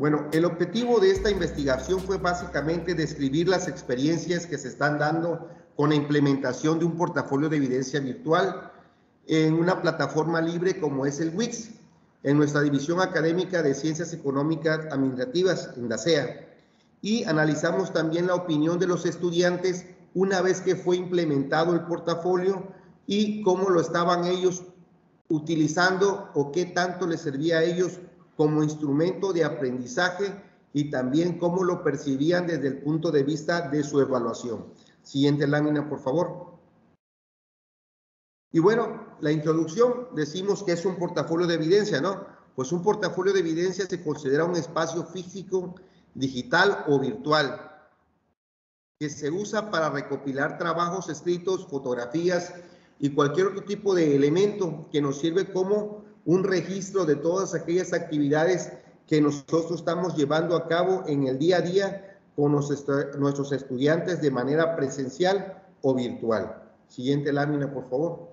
Bueno, el objetivo de esta investigación fue básicamente describir las experiencias que se están dando con la implementación de un portafolio de evidencia virtual en una plataforma libre como es el Wix, en nuestra División Académica de Ciencias Económicas Administrativas, en la CEA. Y analizamos también la opinión de los estudiantes una vez que fue implementado el portafolio y cómo lo estaban ellos utilizando o qué tanto les servía a ellos como instrumento de aprendizaje y también cómo lo percibían desde el punto de vista de su evaluación. Siguiente lámina, por favor. Y bueno, la introducción, decimos que es un portafolio de evidencia, ¿no? Pues un portafolio de evidencia se considera un espacio físico, digital o virtual que se usa para recopilar trabajos escritos, fotografías y cualquier otro tipo de elemento que nos sirve como un registro de todas aquellas actividades que nosotros estamos llevando a cabo en el día a día con nuestros estudiantes de manera presencial o virtual. Siguiente lámina, por favor.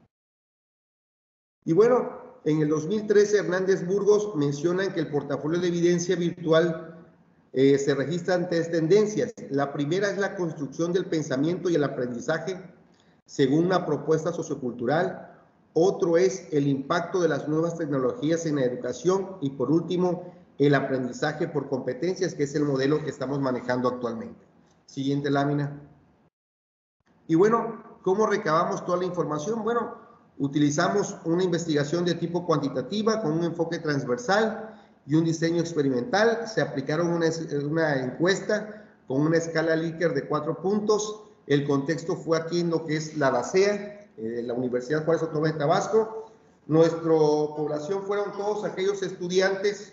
Y bueno, en el 2013 Hernández Burgos mencionan que el portafolio de evidencia virtual se registran tres tendencias. La primera es la construcción del pensamiento y el aprendizaje según una propuesta sociocultural. Otro es el impacto de las nuevas tecnologías en la educación. Y por último, el aprendizaje por competencias, que es el modelo que estamos manejando actualmente. Siguiente lámina. Y bueno, ¿cómo recabamos toda la información? Bueno, utilizamos una investigación de tipo cuantitativa con un enfoque transversal y un diseño experimental. Se aplicaron una encuesta con una escala Likert de 4 puntos. El contexto fue aquí en lo que es la DACEA, la Universidad Juárez Autónoma de Tabasco. Nuestra población fueron todos aquellos estudiantes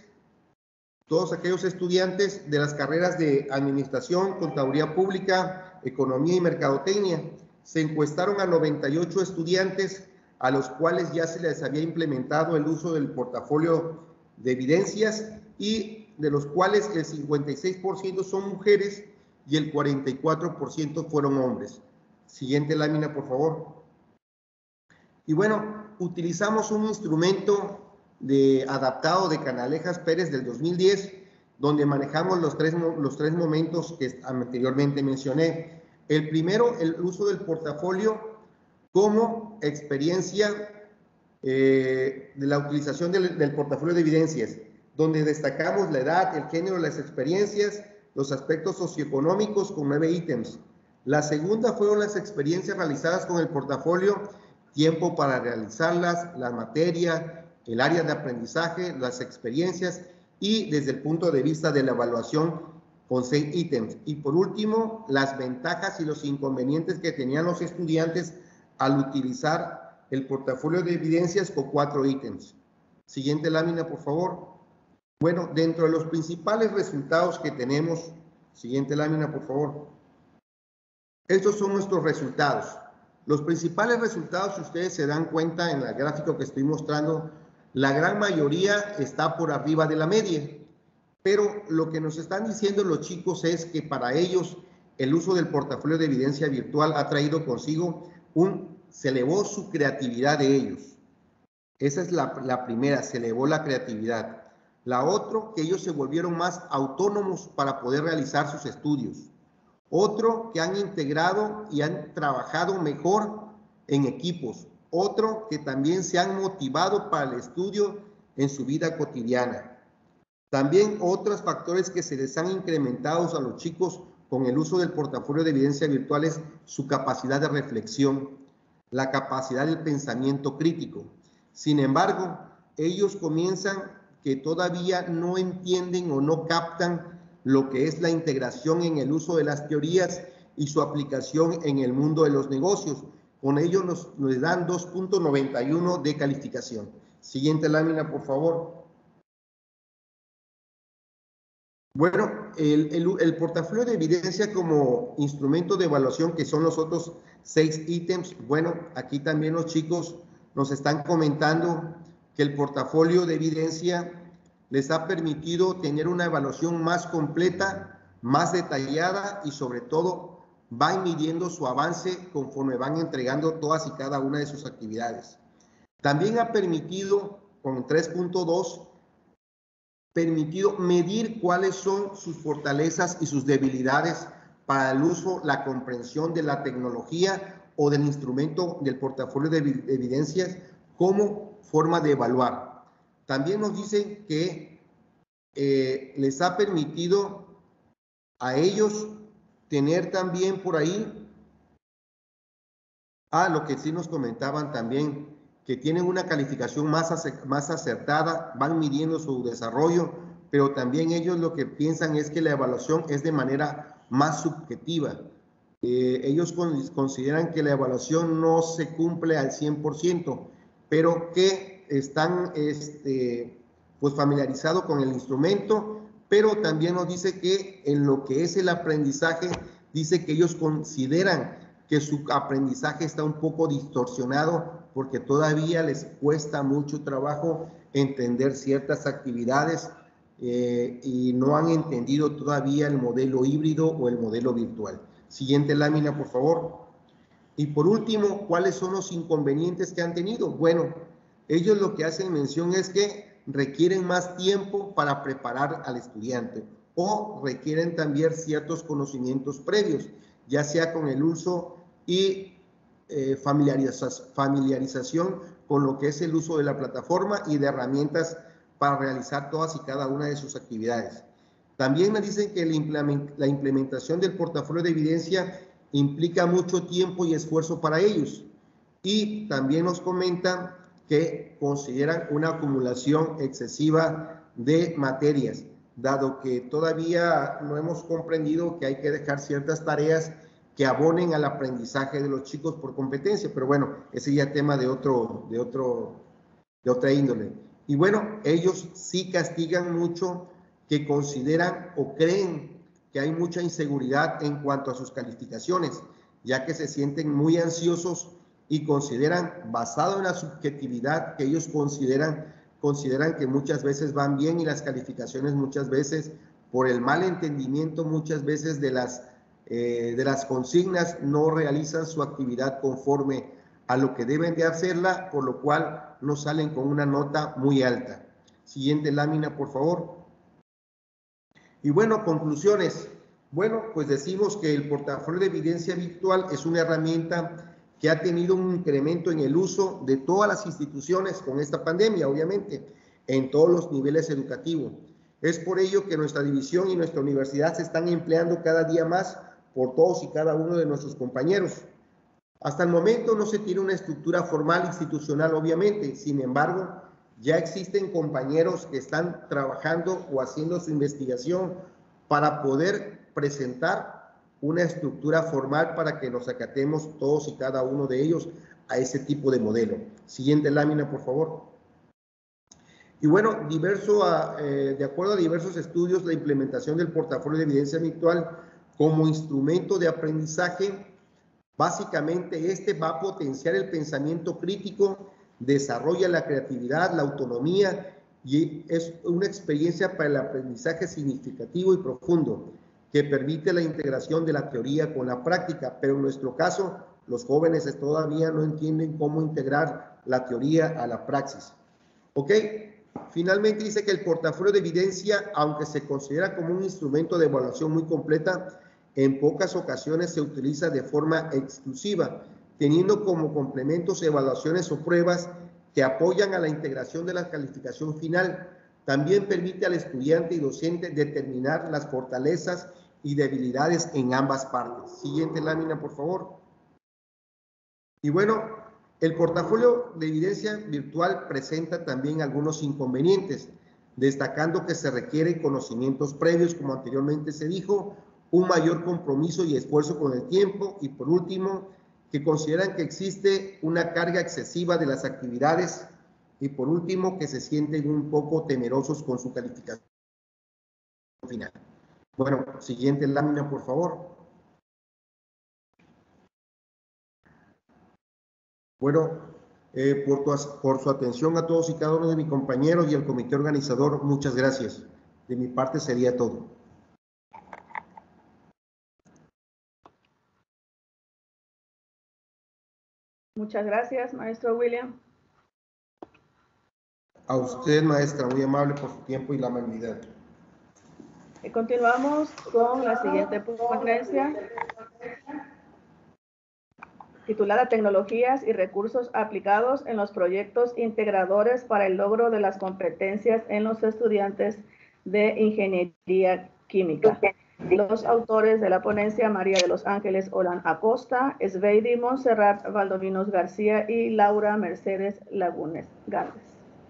de las carreras de Administración, Contaduría Pública, Economía y Mercadotecnia. Se encuestaron a 98 estudiantes a los cuales ya se les había implementado el uso del portafolio de evidencias y de los cuales el 56% son mujeres y el 44% fueron hombres. Siguiente lámina, por favor. Y bueno, utilizamos un instrumento adaptado de Canalejas Pérez del 2010, donde manejamos los tres momentos que anteriormente mencioné. El primero, el uso del portafolio como experiencia de la utilización del portafolio de evidencias, donde destacamos la edad, el género, las experiencias, los aspectos socioeconómicos con 9 ítems. La segunda fueron las experiencias realizadas con el portafolio, tiempo para realizarlas, la materia, el área de aprendizaje, las experiencias y desde el punto de vista de la evaluación con 6 ítems. Y por último, las ventajas y los inconvenientes que tenían los estudiantes al utilizar el portafolio de evidencias con 4 ítems. Siguiente lámina, por favor. Bueno, dentro de los principales resultados que tenemos, siguiente lámina, por favor. Estos son nuestros resultados. Los principales resultados, si ustedes se dan cuenta en el gráfico que estoy mostrando, la gran mayoría está por arriba de la media. Pero lo que nos están diciendo los chicos es que para ellos el uso del portafolio de evidencia virtual ha traído consigo se elevó su creatividad de ellos. Esa es la primera, se elevó la creatividad. La otra, que ellos se volvieron más autónomos para poder realizar sus estudios. Otro, que han integrado y han trabajado mejor en equipos. Otro, que también se han motivado para el estudio en su vida cotidiana. También otros factores que se les han incrementado a los chicos con el uso del portafolio de evidencia virtual es su capacidad de reflexión, la capacidad del pensamiento crítico. Sin embargo, ellos comienzan que todavía no entienden o no captan lo que es la integración en el uso de las teorías y su aplicación en el mundo de los negocios. Con ello nos dan 2.91 de calificación. Siguiente lámina, por favor. Bueno, el portafolio de evidencia como instrumento de evaluación, que son los otros 6 ítems, bueno, aquí también los chicos nos están comentando que el portafolio de evidencia les ha permitido tener una evaluación más completa, más detallada y sobre todo van midiendo su avance conforme van entregando todas y cada una de sus actividades. También ha permitido con 3.2 permitido medir cuáles son sus fortalezas y sus debilidades para el uso, la comprensión de la tecnología o del instrumento del portafolio de evidencias como forma de evaluar. También nos dicen que les ha permitido a ellos tener también por ahí, lo que sí nos comentaban también, que tienen una calificación más acertada, van midiendo su desarrollo, pero también ellos lo que piensan es que la evaluación es de manera más subjetiva. Ellos consideran que la evaluación no se cumple al 100%, pero que están pues familiarizados con el instrumento, pero también nos dice que en lo que es el aprendizaje, dice que ellos consideran que su aprendizaje está un poco distorsionado porque todavía les cuesta mucho trabajo entender ciertas actividades y no han entendido todavía el modelo híbrido o el modelo virtual. Siguiente lámina, por favor. Y por último, ¿cuáles son los inconvenientes que han tenido? Bueno, ellos lo que hacen mención es que requieren más tiempo para preparar al estudiante o requieren también ciertos conocimientos previos, ya sea con el uso y familiarización con lo que es el uso de la plataforma y de herramientas para realizar todas y cada una de sus actividades. También me dicen que la implementación del portafolio de evidencia implica mucho tiempo y esfuerzo para ellos. Y también nos comentan que consideran una acumulación excesiva de materias, dado que todavía no hemos comprendido que hay que dejar ciertas tareas que abonen al aprendizaje de los chicos por competencia, pero bueno, ese ya es tema de otra índole. Y bueno, ellos sí castigan mucho, que consideran o creen que hay mucha inseguridad en cuanto a sus calificaciones, ya que se sienten muy ansiosos y consideran, basado en la subjetividad que ellos consideran que muchas veces van bien y las calificaciones muchas veces, por el mal entendimiento muchas veces de las consignas, no realizan su actividad conforme a lo que deben de hacerla, por lo cual no salen con una nota muy alta. Siguiente lámina, por favor. Y bueno, conclusiones. Bueno, pues decimos que el portafolio de evidencia virtual es una herramienta que ha tenido un incremento en el uso de todas las instituciones con esta pandemia, obviamente, en todos los niveles educativos. Es por ello que nuestra división y nuestra universidad se están empleando cada día más por todos y cada uno de nuestros compañeros. Hasta el momento no se tiene una estructura formal institucional, obviamente. Sin embargo, ya existen compañeros que están trabajando o haciendo su investigación para poder presentar una estructura formal para que nos acatemos todos y cada uno de ellos a ese tipo de modelo. Siguiente lámina, por favor. Y bueno, de acuerdo a diversos estudios, la implementación del portafolio de evidencia virtual como instrumento de aprendizaje, básicamente este va a potenciar el pensamiento crítico, desarrolla la creatividad, la autonomía y es una experiencia para el aprendizaje significativo y profundo que permite la integración de la teoría con la práctica, pero en nuestro caso los jóvenes todavía no entienden cómo integrar la teoría a la praxis. ¿Ok? Finalmente dice que el portafolio de evidencia, aunque se considera como un instrumento de evaluación muy completa, en pocas ocasiones se utiliza de forma exclusiva, teniendo como complementos evaluaciones o pruebas que apoyan a la integración de la calificación final. También permite al estudiante y docente determinar las fortalezas y debilidades en ambas partes. Siguiente lámina, por favor. Y bueno, el portafolio de evidencia virtual presenta también algunos inconvenientes, destacando que se requieren conocimientos previos, como anteriormente se dijo, un mayor compromiso y esfuerzo con el tiempo, y por último, que consideran que existe una carga excesiva de las actividades, y por último, que se sienten un poco temerosos con su calificación final. Bueno, siguiente lámina, por favor. Bueno, por su atención a todos y cada uno de mis compañeros y al comité organizador, muchas gracias. De mi parte sería todo. Muchas gracias, maestro William. A usted, maestra, muy amable por su tiempo y la amabilidad. Continuamos con la siguiente ponencia, titulada Tecnologías y recursos aplicados en los proyectos integradores para el logro de las competencias en los estudiantes de Ingeniería Química. Los autores de la ponencia: María de los Ángeles Olán Acosta, Esbeidi Montserrat Valdovinos García y Laura Mercedes Lagunes Gálvez.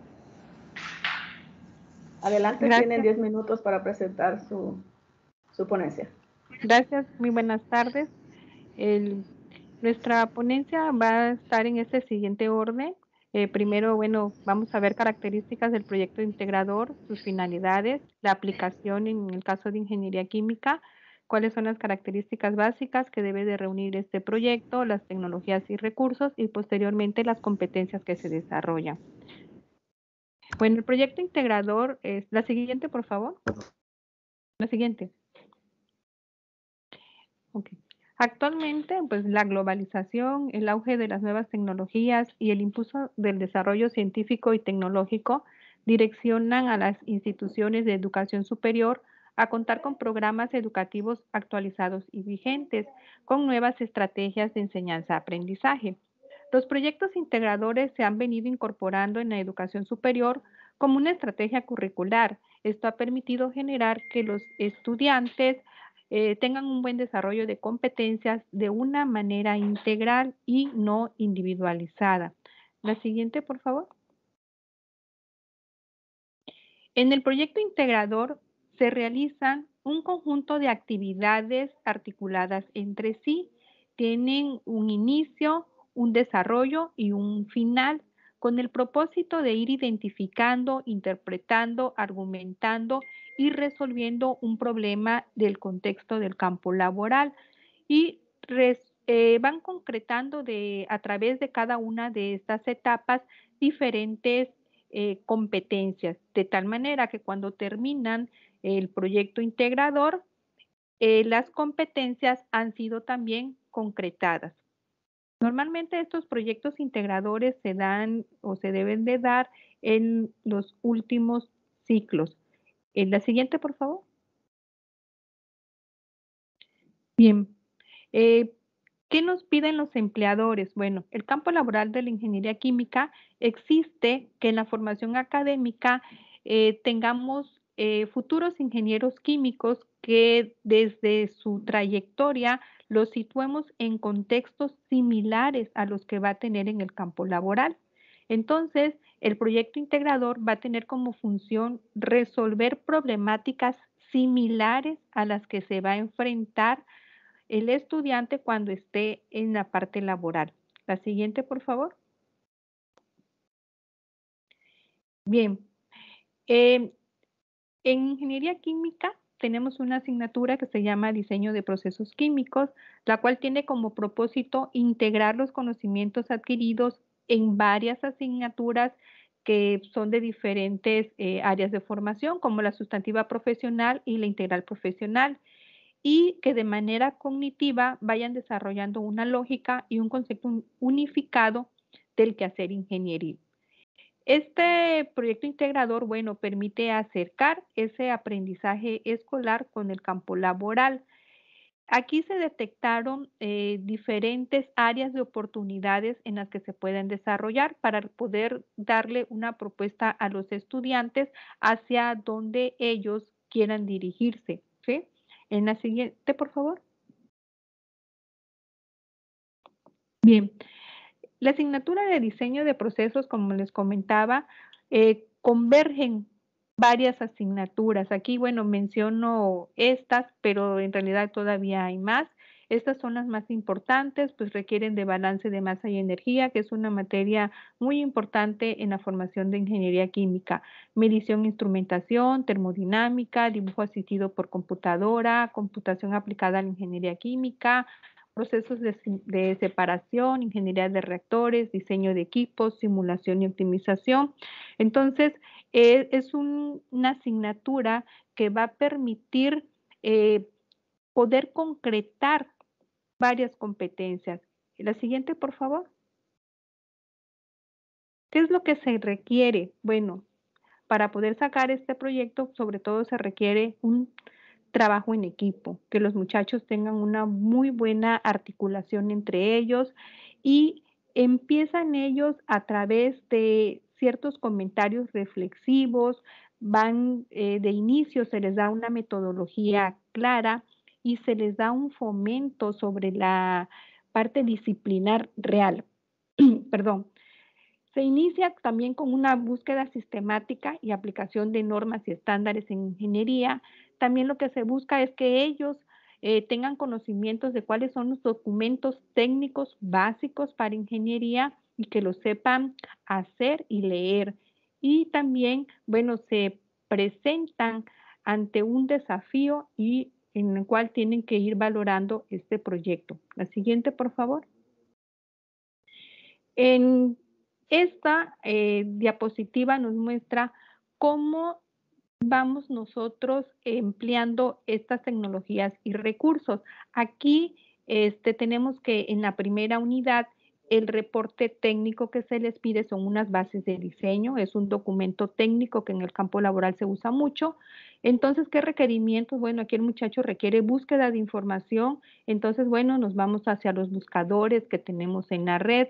Adelante. Gracias. Tienen 10 minutos para presentar su ponencia. Gracias, muy buenas tardes. Nuestra ponencia va a estar en este siguiente orden. Primero, bueno, vamos a ver características del proyecto integrador, sus finalidades, la aplicación en el caso de ingeniería química, cuáles son las características básicas que debe de reunir este proyecto, las tecnologías y recursos y posteriormente las competencias que se desarrollan. Bueno, el proyecto integrador es la siguiente, por favor. La siguiente. Okay. Actualmente, pues la globalización, el auge de las nuevas tecnologías y el impulso del desarrollo científico y tecnológico direccionan a las instituciones de educación superior a contar con programas educativos actualizados y vigentes, con nuevas estrategias de enseñanza-aprendizaje. Los proyectos integradores se han venido incorporando en la educación superior como una estrategia curricular. Esto ha permitido generar que los estudiantes tengan un buen desarrollo de competencias de una manera integral y no individualizada. La siguiente, por favor. En el proyecto integrador se realizan un conjunto de actividades articuladas entre sí. Tienen un inicio, un desarrollo y un final, con el propósito de ir identificando, interpretando, argumentando y resolviendo un problema del contexto del campo laboral y van concretando a través de cada una de estas etapas diferentes competencias, de tal manera que cuando terminan el proyecto integrador, las competencias han sido también concretadas. Normalmente estos proyectos integradores se dan o se deben de dar en los últimos ciclos. En la siguiente, por favor. Bien. ¿Qué nos piden los empleadores? Bueno, el campo laboral de la ingeniería química existe que en la formación académica tengamos futuros ingenieros químicos que desde su trayectoria los situemos en contextos similares a los que va a tener en el campo laboral. Entonces, el proyecto integrador va a tener como función resolver problemáticas similares a las que se va a enfrentar el estudiante cuando esté en la parte laboral. La siguiente, por favor. Bien. En ingeniería química tenemos una asignatura que se llama diseño de procesos químicos, la cual tiene como propósito integrar los conocimientos adquiridos en varias asignaturas que son de diferentes áreas de formación, como la sustantiva profesional y la integral profesional, y que de manera cognitiva vayan desarrollando una lógica y un concepto unificado del quehacer ingenieril. Este proyecto integrador, bueno, permite acercar ese aprendizaje escolar con el campo laboral. Aquí se detectaron diferentes áreas de oportunidades en las que se pueden desarrollar para poder darle una propuesta a los estudiantes hacia donde ellos quieran dirigirse, ¿sí? En la siguiente, por favor. Bien, la asignatura de diseño de procesos, como les comentaba, convergen varias asignaturas. Aquí, bueno, menciono estas, pero en realidad todavía hay más. Estas son las más importantes, pues requieren de balance de masa y energía, que es una materia muy importante en la formación de ingeniería química. Medición, instrumentación, termodinámica, dibujo asistido por computadora, computación aplicada a la ingeniería química, procesos de separación, ingeniería de reactores, diseño de equipos, simulación y optimización. Entonces, es una asignatura que va a permitir poder concretar varias competencias. La siguiente, por favor. ¿Qué es lo que se requiere? Bueno, para poder sacar este proyecto, sobre todo se requiere un trabajo en equipo, que los muchachos tengan una muy buena articulación entre ellos y empiezan ellos a través de ciertos comentarios reflexivos, van de inicio, se les da una metodología clara y se les da un fomento sobre la parte disciplinar real. Perdón. Se inicia también con una búsqueda sistemática y aplicación de normas y estándares en ingeniería. También lo que se busca es que ellos tengan conocimientos de cuáles son los documentos técnicos básicos para ingeniería y que lo sepan hacer y leer. Y también, bueno, se presentan ante un desafío y en el cual tienen que ir valorando este proyecto. La siguiente, por favor. En esta diapositiva nos muestra cómo vamos nosotros empleando estas tecnologías y recursos. Aquí tenemos que en la primera unidad el reporte técnico que se les pide son unas bases de diseño, es un documento técnico que en el campo laboral se usa mucho. Entonces, ¿qué requerimientos? Bueno, aquí el muchacho requiere búsqueda de información, entonces, bueno, nos vamos hacia los buscadores que tenemos en la red.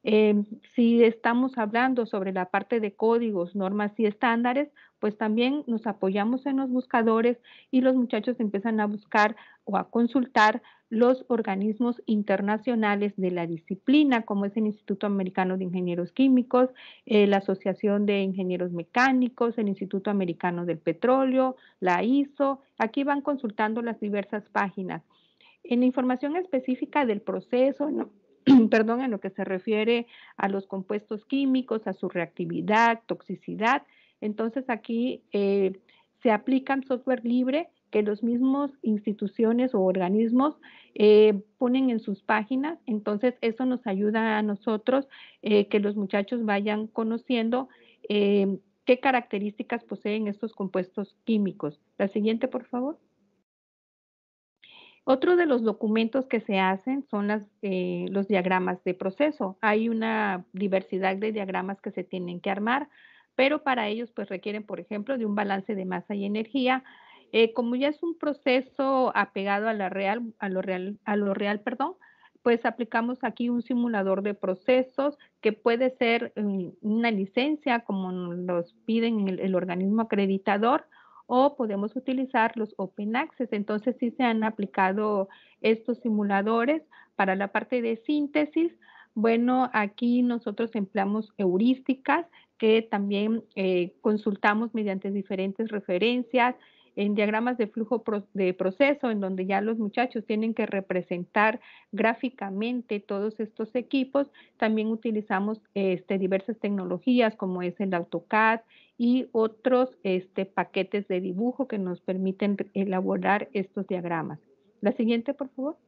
Si estamos hablando sobre la parte de códigos, normas y estándares, pues también nos apoyamos en los buscadores y los muchachos empiezan a buscar o a consultar los organismos internacionales de la disciplina, como es el Instituto Americano de Ingenieros Químicos, la Asociación de Ingenieros Mecánicos, el Instituto Americano del Petróleo, la ISO. Aquí van consultando las diversas páginas. En la información específica del proceso, ¿no? Perdón, en lo que se refiere a los compuestos químicos, a su reactividad, toxicidad. Entonces aquí se aplican software libre que los mismos instituciones o organismos ponen en sus páginas. Entonces eso nos ayuda a nosotros que los muchachos vayan conociendo qué características poseen estos compuestos químicos. La siguiente, por favor. Otro de los documentos que se hacen son los diagramas de proceso. Hay una diversidad de diagramas que se tienen que armar, pero para ellos pues requieren, por ejemplo, de un balance de masa y energía. Como ya es un proceso apegado a lo real, perdón, pues aplicamos aquí un simulador de procesos que puede ser una licencia, como nos piden el organismo acreditador, o podemos utilizar los Open Access. Entonces sí se han aplicado estos simuladores para la parte de síntesis. Bueno, aquí nosotros empleamos heurísticas que también consultamos mediante diferentes referencias en diagramas de flujo de proceso, en donde ya los muchachos tienen que representar gráficamente todos estos equipos. También utilizamos diversas tecnologías como es el AutoCAD y otros paquetes de dibujo que nos permiten elaborar estos diagramas. La siguiente, por favor.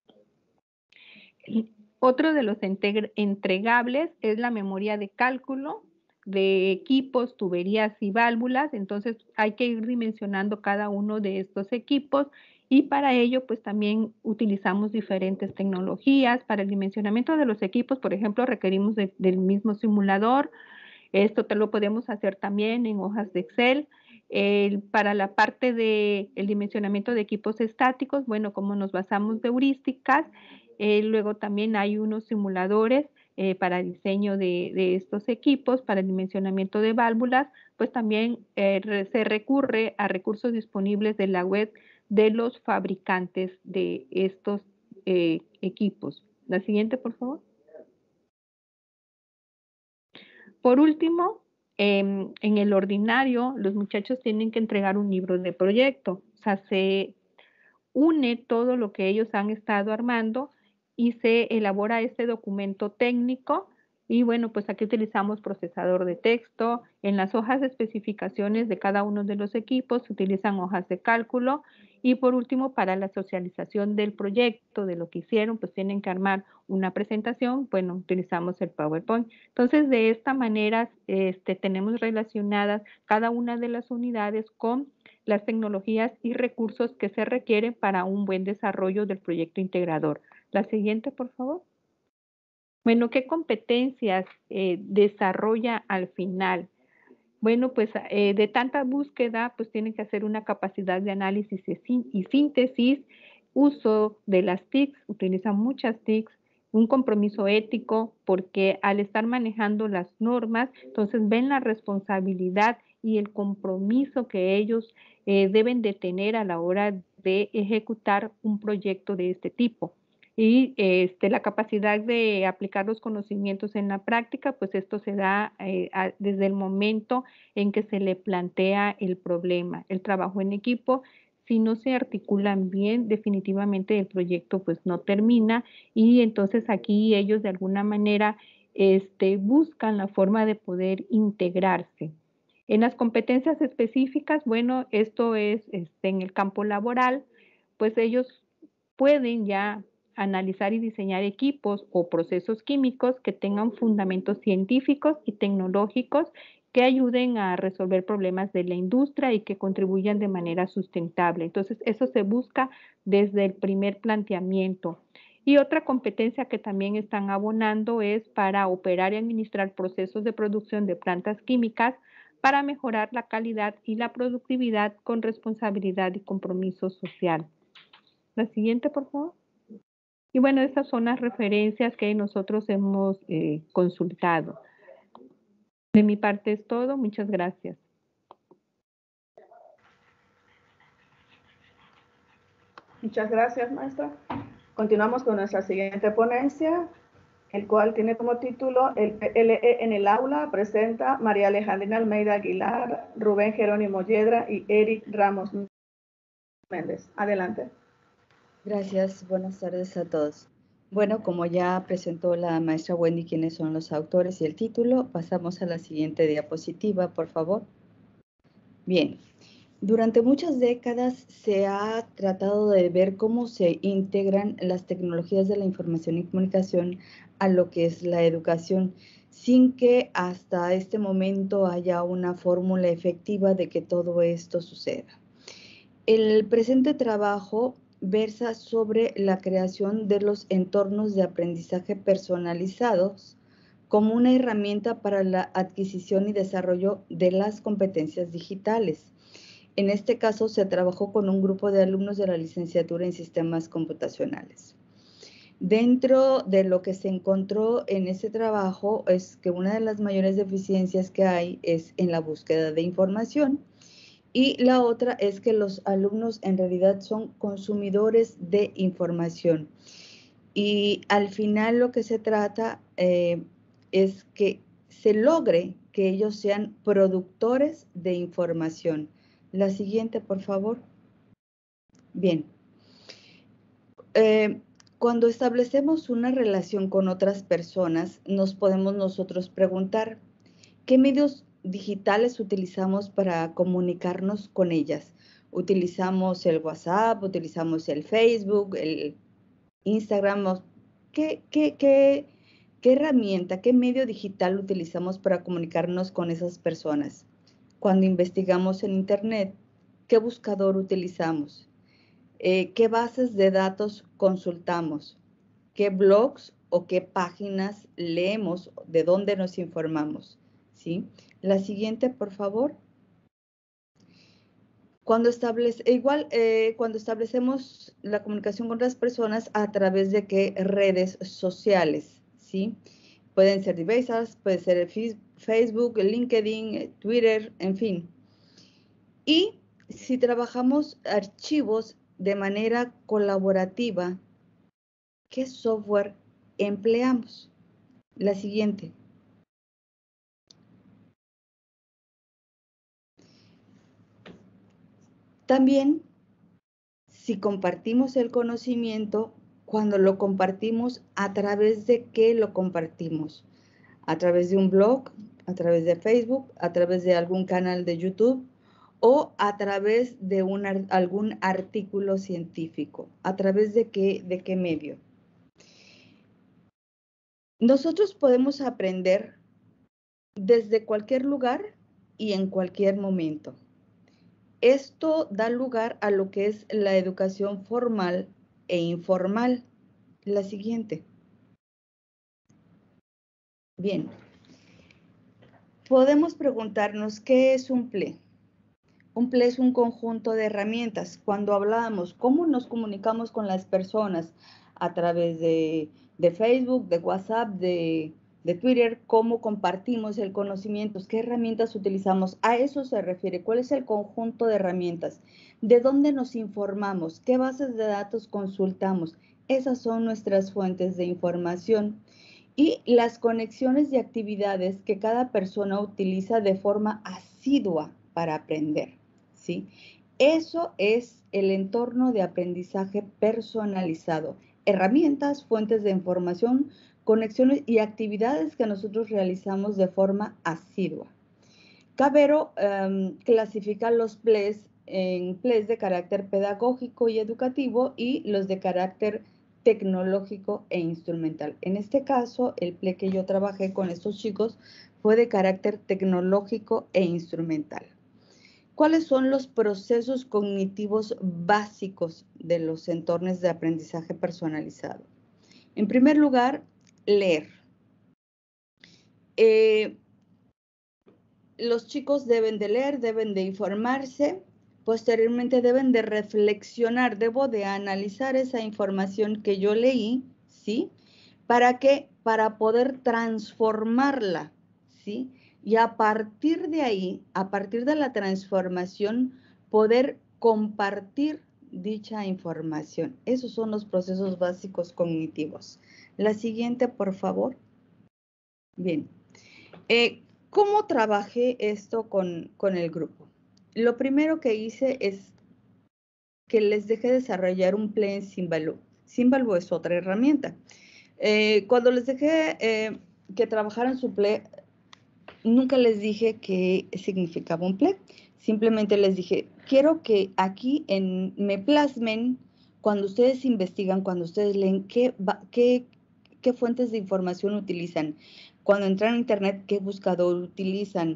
Otro de los entregables es la memoria de cálculo de equipos, tuberías y válvulas. Entonces hay que ir dimensionando cada uno de estos equipos y para ello pues también utilizamos diferentes tecnologías. Para el dimensionamiento de los equipos, por ejemplo, requerimos del mismo simulador. Esto te lo podemos hacer también en hojas de Excel. Para la parte del dimensionamiento de equipos estáticos, bueno, como nos basamos de heurísticas, luego también hay unos simuladores para diseño de estos equipos, para el dimensionamiento de válvulas, pues también se recurre a recursos disponibles de la web de los fabricantes de estos equipos. La siguiente, por favor. Por último, en el ordinario, los muchachos tienen que entregar un libro de proyecto. O sea, se une todo lo que ellos han estado armando y se elabora este documento técnico. Y bueno, pues aquí utilizamos procesador de texto. En las hojas de especificaciones de cada uno de los equipos se utilizan hojas de cálculo. Y por último, para la socialización del proyecto, de lo que hicieron, pues tienen que armar una presentación. Bueno, utilizamos el PowerPoint. Entonces, de esta manera, tenemos relacionadas cada una de las unidades con las tecnologías y recursos que se requieren para un buen desarrollo del proyecto integrador. La siguiente, por favor. Bueno, ¿qué competencias desarrolla al final? Bueno, pues de tanta búsqueda, pues tienen que hacer una capacidad de análisis y síntesis, uso de las TICs, utilizan muchas TICs, un compromiso ético, porque al estar manejando las normas, entonces ven la responsabilidad y el compromiso que ellos deben de tener a la hora de ejecutar un proyecto de este tipo. Y la capacidad de aplicar los conocimientos en la práctica, pues esto se da desde el momento en que se le plantea el problema. El trabajo en equipo, si no se articulan bien, definitivamente el proyecto pues no termina, y entonces aquí ellos de alguna manera buscan la forma de poder integrarse. En las competencias específicas, bueno, esto es en el campo laboral, pues ellos pueden ya analizar y diseñar equipos o procesos químicos que tengan fundamentos científicos y tecnológicos que ayuden a resolver problemas de la industria y que contribuyan de manera sustentable. Entonces, eso se busca desde el primer planteamiento. Y otra competencia que también están abonando es para operar y administrar procesos de producción de plantas químicas para mejorar la calidad y la productividad con responsabilidad y compromiso social. La siguiente, por favor. Y bueno, estas son las referencias que nosotros hemos consultado. De mi parte es todo. Muchas gracias. Muchas gracias, maestra. Continuamos con nuestra siguiente ponencia, el cual tiene como título El PLE en el aula. Presenta María Alejandrina Almeida Aguilar, Rubén Jerónimo Yedra y Eric Ramos Méndez. Adelante. Gracias, buenas tardes a todos. Bueno, como ya presentó la maestra Wendy quiénes son los autores y el título, pasamos a la siguiente diapositiva, por favor. Bien, durante muchas décadas se ha tratado de ver cómo se integran las tecnologías de la información y comunicación a lo que es la educación, sin que hasta este momento haya una fórmula efectiva de que todo esto suceda. El presente trabajo versa sobre la creación de los entornos de aprendizaje personalizados como una herramienta para la adquisición y desarrollo de las competencias digitales. En este caso, se trabajó con un grupo de alumnos de la licenciatura en sistemas computacionales. Dentro de lo que se encontró en ese trabajo es que una de las mayores deficiencias que hay es en la búsqueda de información, y la otra es que los alumnos en realidad son consumidores de información. Y al final lo que se trata es que se logre que ellos sean productores de información. La siguiente, por favor. Bien. Cuando establecemos una relación con otras personas, nos podemos nosotros preguntar, ¿qué medios digitales utilizamos para comunicarnos con ellas? ¿Utilizamos el WhatsApp? ¿Utilizamos el Facebook? ¿El Instagram? ¿Qué herramienta, qué medio digital utilizamos para comunicarnos con esas personas? Cuando investigamos en Internet, ¿qué buscador utilizamos? ¿Qué bases de datos consultamos? ¿Qué blogs o qué páginas leemos? ¿De dónde nos informamos? ¿Sí? La siguiente, por favor. Cuando establecemos la comunicación con las personas, ¿a través de qué redes sociales? ¿Sí? Pueden ser diversas, puede ser Facebook, LinkedIn, Twitter, en fin. Y si trabajamos archivos de manera colaborativa, ¿qué software empleamos? La siguiente. También, si compartimos el conocimiento, cuando lo compartimos, ¿a través de qué lo compartimos? ¿A través de un blog? ¿A través de Facebook? ¿A través de algún canal de YouTube? ¿O a través de algún artículo científico? ¿A través de qué medio? Nosotros podemos aprender desde cualquier lugar y en cualquier momento. Esto da lugar a lo que es la educación formal e informal. La siguiente. Bien. podemos preguntarnos, ¿qué es un PLE? Un PLE es un conjunto de herramientas. Cuando hablamos, ¿cómo nos comunicamos con las personas? A través de Facebook, de WhatsApp, de Twitter, ¿cómo compartimos el conocimiento? ¿Qué herramientas utilizamos? A eso se refiere. ¿Cuál es el conjunto de herramientas? ¿De dónde nos informamos? ¿Qué bases de datos consultamos? Esas son nuestras fuentes de información. Y las conexiones y actividades que cada persona utiliza de forma asidua para aprender, ¿sí? Eso es el entorno de aprendizaje personalizado. Herramientas, fuentes de información, conexiones y actividades que nosotros realizamos de forma asidua. Cabero clasifica los PLEs en PLEs de carácter pedagógico y educativo y los de carácter tecnológico e instrumental. En este caso, el PLE que yo trabajé con estos chicos fue de carácter tecnológico e instrumental. ¿Cuáles son los procesos cognitivos básicos de los entornos de aprendizaje personalizado? En primer lugar, leer. Los chicos deben de leer, deben de informarse, posteriormente deben de reflexionar, debo de analizar esa información que yo leí, ¿sí? ¿Para qué? Para poder transformarla, ¿sí? Y a partir de ahí, a partir de la transformación, poder compartir dicha información. Esos son los procesos básicos cognitivos. La siguiente, por favor. Bien. ¿Cómo trabajé esto con el grupo? Lo primero que hice es que les dejé desarrollar un PLE en Symbaloo. Symbaloo es otra herramienta. Cuando les dejé que trabajaran su PLE, nunca les dije qué significaba un PLE. Simplemente les dije, quiero que aquí me plasmen, cuando ustedes investigan, cuando ustedes leen, qué fuentes de información utilizan. Cuando entran a internet, ¿qué buscador utilizan?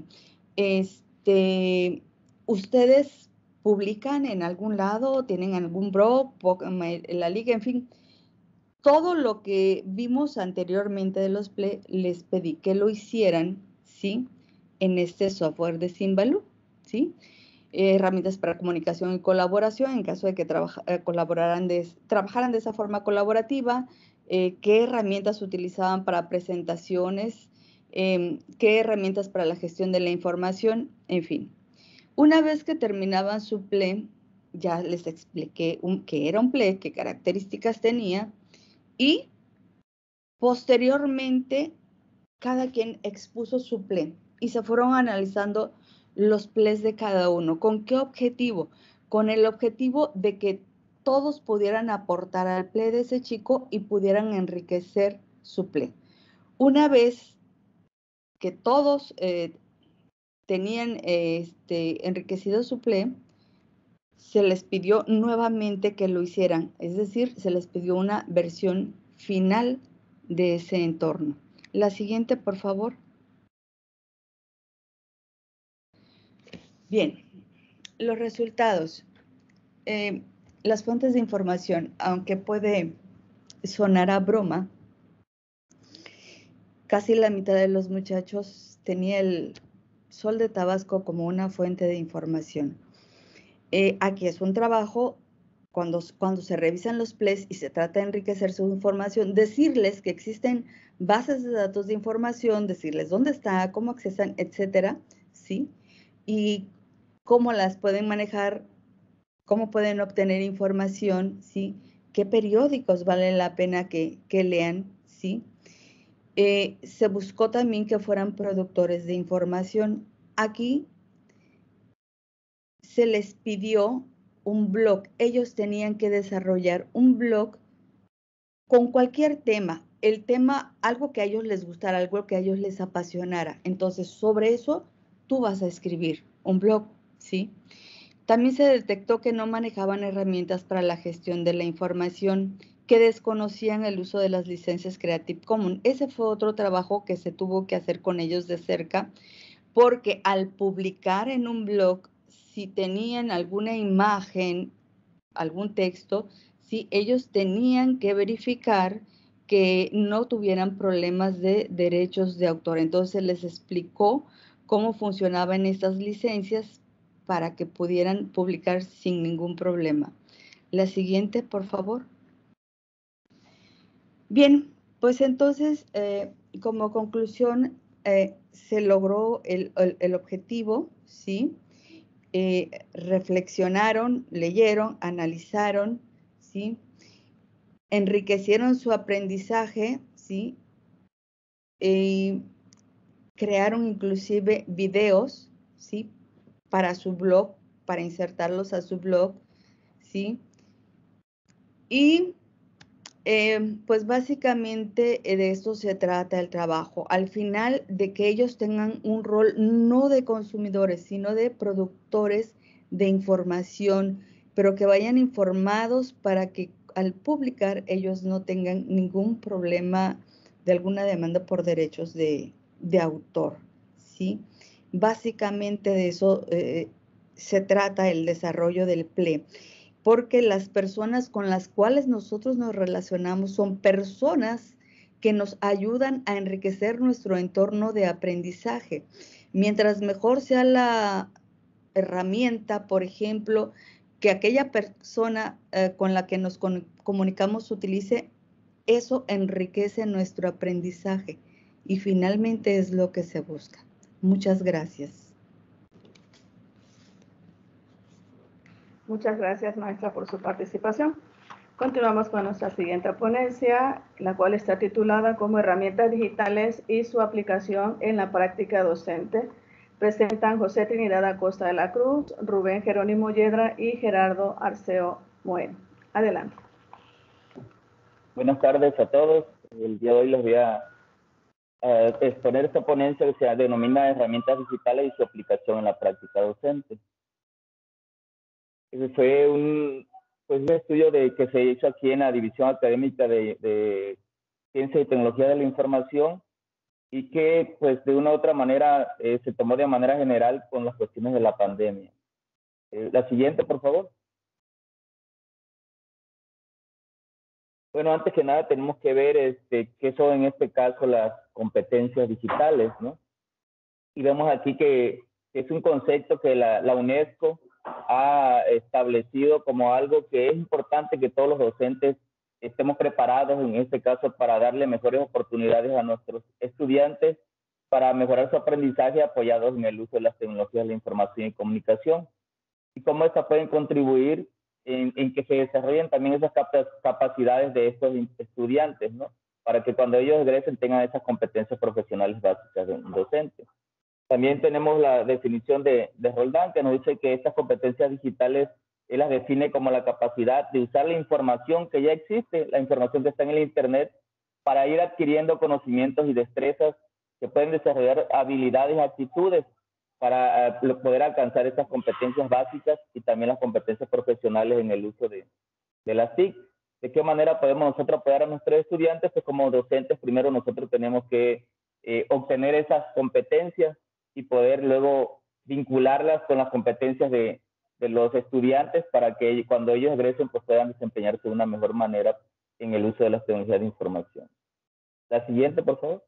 ¿Ustedes publican en algún lado? ¿Tienen algún blog? La liga, en fin. Todo lo que vimos anteriormente de los PLE, les pedí que lo hicieran, ¿sí? En este software de Symbaloo, ¿sí? Herramientas para comunicación y colaboración, en caso de que trabajaran de esa forma colaborativa. Qué herramientas utilizaban para presentaciones, qué herramientas para la gestión de la información, en fin. Una vez que terminaban su PLE, ya les expliqué qué era un PLE, qué características tenía, y posteriormente cada quien expuso su PLE y se fueron analizando los PLEs de cada uno. ¿Con qué objetivo? Con el objetivo de que todos pudieran aportar al PLE de ese chico y pudieran enriquecer su PLE. Una vez que todos tenían enriquecido su PLE, se les pidió nuevamente que lo hicieran, es decir, se les pidió una versión final de ese entorno. La siguiente, por favor. Bien, los resultados. Las fuentes de información, aunque puede sonar a broma, casi la mitad de los muchachos tenía el Sol de Tabasco como una fuente de información. Aquí es un trabajo, cuando se revisan los PLEs y se trata de enriquecer su información, decirles que existen bases de datos de información, decirles dónde está, cómo accesan, etcétera, ¿sí? Y cómo las pueden manejar, cómo pueden obtener información, ¿sí? Qué periódicos vale la pena que lean, ¿sí? Se buscó también que fueran productores de información. Aquí se les pidió un blog. Ellos tenían que desarrollar un blog con cualquier tema. El tema, algo que a ellos les gustara, algo que a ellos les apasionara. Entonces, sobre eso, tú vas a escribir un blog, ¿sí? También se detectó que no manejaban herramientas para la gestión de la información, que desconocían el uso de las licencias Creative Commons. Ese fue otro trabajo que se tuvo que hacer con ellos de cerca, porque al publicar en un blog, si tenían alguna imagen, algún texto, sí, ellos tenían que verificar que no tuvieran problemas de derechos de autor. Entonces les explicó cómo funcionaban estas licencias para que pudieran publicar sin ningún problema. La siguiente, por favor. Bien, pues entonces, como conclusión, se logró el objetivo, ¿sí? Reflexionaron, leyeron, analizaron, ¿sí? Enriquecieron su aprendizaje, ¿sí? Crearon inclusive videos, ¿sí? Para su blog, para insertarlos a su blog, ¿sí? Y pues básicamente de esto se trata el trabajo. Al final, de que ellos tengan un rol no de consumidores, sino de productores de información, pero que vayan informados para que al publicar ellos no tengan ningún problema de alguna demanda por derechos de autor, ¿sí? Básicamente de eso se trata el desarrollo del PLE. Porque las personas con las cuales nosotros nos relacionamos son personas que nos ayudan a enriquecer nuestro entorno de aprendizaje. Mientras mejor sea la herramienta, por ejemplo, que aquella persona con la que nos comunicamos utilice, eso enriquece nuestro aprendizaje y finalmente es lo que se busca. Muchas gracias. Muchas gracias, maestra, por su participación. Continuamos con nuestra siguiente ponencia, la cual está titulada como Herramientas Digitales y su aplicación en la práctica docente. Presentan José Trinidad Acosta de la Cruz, Rubén Jerónimo Yedra y Gerardo Arceo Moen. Adelante. Buenas tardes a todos. El día de hoy les voy a exponer esta ponencia que se denomina Herramientas Digitales y su aplicación en la práctica docente. Ese fue un estudio que se hizo aquí en la División Académica de Ciencia y Tecnología de la Información y que pues de una u otra manera se tomó de manera general con las cuestiones de la pandemia. La siguiente, por favor. Bueno, antes que nada tenemos que ver qué son en este caso las competencias digitales, ¿no? Y vemos aquí que es un concepto que la UNESCO ha establecido como algo que es importante que todos los docentes estemos preparados, en este caso, para darle mejores oportunidades a nuestros estudiantes para mejorar su aprendizaje apoyados en el uso de las tecnologías de la información y comunicación. Y cómo estas pueden contribuir en que se desarrollen también esas capacidades de estos estudiantes, ¿no? Para que cuando ellos egresen tengan esas competencias profesionales básicas de un docente. También tenemos la definición de Roldán, que nos dice que estas competencias digitales, él las define como la capacidad de usar la información que ya existe, la información que está en el Internet, para ir adquiriendo conocimientos y destrezas que pueden desarrollar habilidades y actitudes para poder alcanzar estas competencias básicas y también las competencias profesionales en el uso de las TIC. ¿De qué manera podemos nosotros apoyar a nuestros estudiantes? Pues como docentes, primero nosotros tenemos que obtener esas competencias y poder luego vincularlas con las competencias de los estudiantes para que cuando ellos egresen pues puedan desempeñarse de una mejor manera en el uso de las tecnologías de información. La siguiente, por favor.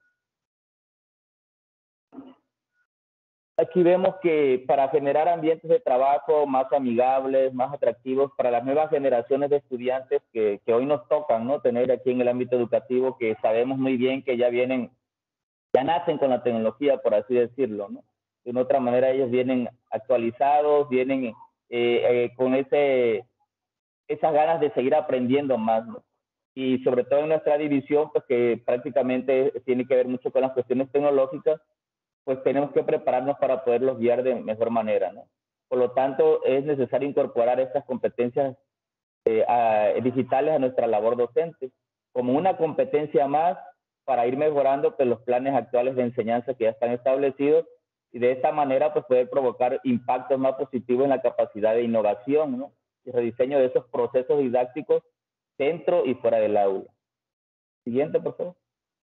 Aquí vemos que para generar ambientes de trabajo más amigables, más atractivos para las nuevas generaciones de estudiantes que hoy nos tocan, ¿no? Tener aquí en el ámbito educativo, que sabemos muy bien que ya nacen con la tecnología, por así decirlo, ¿no? De una otra manera ellos vienen actualizados, vienen con esas ganas de seguir aprendiendo más, ¿no? Y sobre todo en nuestra división, pues que prácticamente tiene que ver mucho con las cuestiones tecnológicas, pues tenemos que prepararnos para poderlos guiar de mejor manera, ¿no? Por lo tanto, es necesario incorporar estas competencias digitales a nuestra labor docente, como una competencia más para ir mejorando pues, los planes actuales de enseñanza que ya están establecidos y de esta manera pues poder provocar impactos más positivos en la capacidad de innovación, ¿no? Y rediseño de esos procesos didácticos dentro y fuera del aula. Siguiente, por favor.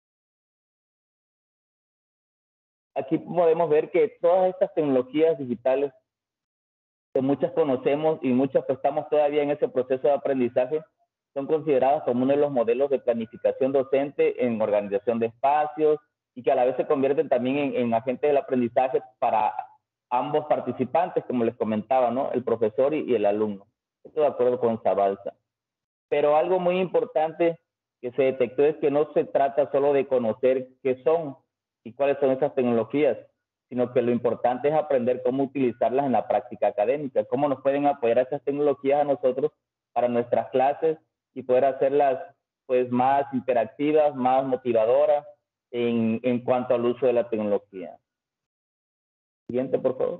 Aquí podemos ver que todas estas tecnologías digitales, que muchas conocemos y muchas pues, estamos todavía en ese proceso de aprendizaje, son consideradas como uno de los modelos de planificación docente en organización de espacios, y que a la vez se convierten también en agentes del aprendizaje para ambos participantes, como les comentaba, ¿no? El profesor y el alumno. Estoy de acuerdo con Zabalza. Pero algo muy importante que se detectó es que no se trata solo de conocer qué son y cuáles son esas tecnologías, sino que lo importante es aprender cómo utilizarlas en la práctica académica, cómo nos pueden apoyar esas tecnologías a nosotros para nuestras clases y poder hacerlas pues más interactivas, más motivadoras en cuanto al uso de la tecnología. Siguiente, por favor.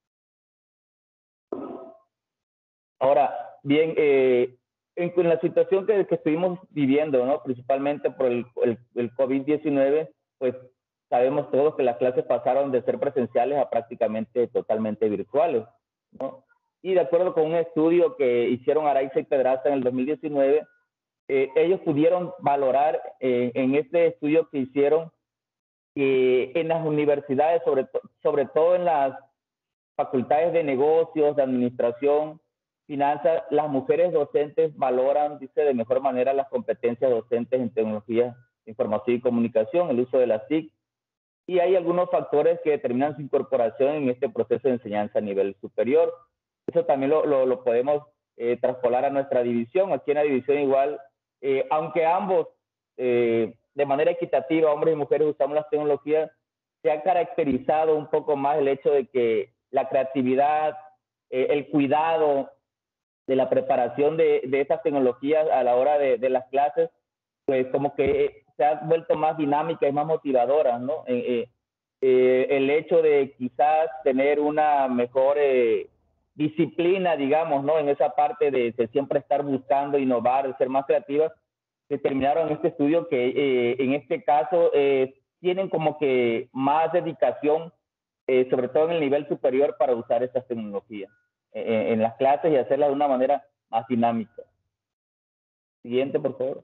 Ahora, bien, en la situación que estuvimos viviendo, ¿no? Principalmente por el COVID-19, pues sabemos todos que las clases pasaron de ser presenciales a prácticamente totalmente virtuales, ¿no? Y de acuerdo con un estudio que hicieron Araiza y Pedraza en el 2019, ellos pudieron valorar en este estudio que hicieron que en las universidades, sobre todo en las facultades de negocios, de administración, finanzas, las mujeres docentes valoran, dice, de mejor manera las competencias docentes en tecnología de información y comunicación, el uso de las TIC, y hay algunos factores que determinan su incorporación en este proceso de enseñanza a nivel superior. Eso también lo podemos traspolar a nuestra división. Aquí en la división igual, aunque ambos de manera equitativa, hombres y mujeres, usamos las tecnologías, se ha caracterizado un poco más el hecho de que la creatividad, el cuidado de la preparación de estas tecnologías a la hora de las clases, pues como que se ha vuelto más dinámica y más motivadora, ¿no? El hecho de quizás tener una mejor disciplina, digamos, ¿no? En esa parte de siempre estar buscando innovar, de ser más creativas, determinaron en este estudio que en este caso tienen como que más dedicación, sobre todo en el nivel superior, para usar estas tecnologías en las clases y hacerlas de una manera más dinámica. Siguiente, por favor.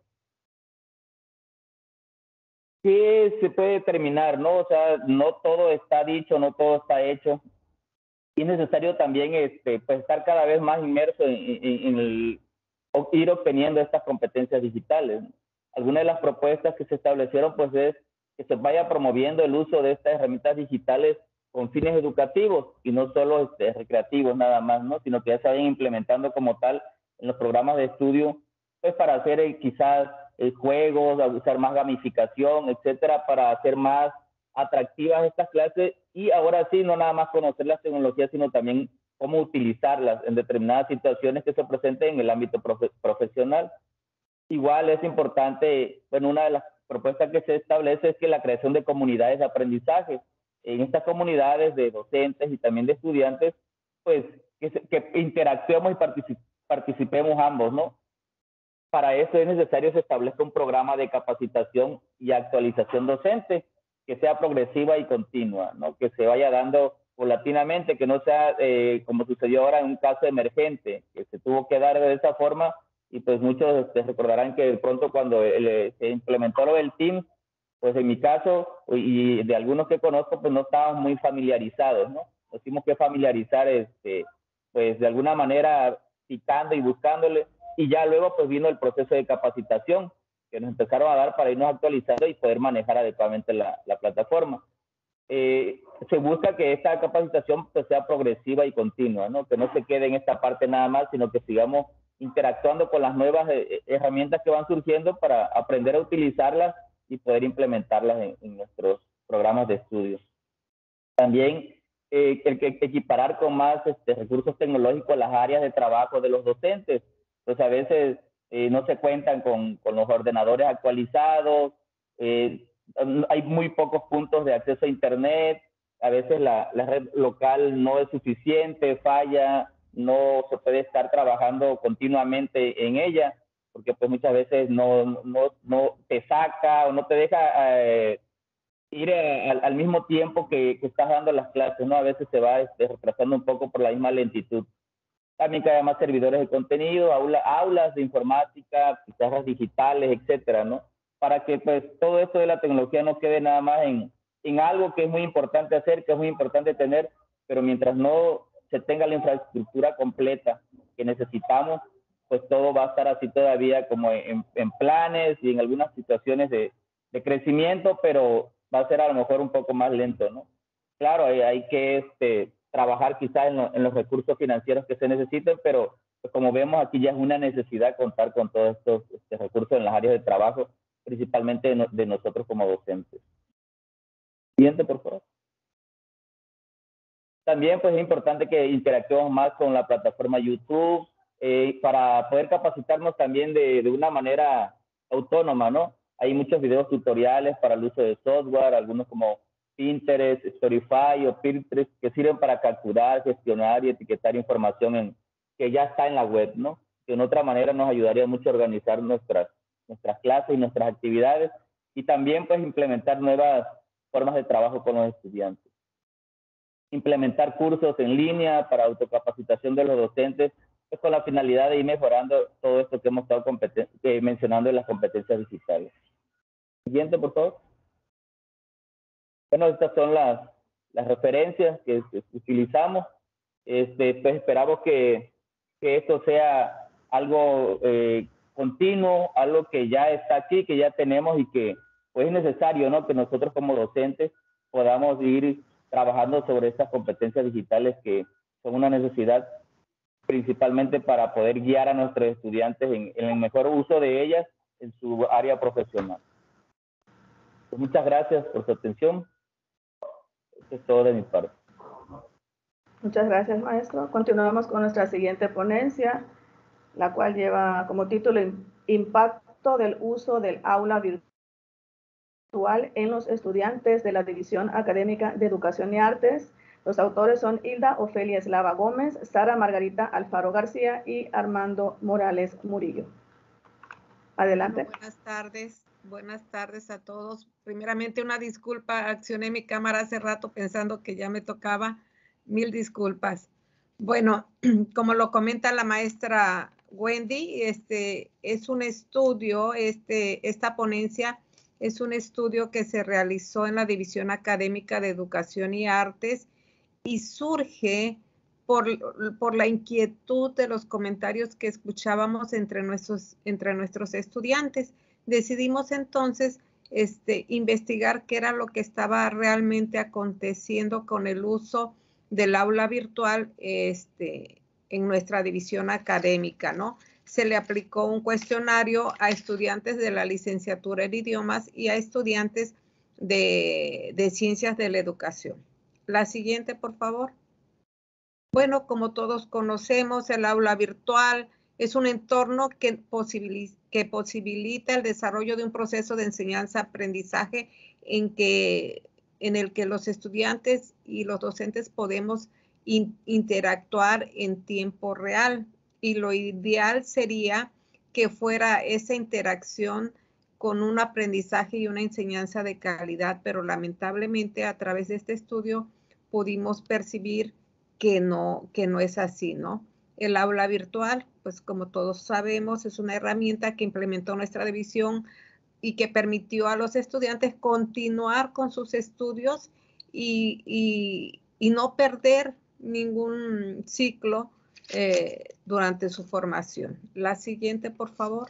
¿Qué se puede determinar, no? O sea, no todo está dicho, no todo está hecho. Y es necesario también pues estar cada vez más inmerso en ir obteniendo estas competencias digitales. Algunas de las propuestas que se establecieron pues es que se vaya promoviendo el uso de estas herramientas digitales con fines educativos y no solo recreativos nada más, ¿no? Sino que ya se vayan implementando como tal en los programas de estudio, pues para hacer quizás juegos, usar más gamificación, etcétera, para hacer más atractivas estas clases y ahora sí, no nada más conocer las tecnologías, sino también cómo utilizarlas en determinadas situaciones que se presenten en el ámbito profesional. Igual es importante, bueno, una de las propuestas que se establece es que la creación de comunidades de aprendizaje. En estas comunidades de docentes y también de estudiantes, pues que interactuemos y participemos ambos, ¿no? Para eso es necesario que se establezca un programa de capacitación y actualización docente que sea progresiva y continua, ¿no? Que se vaya dando paulatinamente, que no sea como sucedió ahora en un caso emergente, que se tuvo que dar de esa forma y pues muchos recordarán que de pronto cuando se implementó lo del Teams, pues en mi caso y de algunos que conozco, pues no estaban muy familiarizados, ¿no? Nos tuvimos que familiarizar, pues de alguna manera picando y buscándole, y ya luego pues vino el proceso de capacitación que nos empezaron a dar para irnos actualizando y poder manejar adecuadamente la plataforma. Se busca que esta capacitación pues sea progresiva y continua, ¿no? Que no se quede en esta parte nada más, sino que sigamos interactuando con las nuevas herramientas que van surgiendo para aprender a utilizarlas y poder implementarlas en nuestros programas de estudio. También el que equiparar con más recursos tecnológicos las áreas de trabajo de los docentes. Pues a veces no se cuentan con los ordenadores actualizados, hay muy pocos puntos de acceso a Internet, a veces la red local no es suficiente, falla, no se puede estar trabajando continuamente en ella, porque pues muchas veces no te saca o no te deja ir al mismo tiempo que estás dando las clases, ¿no? A veces se va retrasando un poco por la misma lentitud. También que haya más servidores de contenido, aulas de informática, pizarras digitales, etcétera, ¿no? Para que pues todo esto de la tecnología no quede nada más en algo que es muy importante hacer, que es muy importante tener, pero mientras no se tenga la infraestructura completa que necesitamos, pues todo va a estar así todavía como en planes y en algunas situaciones de crecimiento, pero va a ser a lo mejor un poco más lento, ¿no? Claro, hay que trabajar quizás en los recursos financieros que se necesiten, pero pues, como vemos aquí ya es una necesidad contar con todos estos recursos en las áreas de trabajo, principalmente de nosotros como docentes. Siguiente, por favor. También pues es importante que interactuemos más con la plataforma YouTube para poder capacitarnos también de una manera autónoma, ¿no? Hay muchos videos tutoriales para el uso de software, algunos como Pinterest, Storify o Pinterest, que sirven para capturar, gestionar y etiquetar información que ya está en la web, ¿no? Que en otra manera nos ayudaría mucho a organizar nuestras clases y nuestras actividades y también pues implementar nuevas formas de trabajo con los estudiantes. Implementar cursos en línea para autocapacitación de los docentes, pues con la finalidad de ir mejorando todo esto que hemos estado mencionando en las competencias digitales. Siguiente, por favor. Bueno, estas son las referencias que utilizamos. Pues esperamos que esto sea algo continuo, algo que ya está aquí, que ya tenemos y que pues, es necesario, ¿no? Que nosotros como docentes podamos ir trabajando sobre estas competencias digitales que son una necesidad principalmente para poder guiar a nuestros estudiantes en el mejor uso de ellas en su área profesional. Pues muchas gracias por su atención. Eso es todo de mi parte. Muchas gracias, maestro. Continuamos con nuestra siguiente ponencia, la cual lleva como título Impacto del uso del aula virtual en los estudiantes de la División Académica de Educación y Artes. Los autores son Hilda Ofelia Eslava Gómez, Sara Margarita Alfaro García y Armando Morales Murillo. Adelante. Buenas tardes a todos. Primeramente una disculpa, accioné mi cámara hace rato pensando que ya me tocaba. Mil disculpas. Bueno, como lo comenta la maestra Wendy, es un estudio, esta ponencia es un estudio que se realizó en la División Académica de Educación y Artes y surge por la inquietud de los comentarios que escuchábamos entre nuestros estudiantes. Decidimos entonces investigar qué era lo que estaba realmente aconteciendo con el uso del aula virtual en nuestra división académica, ¿no? Se le aplicó un cuestionario a estudiantes de la licenciatura en idiomas y a estudiantes de ciencias de la educación. La siguiente, por favor. Bueno, como todos conocemos, el aula virtual es un entorno que posibilita el desarrollo de un proceso de enseñanza-aprendizaje en el que los estudiantes y los docentes podemos interactuar en tiempo real. Y lo ideal sería que fuera esa interacción con un aprendizaje y una enseñanza de calidad, pero lamentablemente a través de este estudio pudimos percibir que no es así, ¿no? El aula virtual, pues como todos sabemos, es una herramienta que implementó nuestra división y que permitió a los estudiantes continuar con sus estudios y no perder ningún ciclo durante su formación. La siguiente, por favor.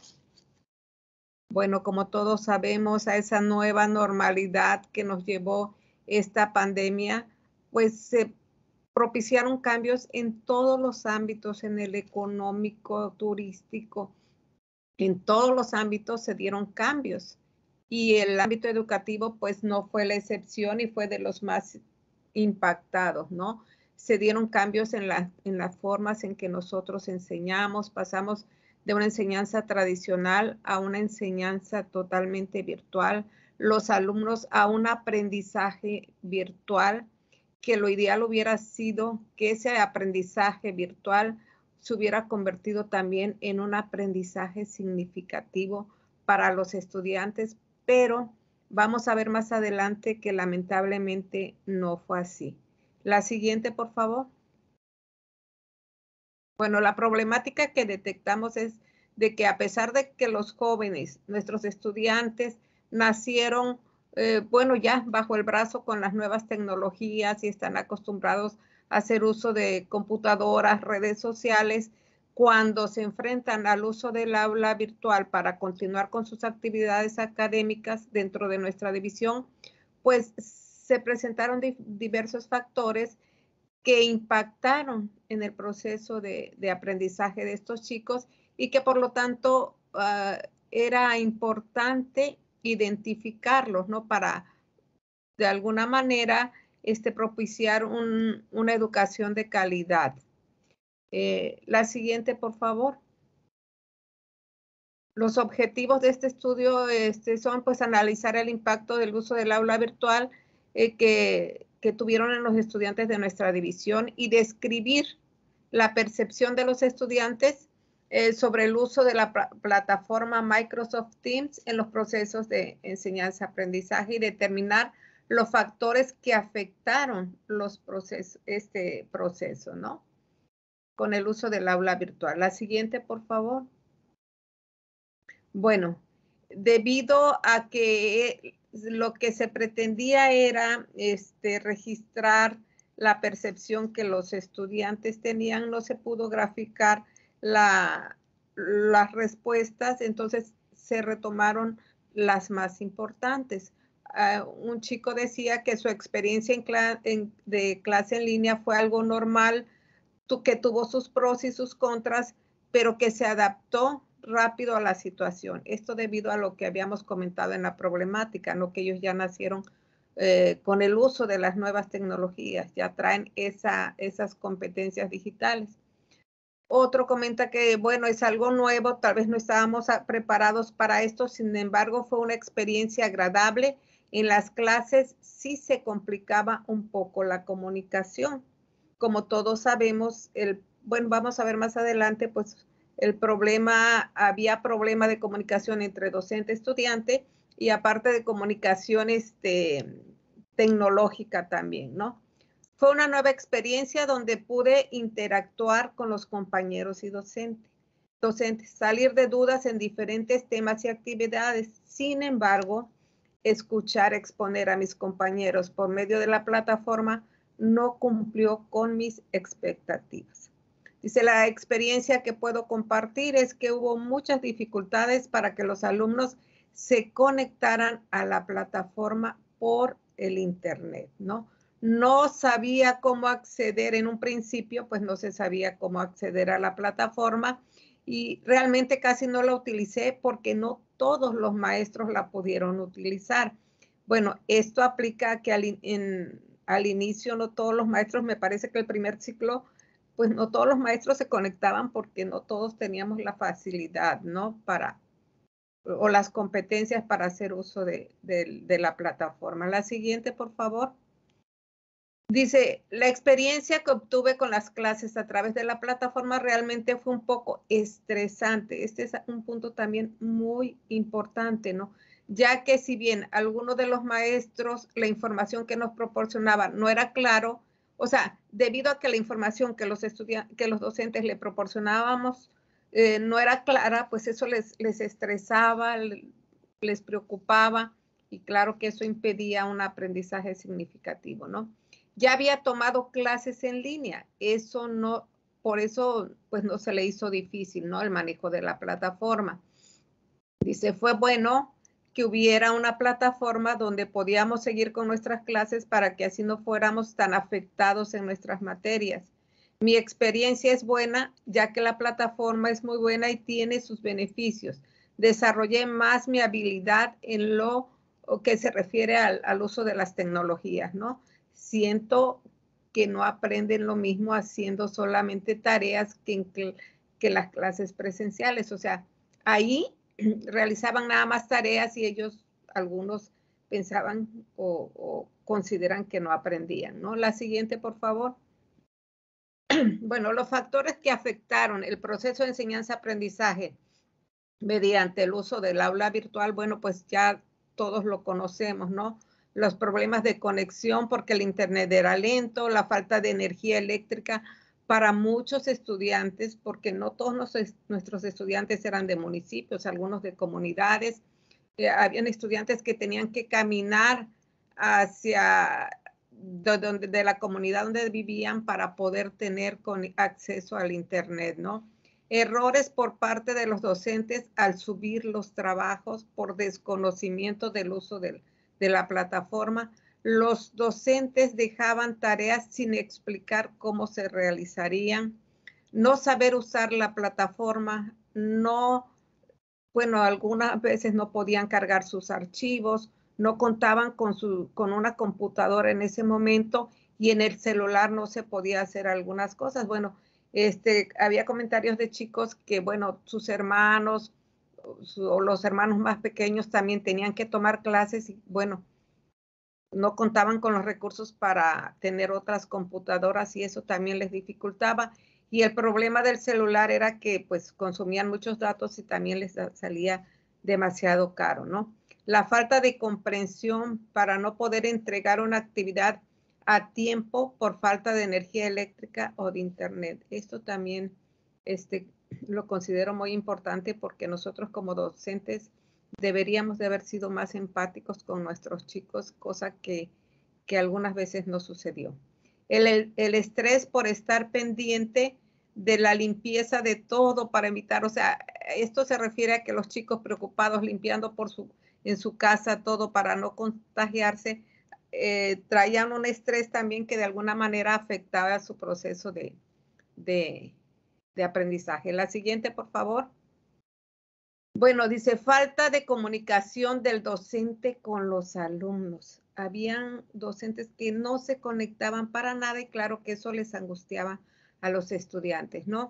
Bueno, como todos sabemos, a esa nueva normalidad que nos llevó esta pandemia, pues se propiciaron cambios en todos los ámbitos, en el económico, turístico, en todos los ámbitos se dieron cambios y el ámbito educativo pues no fue la excepción y fue de los más impactados, ¿no? Se dieron cambios en las formas en que nosotros enseñamos, pasamos de una enseñanza tradicional a una enseñanza totalmente virtual, los alumnos a un aprendizaje virtual, que lo ideal hubiera sido que ese aprendizaje virtual se hubiera convertido también en un aprendizaje significativo para los estudiantes, pero vamos a ver más adelante que lamentablemente no fue así. La siguiente, por favor. Bueno, la problemática que detectamos es de que a pesar de que los jóvenes, nuestros estudiantes, nacieron bueno, ya bajo el brazo con las nuevas tecnologías y están acostumbrados a hacer uso de computadoras, redes sociales, cuando se enfrentan al uso del aula virtual para continuar con sus actividades académicas dentro de nuestra división, pues se presentaron diversos factores que impactaron en el proceso de aprendizaje de estos chicos y que por lo tanto era importante identificarlos, ¿no? Para de alguna manera propiciar una educación de calidad. La siguiente, por favor. Los objetivos de este estudio son pues analizar el impacto del uso del aula virtual que tuvieron en los estudiantes de nuestra división y describir la percepción de los estudiantes sobre el uso de la plataforma Microsoft Teams en los procesos de enseñanza-aprendizaje y determinar los factores que afectaron los procesos, este proceso, ¿no? Con el uso del aula virtual. La siguiente, por favor. Bueno, debido a que lo que se pretendía era registrar la percepción que los estudiantes tenían, no se pudo graficar las respuestas, entonces se retomaron las más importantes. Un chico decía que su experiencia de clase en línea fue algo normal, que tuvo sus pros y sus contras, pero que se adaptó rápido a la situación. Esto debido a lo que habíamos comentado en la problemática, ¿no? Que ellos ya nacieron con el uso de las nuevas tecnologías, ya traen esas competencias digitales. Otro comenta que, bueno, es algo nuevo, tal vez no estábamos preparados para esto, sin embargo, fue una experiencia agradable. En las clases sí se complicaba un poco la comunicación. Como todos sabemos, bueno, vamos a ver más adelante, pues había problema de comunicación entre docente y estudiante y aparte de comunicación tecnológica también, ¿no? Fue una nueva experiencia donde pude interactuar con los compañeros y docentes, salir de dudas en diferentes temas y actividades. Sin embargo, escuchar exponer a mis compañeros por medio de la plataforma no cumplió con mis expectativas. Dice, la experiencia que puedo compartir es que hubo muchas dificultades para que los alumnos se conectaran a la plataforma por el internet, ¿no? No sabía cómo acceder en un principio, pues no se sabía cómo acceder a la plataforma y realmente casi no la utilicé porque no todos los maestros la pudieron utilizar. Bueno, esto aplica que al inicio no todos los maestros, me parece que el primer ciclo, pues no todos los maestros se conectaban porque no todos teníamos la facilidad, ¿no? O las competencias para hacer uso de la plataforma. La siguiente, por favor. Dice, la experiencia que obtuve con las clases a través de la plataforma realmente fue un poco estresante. Este es un punto también muy importante, ¿no? Ya que si bien algunos de los maestros, la información que nos proporcionaban no era claro, o sea, debido a que la información que los docentes le proporcionábamos no era clara, pues eso les estresaba, les preocupaba y claro que eso impedía un aprendizaje significativo, ¿no? Ya había tomado clases en línea, por eso pues no se le hizo difícil, ¿no? El manejo de la plataforma. Dice, fue bueno que hubiera una plataforma donde podíamos seguir con nuestras clases para que así no fuéramos tan afectados en nuestras materias. Mi experiencia es buena, ya que la plataforma es muy buena y tiene sus beneficios. Desarrollé más mi habilidad en lo que se refiere al uso de las tecnologías, ¿no? Siento que no aprenden lo mismo haciendo solamente tareas que las clases presenciales. O sea, ahí realizaban nada más tareas y algunos pensaban o consideran que no aprendían, ¿no? La siguiente, por favor. Bueno, los factores que afectaron el proceso de enseñanza-aprendizaje mediante el uso del aula virtual, bueno, pues ya todos lo conocemos, ¿no? Los problemas de conexión porque el internet era lento, la falta de energía eléctrica para muchos estudiantes, porque no todos nuestros estudiantes eran de municipios, algunos de comunidades. Habían estudiantes que tenían que caminar hacia de la comunidad donde vivían para poder tener acceso al internet, ¿no? Errores por parte de los docentes al subir los trabajos por desconocimiento del uso de de la plataforma. Los docentes dejaban tareas sin explicar cómo se realizarían, no saber usar la plataforma, algunas veces no podían cargar sus archivos, no contaban con una computadora en ese momento y en el celular no se podía hacer algunas cosas. Bueno, había comentarios de chicos que, bueno, sus hermanos o los hermanos más pequeños también tenían que tomar clases y, bueno, no contaban con los recursos para tener otras computadoras y eso también les dificultaba. Y el problema del celular era que pues consumían muchos datos y también les salía demasiado caro, ¿no? La falta de comprensión para no poder entregar una actividad a tiempo por falta de energía eléctrica o de internet. Esto también lo considero muy importante porque nosotros como docentes deberíamos de haber sido más empáticos con nuestros chicos, cosa que algunas veces no sucedió. El estrés por estar pendiente de la limpieza de todo para evitar, o sea, esto se refiere a que los chicos preocupados limpiando en su casa todo para no contagiarse, traían un estrés también que de alguna manera afectaba su proceso de aprendizaje. La siguiente, por favor. Bueno, dice falta de comunicación del docente con los alumnos. Habían docentes que no se conectaban para nada y claro que eso les angustiaba a los estudiantes, ¿no?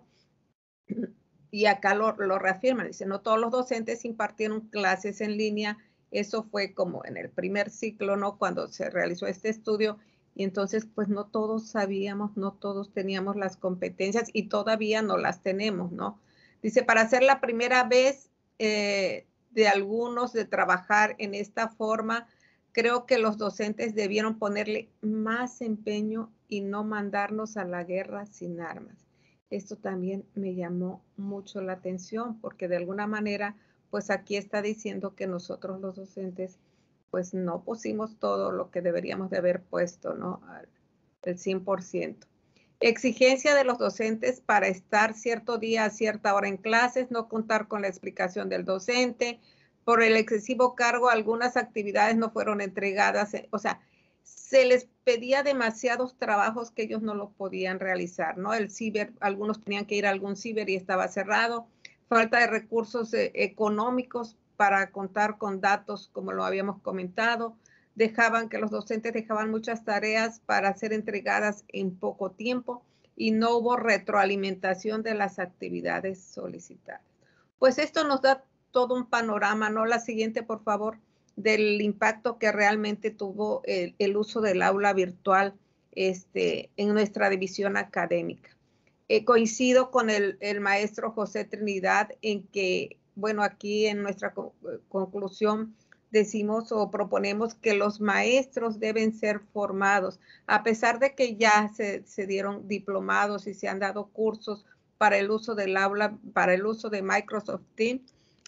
Y acá lo reafirman, dice, no todos los docentes impartieron clases en línea. Eso fue como en el primer ciclo, ¿no? Cuando se realizó este estudio y entonces pues no todos sabíamos, no todos teníamos las competencias y todavía no las tenemos, ¿no? Dice, para hacer la primera vez de algunos de trabajar en esta forma, creo que los docentes debieron ponerle más empeño y no mandarnos a la guerra sin armas. Esto también me llamó mucho la atención porque de alguna manera, pues aquí está diciendo que nosotros los docentes, pues no pusimos todo lo que deberíamos de haber puesto, ¿no? El 100%. Exigencia de los docentes para estar cierto día a cierta hora en clases, no contar con la explicación del docente. Por el excesivo cargo, algunas actividades no fueron entregadas. O sea, se les pedía demasiados trabajos que ellos no lo podían realizar, ¿no? El ciber, algunos tenían que ir a algún ciber y estaba cerrado. Falta de recursos económicos para contar con datos, como lo habíamos comentado. Los docentes dejaban muchas tareas para ser entregadas en poco tiempo y no hubo retroalimentación de las actividades solicitadas. Pues esto nos da todo un panorama, ¿no? La siguiente, por favor, del impacto que realmente tuvo el uso del aula virtual en nuestra división académica. Coincido con el maestro José Trinidad en que, bueno, aquí en nuestra conclusión decimos o proponemos que los maestros deben ser formados, a pesar de que ya se dieron diplomados y se han dado cursos para el uso del aula, para el uso de Microsoft Teams.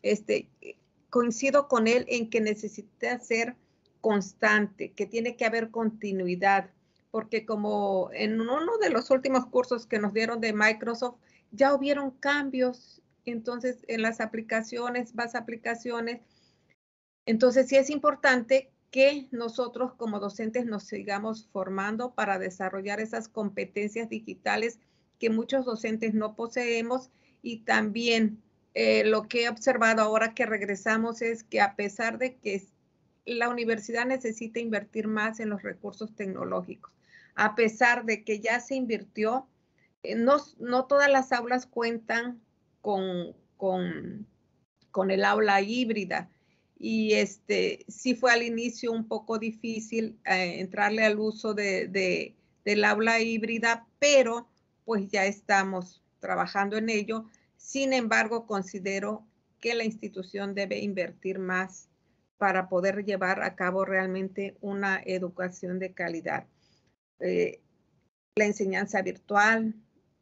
Coincido con él en que necesita ser constante, que tiene que haber continuidad, porque como en uno de los últimos cursos que nos dieron de Microsoft, ya hubieron cambios, entonces en las aplicaciones, más aplicaciones. Entonces sí es importante que nosotros como docentes nos sigamos formando para desarrollar esas competencias digitales que muchos docentes no poseemos y también lo que he observado ahora que regresamos es que a pesar de que la universidad necesita invertir más en los recursos tecnológicos, a pesar de que ya se invirtió, no todas las aulas cuentan con el aula híbrida. Y sí fue al inicio un poco difícil entrarle al uso del aula híbrida, pero pues ya estamos trabajando en ello. Sin embargo, considero que la institución debe invertir más para poder llevar a cabo realmente una educación de calidad. La enseñanza virtual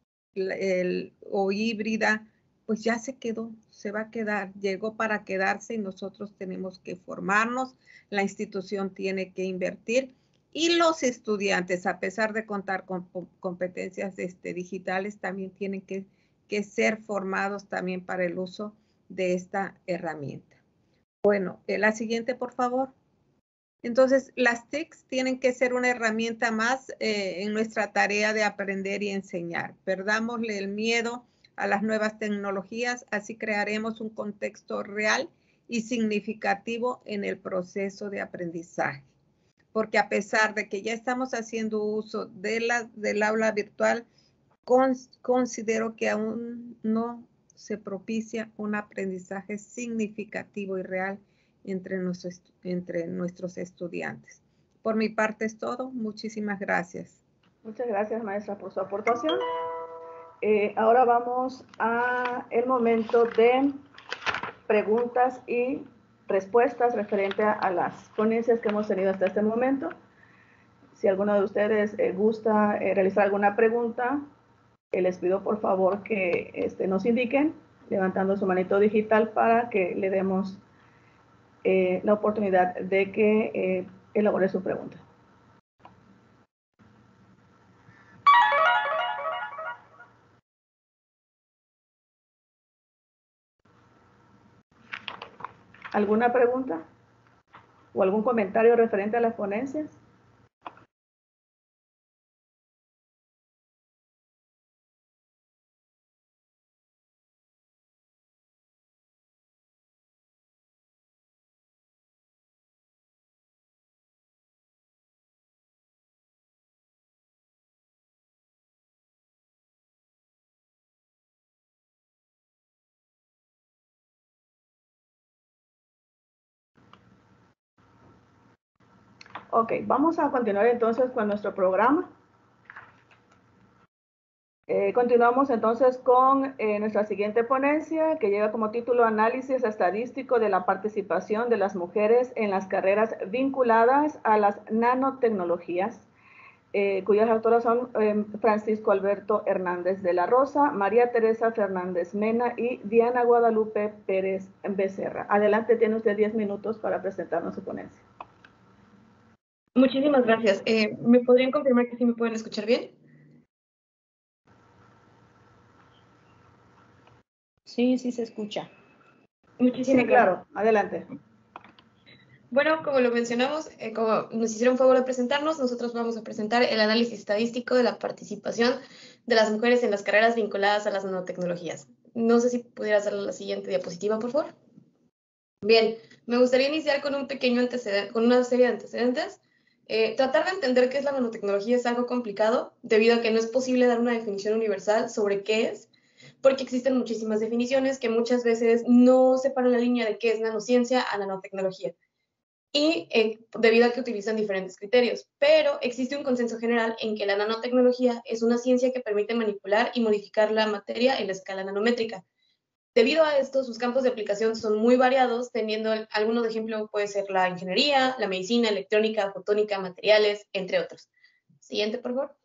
o híbrida, pues ya se quedó, se va a quedar, llegó para quedarse y nosotros tenemos que formarnos, la institución tiene que invertir y los estudiantes, a pesar de contar con competencias digitales, también tienen que ser formados también para el uso de esta herramienta. Bueno, la siguiente, por favor. Entonces, las TICs tienen que ser una herramienta más en nuestra tarea de aprender y enseñar. Perdámosle el miedo a las nuevas tecnologías, así crearemos un contexto real y significativo en el proceso de aprendizaje. Porque a pesar de que ya estamos haciendo uso del aula virtual, considero que aún no se propicia un aprendizaje significativo y real entre nuestros estudiantes. Por mi parte es todo. Muchísimas gracias. Muchas gracias, maestra, por su aportación. Ahora vamos a el momento de preguntas y respuestas referente a las ponencias que hemos tenido hasta este momento. Si alguno de ustedes gusta realizar alguna pregunta, les pido por favor que nos indiquen levantando su manito digital para que le demos la oportunidad de que elabore su pregunta. ¿Alguna pregunta o algún comentario referente a las ponencias? Ok, vamos a continuar entonces con nuestro programa. Continuamos entonces con nuestra siguiente ponencia, que lleva como título Análisis estadístico de la participación de las mujeres en las carreras vinculadas a las nanotecnologías, cuyas autoras son Francisco Alberto Hernández de la Rosa, María Teresa Fernández Mena y Diana Guadalupe Pérez Becerra. Adelante, tiene usted 10 minutos para presentarnos su ponencia. Muchísimas gracias. ¿Me podrían confirmar que sí me pueden escuchar bien? Sí, sí se escucha. Muchísimas Sí, claro. Adelante. Bueno, como lo mencionamos, como nos hicieron favor de presentarnos, nosotros vamos a presentar el análisis estadístico de la participación de las mujeres en las carreras vinculadas a las nanotecnologías. No sé si pudiera hacer la siguiente diapositiva, por favor. Bien, me gustaría iniciar con un pequeño antecedente, con una serie de antecedentes. Tratar de entender qué es la nanotecnología es algo complicado, debido a que no es posible dar una definición universal sobre qué es, porque existen muchísimas definiciones que muchas veces no separan la línea de qué es nanociencia a nanotecnología, y debido a que utilizan diferentes criterios. Pero existe un consenso general en que la nanotecnología es una ciencia que permite manipular y modificar la materia en la escala nanométrica. Debido a esto, sus campos de aplicación son muy variados, teniendo algunos de ejemplo puede ser la ingeniería, la medicina, electrónica, fotónica, materiales, entre otros. Siguiente, por favor.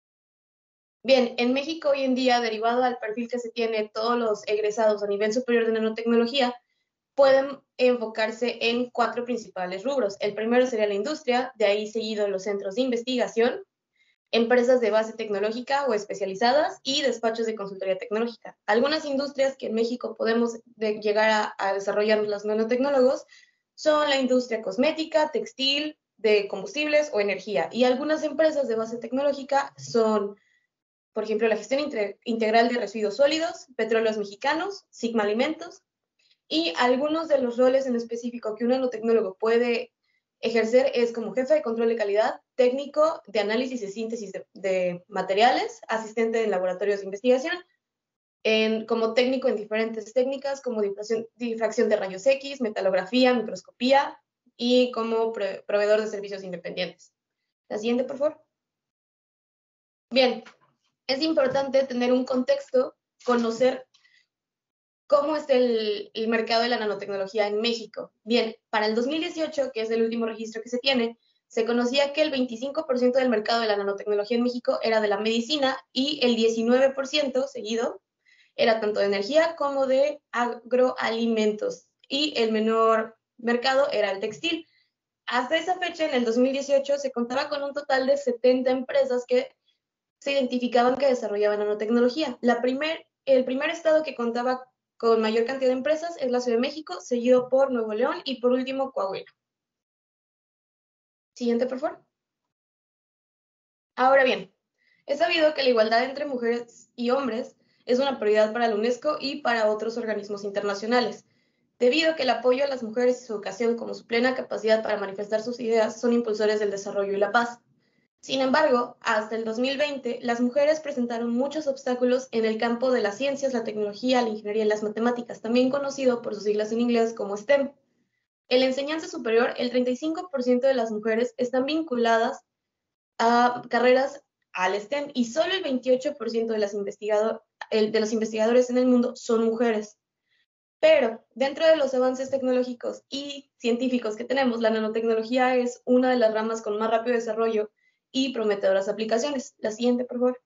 Bien, en México hoy en día, derivado al perfil que se tiene todos los egresados a nivel superior de nanotecnología, pueden enfocarse en 4 principales rubros. El primero sería la industria, de ahí seguido los centros de investigación, empresas de base tecnológica o especializadas y despachos de consultoría tecnológica. Algunas industrias que en México podemos llegar a desarrollar los nanotecnólogos son la industria cosmética, textil, de combustibles o energía. Y algunas empresas de base tecnológica son, por ejemplo, la gestión integral de residuos sólidos, Petróleos Mexicanos, Sigma Alimentos, y algunos de los roles en específico que un nanotecnólogo puede ejercer es como jefe de control de calidad, técnico de análisis y síntesis de materiales, asistente de laboratorios de investigación, como técnico en diferentes técnicas como difracción de rayos X, metalografía, microscopía y como proveedor de servicios independientes. La siguiente, por favor. Bien, es importante tener un contexto, conocer ¿cómo es el mercado de la nanotecnología en México? Bien, para el 2018, que es el último registro que se tiene, se conocía que el 25% del mercado de la nanotecnología en México era de la medicina y el 19% seguido era tanto de energía como de agroalimentos. Y el menor mercado era el textil. Hasta esa fecha, en el 2018, se contaba con un total de 70 empresas que se identificaban que desarrollaban nanotecnología. El primer estado que contaba con mayor cantidad de empresas es la Ciudad de México, seguido por Nuevo León y por último Coahuila. Siguiente, por favor. Ahora bien, es sabido que la igualdad entre mujeres y hombres es una prioridad para la UNESCO y para otros organismos internacionales, debido a que el apoyo a las mujeres y su educación como su plena capacidad para manifestar sus ideas son impulsores del desarrollo y la paz. Sin embargo, hasta el 2020, las mujeres presentaron muchos obstáculos en el campo de las ciencias, la tecnología, la ingeniería y las matemáticas, también conocido por sus siglas en inglés como STEM. En la enseñanza superior, el 35% de las mujeres están vinculadas a carreras al STEM y solo el 28% de los investigadores en el mundo son mujeres. Pero dentro de los avances tecnológicos y científicos que tenemos, la nanotecnología es una de las ramas con más rápido desarrollo y prometedoras aplicaciones. La siguiente, por favor.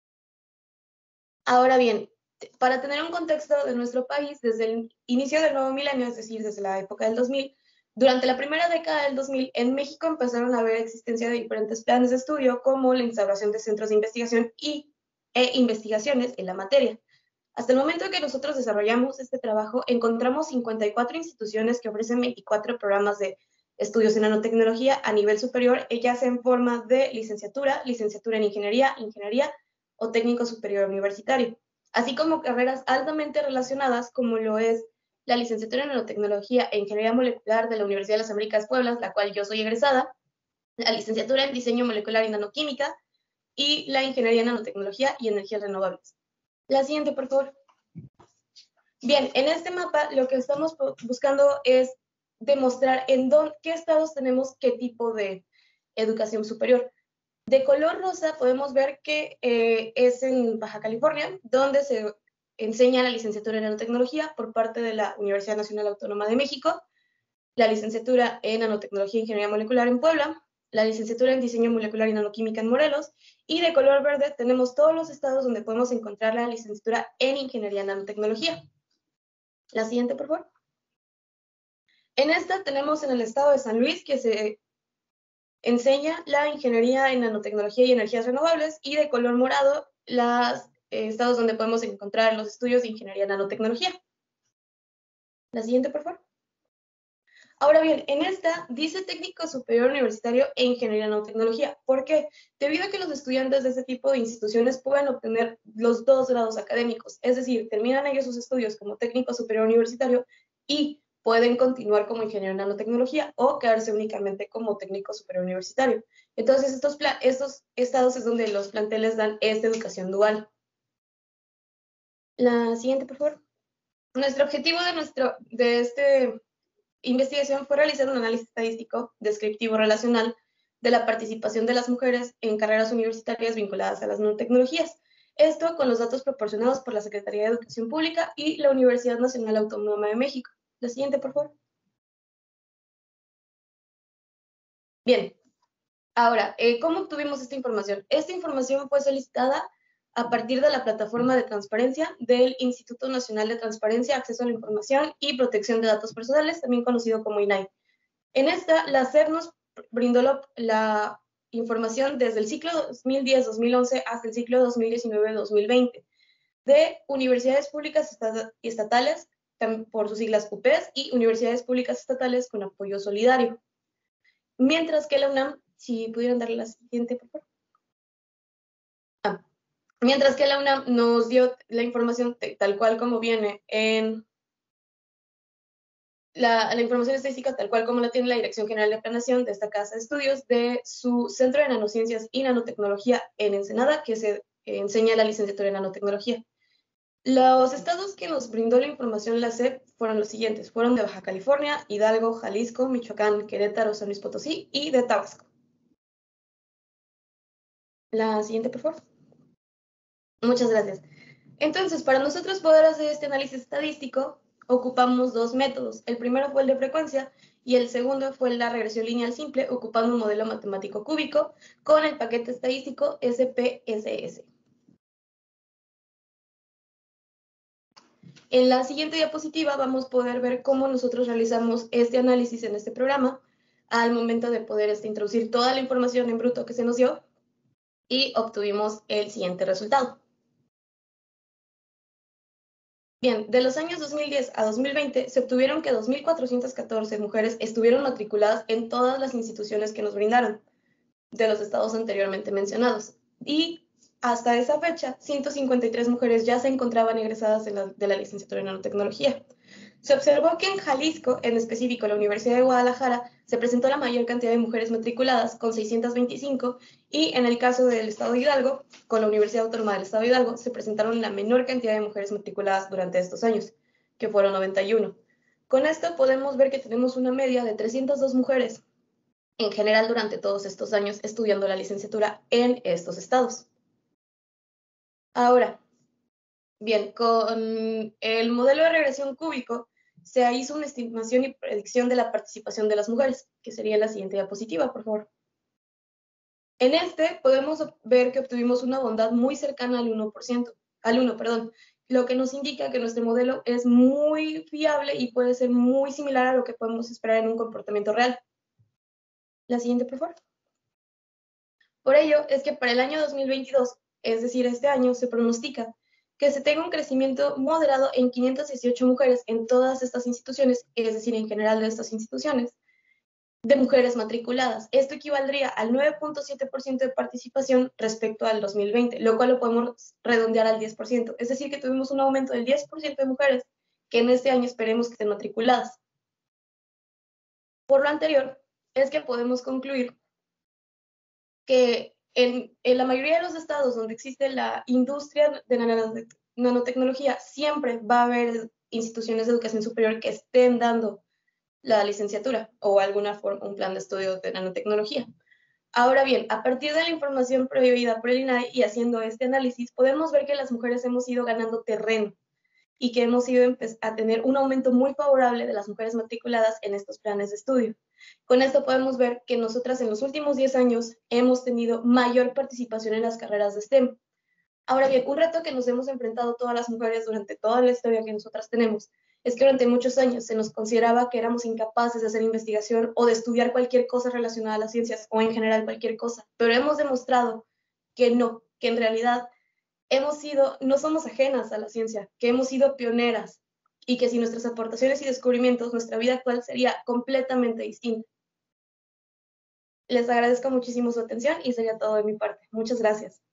Ahora bien, para tener un contexto de nuestro país, desde el inicio del nuevo milenio, es decir, desde la época del 2000, durante la primera década del 2000, en México empezaron a haber existencia de diferentes planes de estudio, como la instauración de centros de investigación e investigaciones en la materia. Hasta el momento en que nosotros desarrollamos este trabajo, encontramos 54 instituciones que ofrecen 24 programas de estudios en nanotecnología a nivel superior, ya sea en forma de licenciatura, licenciatura en ingeniería, ingeniería o técnico superior universitario, así como carreras altamente relacionadas como lo es la licenciatura en nanotecnología e ingeniería molecular de la Universidad de las Américas Puebla, la cual yo soy egresada, la licenciatura en diseño molecular y nanoquímica y la ingeniería en nanotecnología y energías renovables. La siguiente, por favor. Bien, en este mapa lo que estamos buscando es demostrar en qué estados tenemos qué tipo de educación superior. De color rosa podemos ver que es en Baja California, donde se enseña la licenciatura en nanotecnología por parte de la Universidad Nacional Autónoma de México, la licenciatura en nanotecnología e ingeniería molecular en Puebla, la licenciatura en diseño molecular y nanoquímica en Morelos, y de color verde tenemos todos los estados donde podemos encontrar la licenciatura en ingeniería nanotecnología. La siguiente, por favor. En esta tenemos en el estado de San Luis que se enseña la ingeniería en nanotecnología y energías renovables, y de color morado los estados donde podemos encontrar los estudios de ingeniería en nanotecnología. La siguiente, por favor. Ahora bien, en esta dice técnico superior universitario e ingeniería en nanotecnología. ¿Por qué? Debido a que los estudiantes de este tipo de instituciones pueden obtener los 2 grados académicos, es decir, terminan ellos sus estudios como técnico superior universitario y pueden continuar como ingeniero en nanotecnología o quedarse únicamente como técnico superior universitario. Entonces, estos estados es donde los planteles dan esta educación dual. La siguiente, por favor. Nuestro objetivo de esta investigación fue realizar un análisis estadístico, descriptivo, relacional de la participación de las mujeres en carreras universitarias vinculadas a las nanotecnologías. Esto con los datos proporcionados por la Secretaría de Educación Pública y la Universidad Nacional Autónoma de México. La siguiente, por favor. Bien, ahora, ¿cómo obtuvimos esta información? Esta información fue solicitada a partir de la plataforma de transparencia del Instituto Nacional de Transparencia, Acceso a la Información y Protección de Datos Personales, también conocido como INAI. En esta, la SEP nos brindó la información desde el ciclo 2010-2011 hasta el ciclo 2019-2020 de universidades públicas y estatales, por sus siglas UPES, y universidades públicas estatales con apoyo solidario. Mientras que la UNAM, si pudieran darle la siguiente, por favor. Mientras que la UNAM nos dio la información tal cual como viene en la información estadística tal cual como la tiene la Dirección General de Planeación de esta casa de estudios de su Centro de Nanociencias y Nanotecnología en Ensenada, que se enseña la licenciatura en nanotecnología. Los estados que nos brindó la información la SEP fueron los siguientes. Fueron de Baja California, Hidalgo, Jalisco, Michoacán, Querétaro, San Luis Potosí y de Tabasco. La siguiente, por favor. Muchas gracias. Entonces, para nosotros poder hacer este análisis estadístico, ocupamos 2 métodos. El primero fue el de frecuencia y el segundo fue la regresión lineal simple, ocupando un modelo matemático cúbico con el paquete estadístico SPSS. En la siguiente diapositiva vamos a poder ver cómo nosotros realizamos este análisis en este programa al momento de poder introducir toda la información en bruto que se nos dio y obtuvimos el siguiente resultado. Bien, de los años 2010 a 2020 se obtuvieron que 2.414 mujeres estuvieron matriculadas en todas las instituciones que nos brindaron, de los estados anteriormente mencionados. Y hasta esa fecha, 153 mujeres ya se encontraban egresadas de la licenciatura en nanotecnología. Se observó que en Jalisco, en específico la Universidad de Guadalajara, se presentó la mayor cantidad de mujeres matriculadas, con 625, y en el caso del Estado de Hidalgo, con la Universidad Autónoma del Estado de Hidalgo, se presentaron la menor cantidad de mujeres matriculadas durante estos años, que fueron 91. Con esto podemos ver que tenemos una media de 302 mujeres en general durante todos estos años estudiando la licenciatura en estos estados. Ahora, bien, con el modelo de regresión cúbico se hizo una estimación y predicción de la participación de las mujeres, que sería la siguiente diapositiva, por favor. En este podemos ver que obtuvimos una bondad muy cercana al 1%, lo que nos indica que nuestro modelo es muy fiable y puede ser muy similar a lo que podemos esperar en un comportamiento real. La siguiente, por favor. Por ello es que para el año 2022, es decir, este año, se pronostica que se tenga un crecimiento moderado en 518 mujeres en todas estas instituciones, es decir, en general de estas instituciones, de mujeres matriculadas. Esto equivaldría al 9.7% de participación respecto al 2020, lo cual lo podemos redondear al 10%. Es decir, que tuvimos un aumento del 10% de mujeres que en este año esperemos que estén matriculadas. Por lo anterior, es que podemos concluir que en la mayoría de los estados donde existe la industria de nanotecnología, siempre va a haber instituciones de educación superior que estén dando la licenciatura o alguna forma, un plan de estudio de nanotecnología. Ahora bien, a partir de la información prohibida por el INAI y haciendo este análisis, podemos ver que las mujeres hemos ido ganando terreno y que hemos ido a tener un aumento muy favorable de las mujeres matriculadas en estos planes de estudio. Con esto podemos ver que nosotras en los últimos 10 años hemos tenido mayor participación en las carreras de STEM. Ahora bien, un reto que nos hemos enfrentado todas las mujeres durante toda la historia que nosotras tenemos es que durante muchos años se nos consideraba que éramos incapaces de hacer investigación o de estudiar cualquier cosa relacionada a las ciencias o en general cualquier cosa, pero hemos demostrado que no, que en realidad no somos ajenas a la ciencia, que hemos sido pioneras y que sin nuestras aportaciones y descubrimientos nuestra vida actual sería completamente distinta. Les agradezco muchísimo su atención y sería todo de mi parte. Muchas gracias.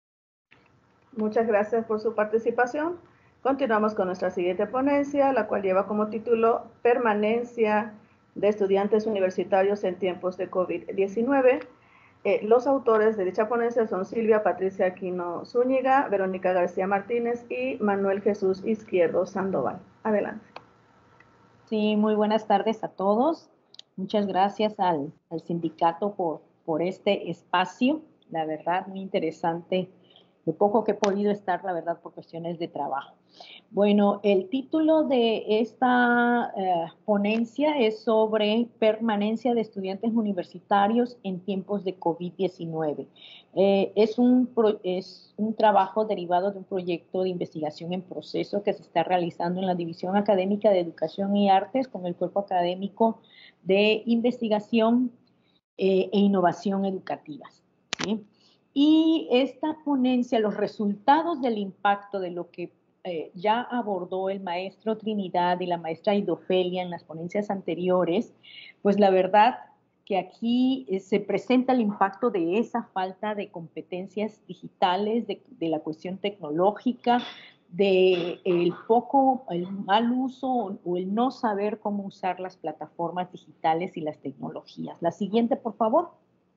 Muchas gracias por su participación. Continuamos con nuestra siguiente ponencia, la cual lleva como título Permanencia de estudiantes universitarios en tiempos de COVID-19. Los autores de dicha ponencia son Silvia Patricia Aquino Zúñiga, Verónica García Martínez y Manuel Jesús Izquierdo Sandoval. Adelante. Sí, muy buenas tardes a todos. Muchas gracias al sindicato por este espacio. La verdad, muy interesante. Lo poco que he podido estar, la verdad, por cuestiones de trabajo. Bueno, el título de esta ponencia es sobre permanencia de estudiantes universitarios en tiempos de COVID-19. Es un trabajo derivado de un proyecto de investigación en proceso que se está realizando en la División Académica de Educación y Artes con el Cuerpo Académico de Investigación e Innovación Educativas, ¿sí? Y esta ponencia, los resultados del impacto de lo que ya abordó el maestro Trinidad y la maestra Idofelia en las ponencias anteriores, pues la verdad que aquí se presenta el impacto de esa falta de competencias digitales, de la cuestión tecnológica, de el mal uso o el no saber cómo usar las plataformas digitales y las tecnologías. La siguiente, por favor.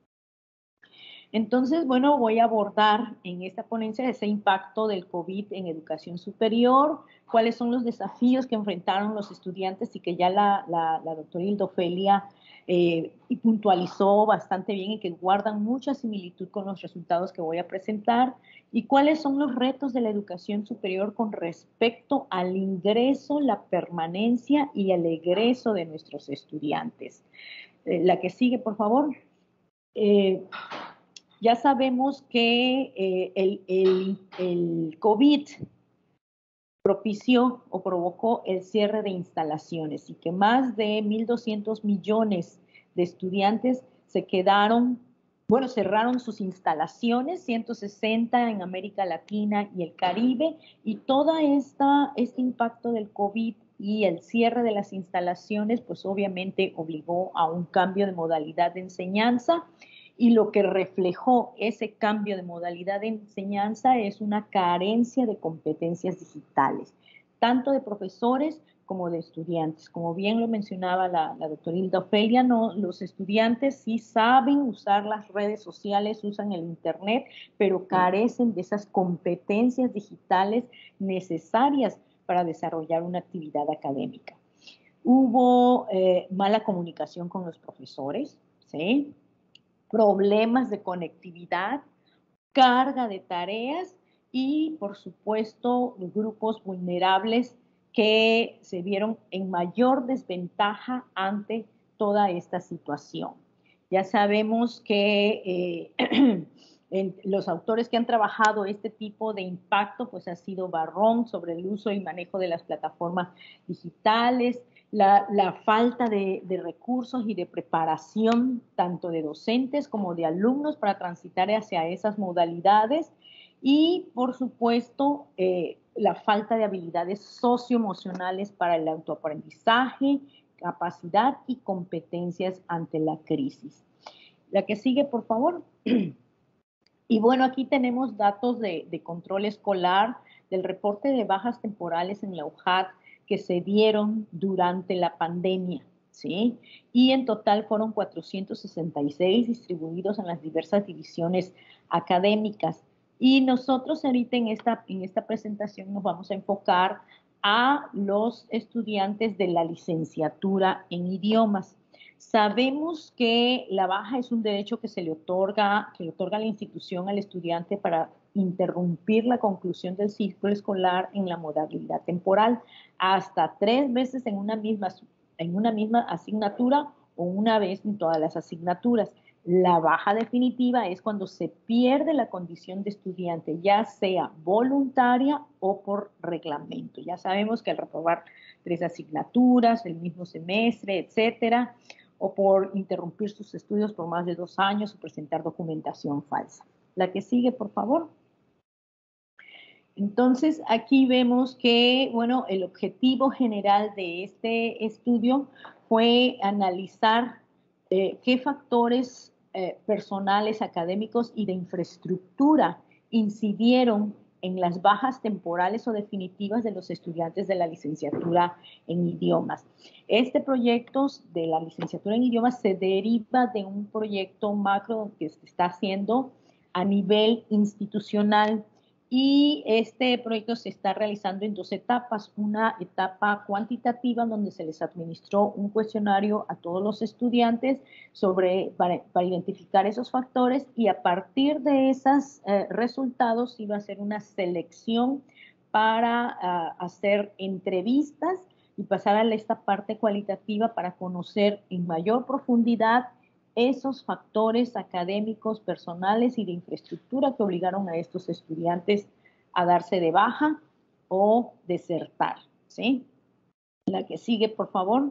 Entonces, bueno, voy a abordar en esta ponencia ese impacto del COVID en educación superior, cuáles son los desafíos que enfrentaron los estudiantes y que ya la doctora Idofelia puntualizó bastante bien y que guardan mucha similitud con los resultados que voy a presentar, y cuáles son los retos de la educación superior con respecto al ingreso, la permanencia y el egreso de nuestros estudiantes. La que sigue, por favor. Ya sabemos que el COVID propició o provocó el cierre de instalaciones y que más de 1.200 millones de estudiantes se quedaron bueno, cerraron sus instalaciones, 160 en América Latina y el Caribe, y todo este impacto del COVID y el cierre de las instalaciones, pues obviamente obligó a un cambio de modalidad de enseñanza, y lo que reflejó ese cambio de modalidad de enseñanza es una carencia de competencias digitales, tanto de profesores como de estudiantes. Como bien lo mencionaba la doctora Hilda Ofelia, no, los estudiantes sí saben usar las redes sociales, usan el internet, pero carecen de esas competencias digitales necesarias para desarrollar una actividad académica. Hubo mala comunicación con los profesores, ¿sí? Problemas de conectividad, carga de tareas y, por supuesto, grupos vulnerables que se vieron en mayor desventaja ante toda esta situación. Ya sabemos que los autores que han trabajado este tipo de impacto, pues ha sido Barrón sobre el uso y manejo de las plataformas digitales, la falta de recursos y de preparación tanto de docentes como de alumnos para transitar hacia esas modalidades y, por supuesto, la falta de habilidades socioemocionales para el autoaprendizaje, capacidad y competencias ante la crisis. La que sigue, por favor. Y bueno, aquí tenemos datos de control escolar del reporte de bajas temporales en la UJAT que se dieron durante la pandemia, ¿sí? Y en total fueron 466 distribuidos en las diversas divisiones académicas. Y nosotros ahorita en esta presentación nos vamos a enfocar a los estudiantes de la licenciatura en idiomas. Sabemos que la baja es un derecho que le otorga la institución al estudiante para interrumpir la conclusión del ciclo escolar en la modalidad temporal hasta 3 veces en una misma asignatura o una vez en todas las asignaturas. La baja definitiva es cuando se pierde la condición de estudiante, ya sea voluntaria o por reglamento. Ya sabemos que al reprobar 3 asignaturas, el mismo semestre, etcétera, o por interrumpir sus estudios por más de 2 años o presentar documentación falsa. La que sigue, por favor. Entonces, aquí vemos que, bueno, el objetivo general de este estudio fue analizar qué factores personales, académicos y de infraestructura incidieron en las bajas temporales o definitivas de los estudiantes de la licenciatura en idiomas. Este proyecto de la licenciatura en idiomas se deriva de un proyecto macro que se está haciendo a nivel institucional y este proyecto se está realizando en 2 etapas. Una etapa cuantitativa donde se les administró un cuestionario a todos los estudiantes para identificar esos factores y a partir de esos resultados iba a ser una selección para hacer entrevistas y pasar a esta parte cualitativa para conocer en mayor profundidad esos factores académicos, personales y de infraestructura que obligaron a estos estudiantes a darse de baja o desertar, ¿sí? La que sigue, por favor.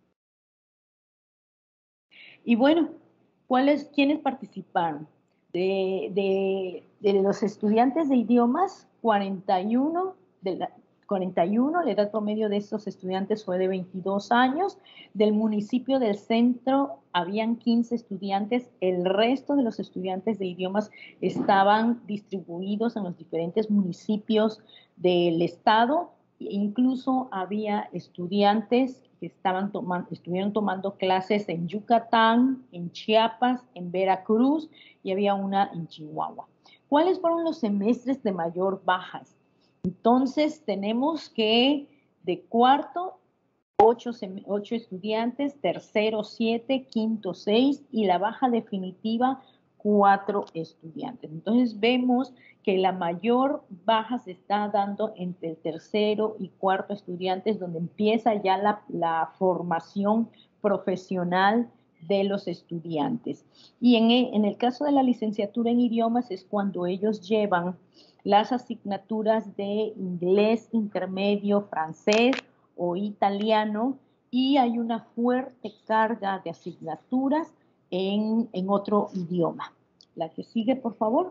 Y bueno, ¿quiénes participaron? De los estudiantes de idiomas, 41, la edad promedio de estos estudiantes fue de 22 años. Del municipio del centro habían 15 estudiantes. El resto de los estudiantes de idiomas estaban distribuidos en los diferentes municipios del estado. Incluso había estudiantes que estuvieron tomando clases en Yucatán, en Chiapas, en Veracruz y había una en Chihuahua. ¿Cuáles fueron los semestres de mayor bajas? Entonces, tenemos que de cuarto, 8 estudiantes, tercero 7, quinto 6 y la baja definitiva 4 estudiantes. Entonces, vemos que la mayor baja se está dando entre el tercero y cuarto estudiantes, donde empieza ya la formación profesional de los estudiantes. Y en el caso de la licenciatura en idiomas es cuando ellos llevan las asignaturas de inglés intermedio, francés o italiano y hay una fuerte carga de asignaturas en otro idioma. La que sigue, por favor.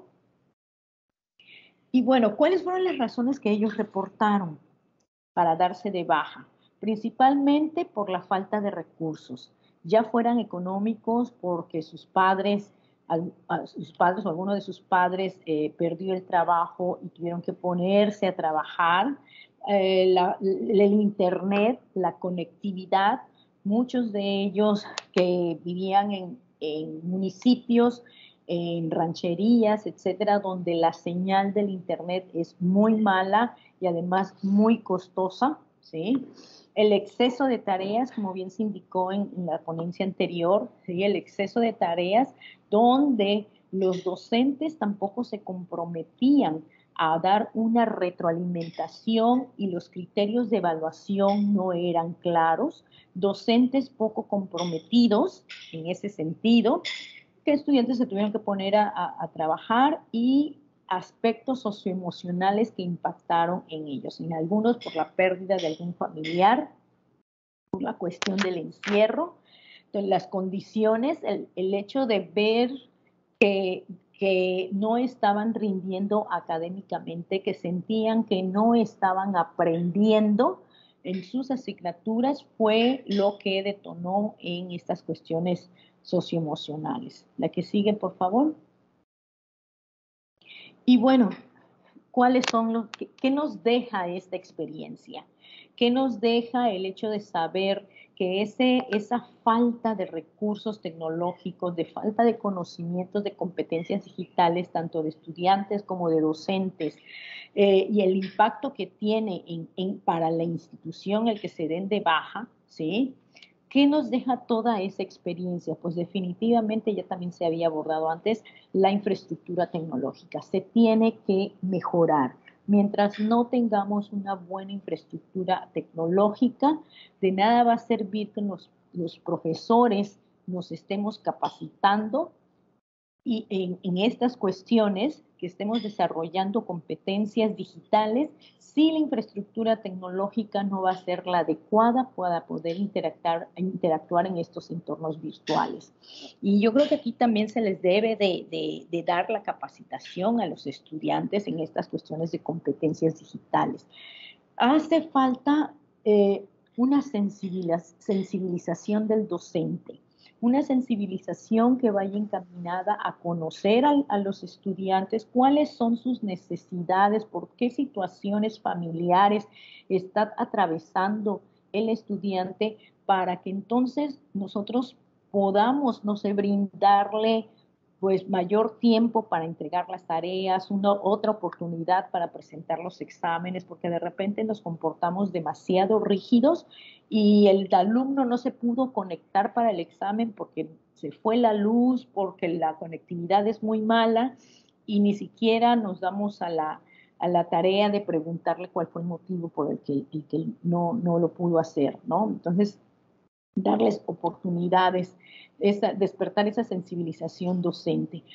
Y bueno, ¿cuáles fueron las razones que ellos reportaron para darse de baja? Principalmente por la falta de recursos, ya fueran económicos, porque sus padres o alguno de sus padres perdió el trabajo y tuvieron que ponerse a trabajar, el internet, la conectividad, muchos de ellos que vivían en municipios, en rancherías, etcétera, donde la señal del internet es muy mala y además muy costosa, ¿sí? El exceso de tareas, como bien se indicó en la ponencia anterior, ¿sí? El exceso de tareas donde los docentes tampoco se comprometían a dar una retroalimentación y los criterios de evaluación no eran claros, docentes poco comprometidos en ese sentido, que estudiantes se tuvieron que poner a trabajar y aspectos socioemocionales que impactaron en ellos, en algunos por la pérdida de algún familiar, por la cuestión del encierro, entonces las condiciones, el hecho de ver que no estaban rindiendo académicamente, que sentían que no estaban aprendiendo en sus asignaturas, fue lo que detonó en estas cuestiones socioemocionales. La que sigue, por favor. Y bueno, ¿cuáles son qué nos deja esta experiencia? ¿Qué nos deja el hecho de saber que esa falta de recursos tecnológicos, de falta de conocimientos, de competencias digitales, tanto de estudiantes como de docentes, y el impacto que tiene para la institución el que se den de baja, ¿sí? ¿Qué nos deja toda esa experiencia? Pues definitivamente, ya también se había abordado antes, la infraestructura tecnológica. Se tiene que mejorar. Mientras no tengamos una buena infraestructura tecnológica, de nada va a servir que los profesores nos estemos capacitando y en estas cuestiones que estemos desarrollando competencias digitales, si la infraestructura tecnológica no va a ser la adecuada para poder interactuar en estos entornos virtuales. Y yo creo que aquí también se les debe de dar la capacitación a los estudiantes en estas cuestiones de competencias digitales. Hace falta una sensibilización del docente, una sensibilización que vaya encaminada a conocer a los estudiantes cuáles son sus necesidades, por qué situaciones familiares está atravesando el estudiante, para que entonces nosotros podamos, no sé, brindarle pues mayor tiempo para entregar las tareas, otra oportunidad para presentar los exámenes, porque de repente nos comportamos demasiado rígidos y el alumno no se pudo conectar para el examen porque se fue la luz, porque la conectividad es muy mala y ni siquiera nos damos a la tarea de preguntarle cuál fue el motivo por el que no lo pudo hacer, ¿no? Entonces, darles oportunidades, despertar esa sensibilización docente,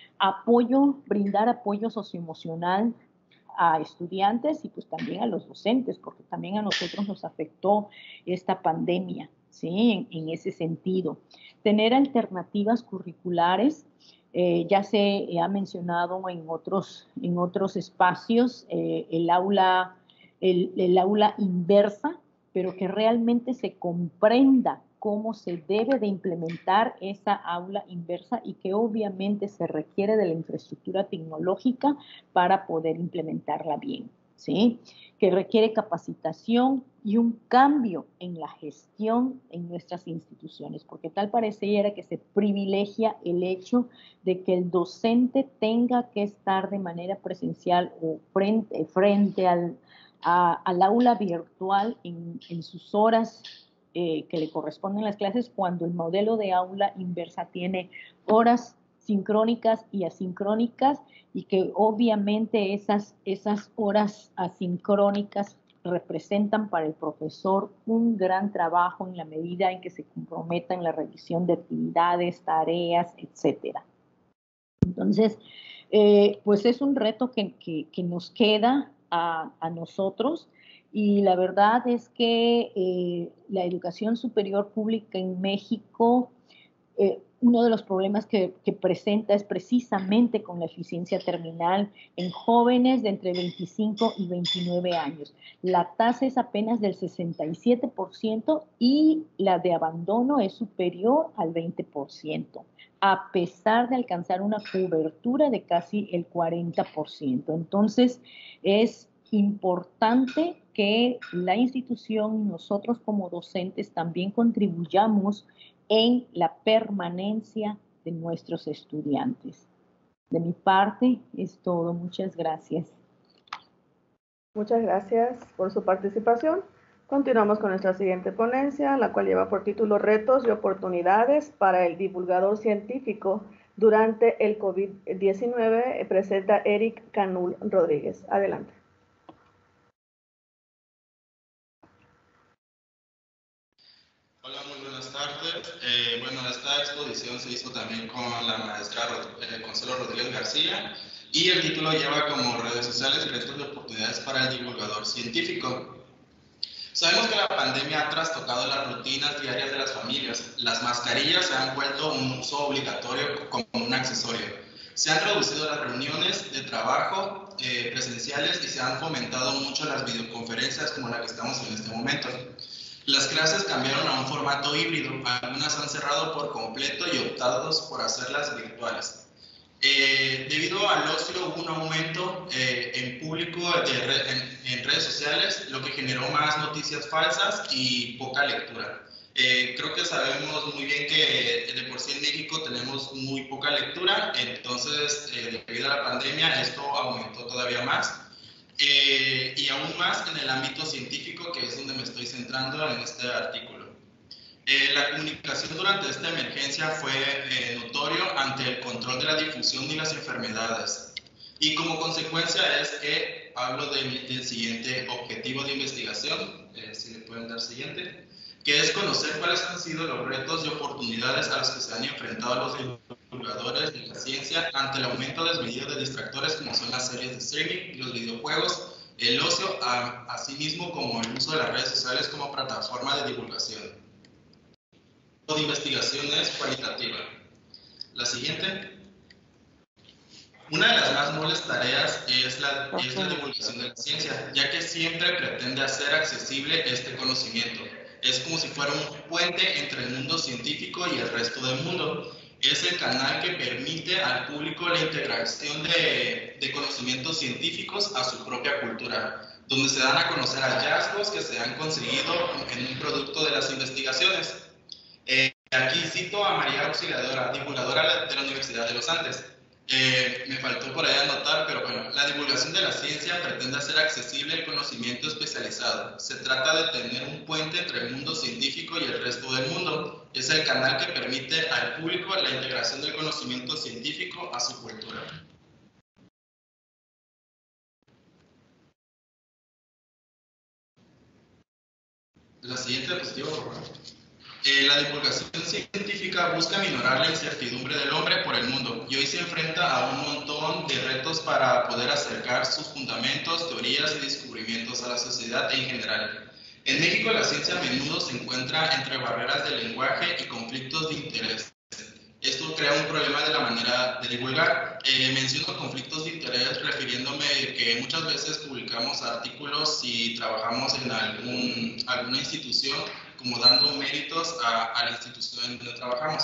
brindar apoyo socioemocional a estudiantes y pues también a los docentes, porque también a nosotros nos afectó esta pandemia, ¿sí? En ese sentido. Tener alternativas curriculares, ya se ha mencionado en otros espacios, el aula inversa, pero que realmente se comprenda cómo se debe de implementar esa aula inversa y que obviamente se requiere de la infraestructura tecnológica para poder implementarla bien, ¿sí? Que requiere capacitación y un cambio en la gestión en nuestras instituciones, porque tal pareciera que se privilegia el hecho de que el docente tenga que estar de manera presencial o frente al aula virtual en sus horas que le corresponden las clases, cuando el modelo de aula inversa tiene horas sincrónicas y asincrónicas y que obviamente esas horas asincrónicas representan para el profesor un gran trabajo en la medida en que se comprometa en la revisión de actividades, tareas, etcétera. Entonces, pues es un reto que nos queda a nosotros, y la verdad es que la educación superior pública en México uno de los problemas que presenta es precisamente con la eficiencia terminal en jóvenes de entre 25 y 29 años. La tasa es apenas del 67% y la de abandono es superior al 20%, a pesar de alcanzar una cobertura de casi el 40%. Entonces, es importante que la institución y nosotros como docentes también contribuyamos en la permanencia de nuestros estudiantes. De mi parte es todo. Muchas gracias. Muchas gracias por su participación. Continuamos con nuestra siguiente ponencia, la cual lleva por título Retos y oportunidades para el divulgador científico durante el COVID-19. Presenta Eric Canul Rodríguez. Adelante. Hola, muy buenas tardes. Bueno, esta exposición se hizo también con la maestra Consuelo Rodríguez García y el título lleva como redes sociales, retos y oportunidades para el divulgador científico. Sabemos que la pandemia ha trastocado las rutinas diarias de las familias. Las mascarillas se han vuelto un uso obligatorio como un accesorio. Se han reducido las reuniones de trabajo presenciales y se han fomentado mucho las videoconferencias como la que estamos en este momento. Las clases cambiaron a un formato híbrido, algunas han cerrado por completo y optados por hacerlas virtuales. Debido al ocio hubo un aumento en público en redes sociales, lo que generó más noticias falsas y poca lectura. Creo que sabemos muy bien que de por sí en México tenemos muy poca lectura, entonces debido a la pandemia esto aumentó todavía más. Y aún más en el ámbito científico, que es donde me estoy centrando en este artículo. La comunicación durante esta emergencia fue notorio ante el control de la difusión y las enfermedades. Y como consecuencia es que hablo del siguiente objetivo de investigación, si le pueden dar siguiente, que es conocer cuáles han sido los retos y oportunidades a los que se han enfrentado los divulgadores de la ciencia ante el aumento desmedido de distractores como son las series de streaming, los videojuegos, el ocio, así mismo como el uso de las redes sociales como plataforma de divulgación. De investigación es cualitativa. La siguiente. Una de las más nobles tareas es la divulgación de la ciencia, ya que siempre pretende hacer accesible este conocimiento. Es como si fuera un puente entre el mundo científico y el resto del mundo. Es el canal que permite al público la integración de conocimientos científicos a su propia cultura, donde se dan a conocer hallazgos que se han conseguido en un producto de las investigaciones. Aquí cito a María Auxiliadora, divulgadora de la Universidad de los Andes. Me faltó por ahí anotar, pero bueno, la divulgación de la ciencia pretende hacer accesible el conocimiento especializado. Se trata de tener un puente entre el mundo científico y el resto del mundo. Es el canal que permite al público la integración del conocimiento científico a su cultura. La siguiente diapositiva, por favor. La divulgación científica busca minorar la incertidumbre del hombre por el mundo y hoy se enfrenta a un montón de retos para poder acercar sus fundamentos, teorías y descubrimientos a la sociedad en general. En México la ciencia a menudo se encuentra entre barreras de lenguaje y conflictos de interés. Esto crea un problema de la manera de divulgar. Menciono conflictos de interés refiriéndome que muchas veces publicamos artículos y trabajamos en alguna institución como dando méritos a la institución en donde trabajamos.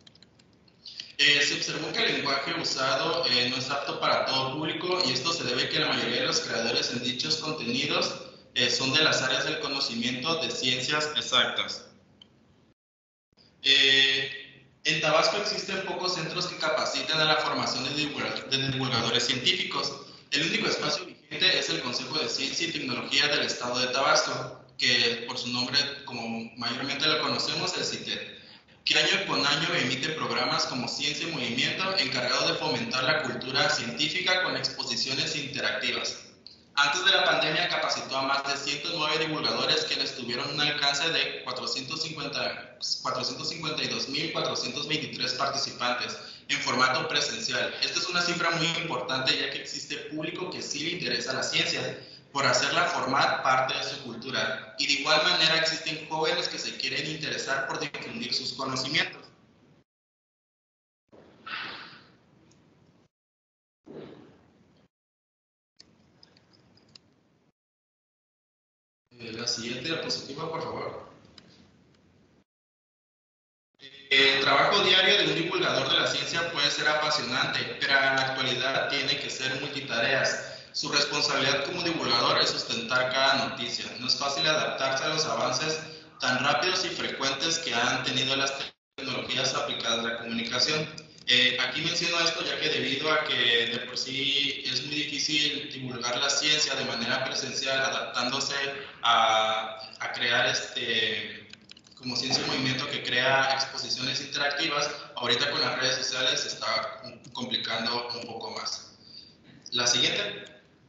Se observó que el lenguaje usado no es apto para todo público y esto se debe a que la mayoría de los creadores en dichos contenidos son de las áreas del conocimiento de ciencias exactas. En Tabasco existen pocos centros que capaciten a la formación de divulgadores científicos. El único espacio vigente es el Consejo de Ciencia y Tecnología del Estado de Tabasco, que por su nombre, como mayormente lo conocemos, el CITED, que año con año emite programas como Ciencia y Movimiento, encargados de fomentar la cultura científica con exposiciones interactivas. Antes de la pandemia capacitó a más de 109 divulgadores quienes tuvieron un alcance de 452.423 participantes en formato presencial. Esta es una cifra muy importante ya que existe público que sí le interesa la ciencia, por hacerla formar parte de su cultura. Y de igual manera existen jóvenes que se quieren interesar por difundir sus conocimientos. siguiente diapositiva, por favor. El trabajo diario de un divulgador de la ciencia puede ser apasionante, pero en la actualidad tiene que ser multitareas. Su responsabilidad como divulgador es sustentar cada noticia. No es fácil adaptarse a los avances tan rápidos y frecuentes que han tenido las tecnologías aplicadas a la comunicación. Aquí menciono esto ya que debido a que de por sí es muy difícil divulgar la ciencia de manera presencial, adaptándose a crear como ciencia en movimiento que crea exposiciones interactivas, ahorita con las redes sociales se está complicando un poco más. La siguiente.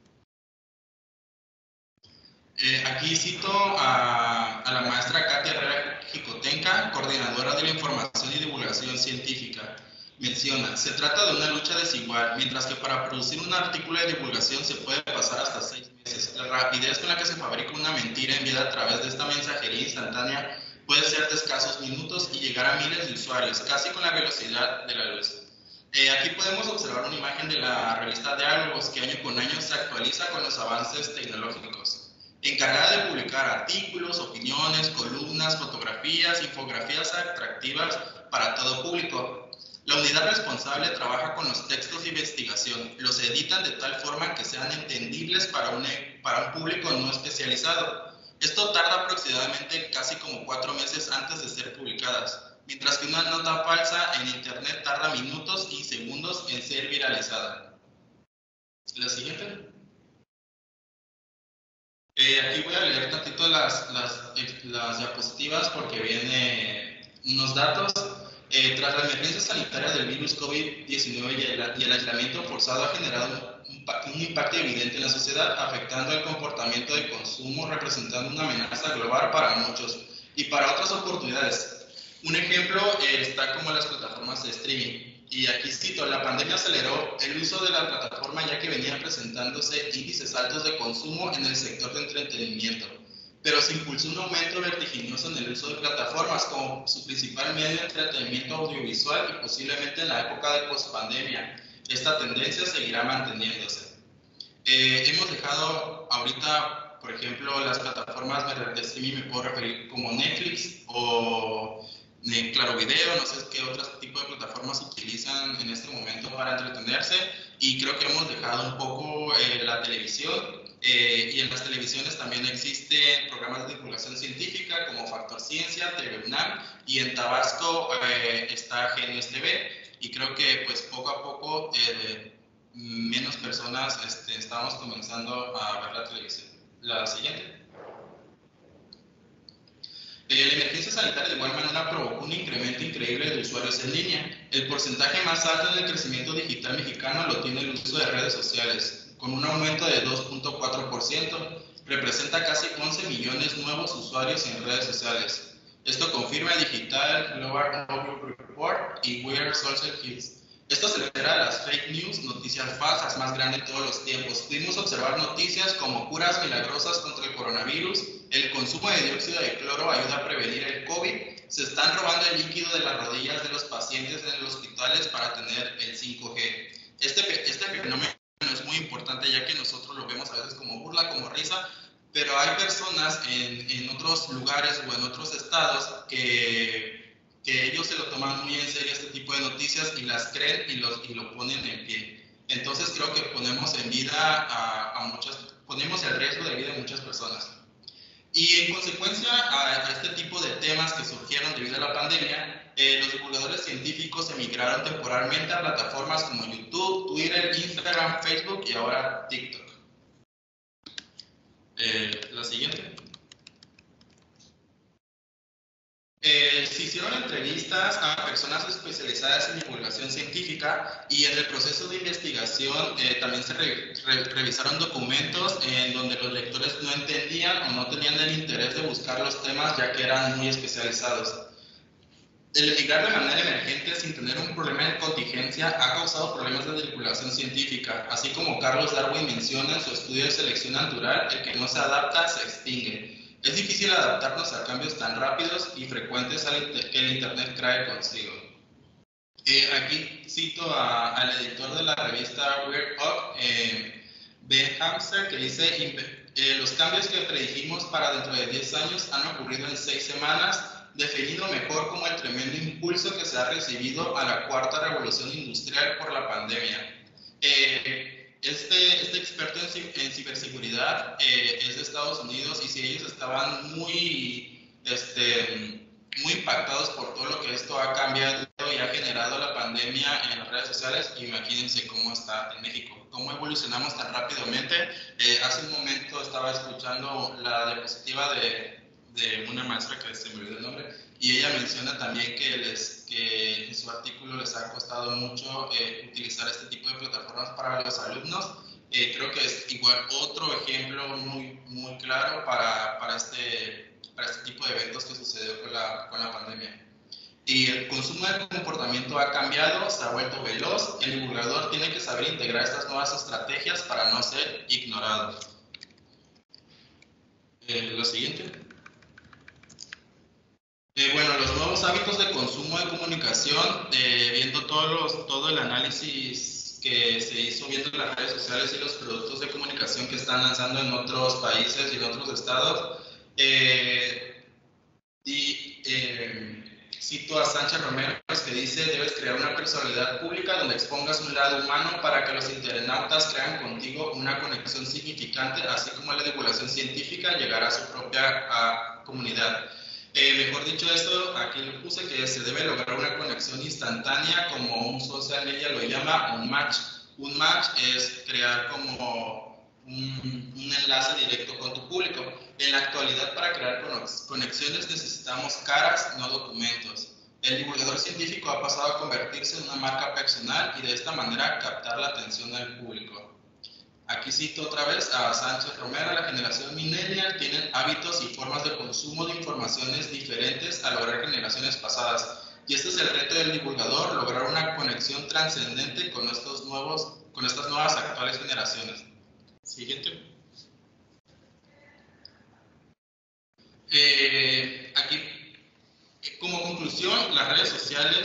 Aquí cito a la maestra Katia Herrera Jicotenca, coordinadora de la información y divulgación científica. Menciona, se trata de una lucha desigual, mientras que para producir un artículo de divulgación se puede pasar hasta 6 meses. La rapidez con la que se fabrica una mentira enviada a través de esta mensajería instantánea puede ser de escasos minutos y llegar a miles de usuarios, casi con la velocidad de la luz. Aquí podemos observar una imagen de la revista Diálogos que año con año se actualiza con los avances tecnológicos. Encargada de publicar artículos, opiniones, columnas, fotografías, infografías atractivas para todo público. La unidad responsable trabaja con los textos de investigación, los editan de tal forma que sean entendibles para un público no especializado. Esto tarda aproximadamente casi como 4 meses antes de ser publicadas, mientras que una nota falsa en internet tarda minutos y segundos en ser viralizada. La siguiente. Aquí voy a leer tantito las diapositivas porque vienen unos datos. Tras la emergencia sanitaria del virus COVID-19 y el aislamiento forzado ha generado un impacto evidente en la sociedad, afectando el comportamiento de consumo, representando una amenaza global para muchos y para otras oportunidades. Un ejemplo está como las plataformas de streaming. Y aquí cito, la pandemia aceleró el uso de la plataforma ya que venían presentándose índices altos de consumo en el sector de entretenimiento, pero se impulsó un aumento vertiginoso en el uso de plataformas como su principal medio de entretenimiento audiovisual y posiblemente en la época de pospandemia. Esta tendencia seguirá manteniéndose. Hemos dejado ahorita, por ejemplo, las plataformas de streaming, me puedo referir como Netflix o Claro Video, no sé qué otro tipo de plataformas utilizan en este momento para entretenerse, y creo que hemos dejado un poco la televisión, y en las televisiones también existen programas de divulgación científica como Factor Ciencia, TV UNAM, y en Tabasco está Genios TV, y creo que pues poco a poco menos personas estamos comenzando a ver la televisión. La siguiente. La emergencia sanitaria de igual manera provocó un incremento increíble de usuarios en línea. El porcentaje más alto del crecimiento digital mexicano lo tiene el uso de redes sociales, con un aumento de 2.4%, representa casi 11 millones nuevos usuarios en redes sociales. Esto confirma el Digital Global Overview Report y We Are Social Kids. Esto acelera las fake news, noticias falsas más grandes de todos los tiempos. Pudimos observar noticias como curas milagrosas contra el coronavirus, el consumo de dióxido de cloro ayuda a prevenir el COVID, se están robando el líquido de las rodillas de los pacientes en los hospitales para tener el 5G. Este fenómeno es muy importante ya que nosotros lo vemos a veces como burla, como risa, pero hay personas en otros lugares o en otros estados que ellos se lo toman muy en serio este tipo de noticias y las creen y lo ponen en pie. Entonces creo que ponemos en vida ponemos el riesgo de vida de muchas personas. Y en consecuencia a este tipo de temas que surgieron debido a la pandemia, los divulgadores científicos emigraron temporalmente a plataformas como YouTube, Twitter, Instagram, Facebook y ahora TikTok. La siguiente. Se hicieron entrevistas a personas especializadas en divulgación científica y en el proceso de investigación también se revisaron documentos en donde los lectores no entendían o no tenían el interés de buscar los temas ya que eran muy especializados. El emigrar de manera emergente sin tener un problema de contingencia ha causado problemas de divulgación científica, así como Carlos Darwin menciona en su estudio de selección natural, el que no se adapta se extingue. Es difícil adaptarnos a cambios tan rápidos y frecuentes que el Internet trae consigo. Aquí cito al editor de la revista Weird Up, Ben Hamster, que dice: Los cambios que predijimos para dentro de 10 años han ocurrido en 6 semanas, definido mejor como el tremendo impulso que se ha recibido a la cuarta revolución industrial por la pandemia. Este experto en ciberseguridad es de Estados Unidos, y si ellos estaban muy impactados por todo lo que esto ha cambiado y ha generado la pandemia en las redes sociales, imagínense cómo está en México, cómo evolucionamos tan rápidamente. Hace un momento estaba escuchando la diapositiva de una maestra que se me olvidó el nombre, y ella menciona también que en su artículo les ha costado mucho utilizar este tipo de plataformas para los alumnos. Creo que es igual otro ejemplo muy claro para este tipo de eventos que sucedió con la pandemia. Y el consumo de comportamiento ha cambiado, se ha vuelto veloz. El divulgador tiene que saber integrar estas nuevas estrategias para no ser ignorado. Lo siguiente. Bueno, los nuevos hábitos de consumo de comunicación, viendo todo el análisis que se hizo viendo las redes sociales y los productos de comunicación que están lanzando en otros países y en otros estados. Cito a Sánchez Romero, que dice: debes crear una personalidad pública donde expongas un lado humano para que los internautas crean contigo una conexión significante, así como la divulgación científica llegará a su propia comunidad. Mejor dicho esto, aquí lo puse, que se debe lograr una conexión instantánea, como un social media lo llama un match. Un match es crear como un enlace directo con tu público. En la actualidad, para crear conexiones necesitamos caras, no documentos. El divulgador científico ha pasado a convertirse en una marca personal y de esta manera captar la atención del público. Aquí cito otra vez a Sánchez Romero: la generación millennial tienen hábitos y formas de consumo de informaciones diferentes a lograr generaciones pasadas. Y este es el reto del divulgador, lograr una conexión trascendente con estas nuevas actuales generaciones. Siguiente. Aquí, como conclusión, las redes sociales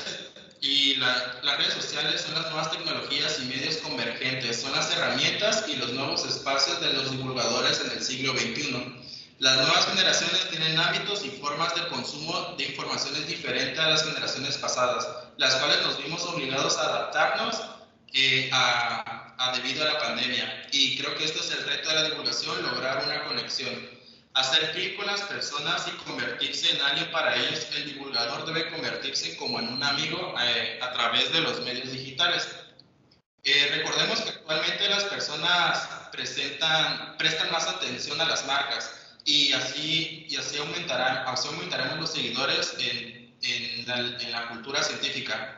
son las nuevas tecnologías y medios convergentes, son las herramientas y los nuevos espacios de los divulgadores en el siglo XXI. Las nuevas generaciones tienen hábitos y formas de consumo de informaciones diferentes a las generaciones pasadas, las cuales nos vimos obligados a adaptarnos debido a la pandemia. Y creo que esto es el reto de la divulgación: lograr una conexión. Hacer clic con las personas y convertirse en alguien para ellos. El divulgador debe convertirse como en un amigo a través de los medios digitales. Recordemos que actualmente las personas prestan más atención a las marcas, y así aumentaremos los seguidores en la cultura científica.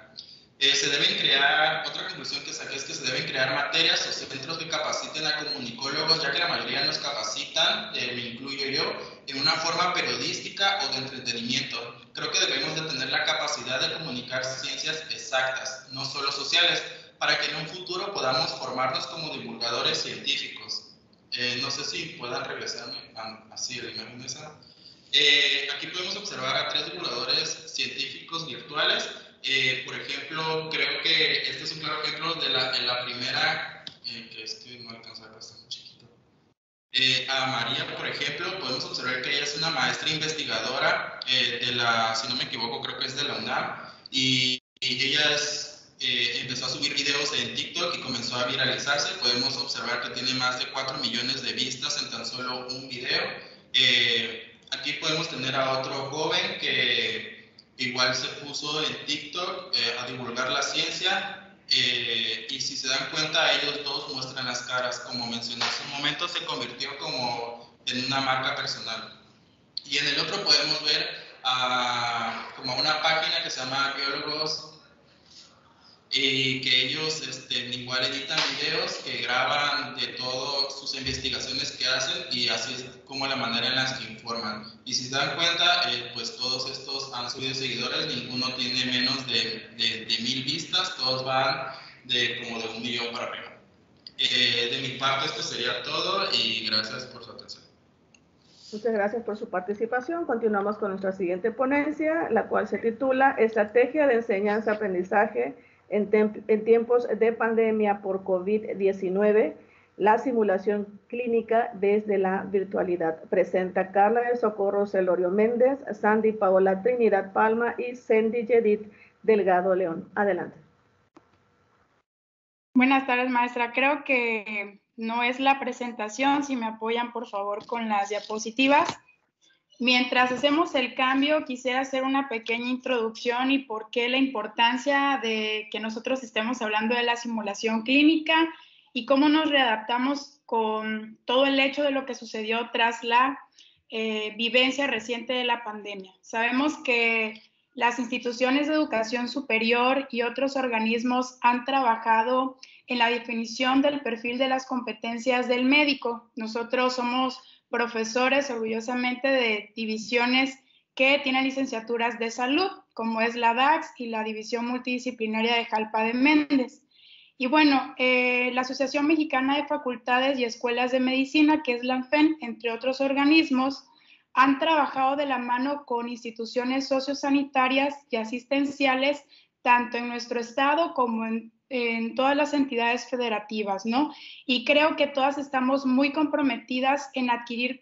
Otra conclusión que saqué es que se deben crear materias o centros que capaciten a comunicólogos, ya que la mayoría nos capacitan, me incluyo yo, en una forma periodística o de entretenimiento. Creo que debemos de tener la capacidad de comunicar ciencias exactas, no solo sociales, para que en un futuro podamos formarnos como divulgadores científicos. No sé si puedan regresarme así la imagen esa. Aquí podemos observar a 3 divulgadores científicos virtuales. Por ejemplo, creo que este es un claro ejemplo de la primera, que es que no alcanzo a ver, está muy chiquito. A María, por ejemplo, podemos observar que ella es una maestra investigadora si no me equivoco, creo que es de la UNAM, y ella empezó a subir videos en TikTok y comenzó a viralizarse. Podemos observar que tiene más de 4 millones de vistas en tan solo un video. Aquí podemos tener a otro joven que igual se puso en TikTok a divulgar la ciencia, y si se dan cuenta, ellos todos muestran las caras. Como mencioné hace un momento, se convirtió como en una marca personal. Y en el otro podemos ver como una página que se llama Biólogos, y que ellos igual editan videos que graban de todas sus investigaciones que hacen, y así es como la manera en la que informan. Y si se dan cuenta, pues todos estos han subido seguidores, ninguno tiene menos de 1000 vistas, todos van como de 1 millón para arriba. De mi parte esto sería todo, y gracias por su atención. Muchas gracias por su participación. Continuamos con nuestra siguiente ponencia, la cual se titula Estrategia de enseñanza-aprendizaje en tiempos de pandemia por COVID-19, la simulación clínica desde la virtualidad. Presenta Carla del Socorro Celorio Méndez, Sandy Paola Trinidad Palma y Sandy Yedid Delgado León. Adelante. Buenas tardes, maestra. Creo que no es la presentación. Si me apoyan, por favor, con las diapositivas. Mientras hacemos el cambio, quisiera hacer una pequeña introducción y por qué la importancia de que nosotros estemos hablando de la simulación clínica y cómo nos readaptamos con todo el hecho de lo que sucedió tras la vivencia reciente de la pandemia. Sabemos que las instituciones de educación superior y otros organismos han trabajado en la definición del perfil de las competencias del médico. Nosotros somos profesores orgullosamente de divisiones que tienen licenciaturas de salud, como es la DAX y la División Multidisciplinaria de Jalpa de Méndez. Y bueno, la Asociación Mexicana de Facultades y Escuelas de Medicina, que es la ANFEN, entre otros organismos, han trabajado de la mano con instituciones sociosanitarias y asistenciales, tanto en nuestro estado como en todas las entidades federativas, ¿no? Y creo que todas estamos muy comprometidas en adquirir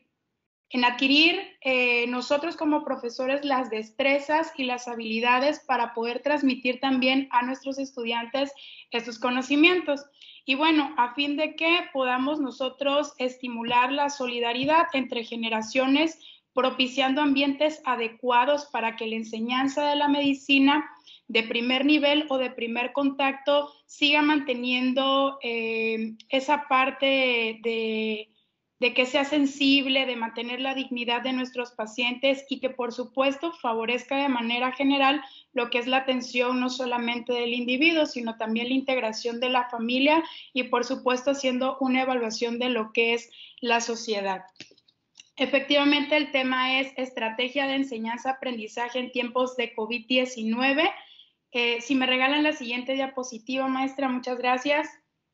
nosotros como profesores las destrezas y las habilidades para poder transmitir también a nuestros estudiantes estos conocimientos. Y bueno, a fin de que podamos nosotros estimular la solidaridad entre generaciones, propiciando ambientes adecuados para que la enseñanza de la medicina de primer nivel o de primer contacto siga manteniendo esa parte de que sea sensible, de mantener la dignidad de nuestros pacientes y que por supuesto favorezca de manera general lo que es la atención no solamente del individuo, sino también la integración de la familia y por supuesto haciendo una evaluación de lo que es la sociedad. Efectivamente, el tema es estrategia de enseñanza-aprendizaje en tiempos de COVID-19. Si me regalan la siguiente diapositiva, maestra, muchas gracias.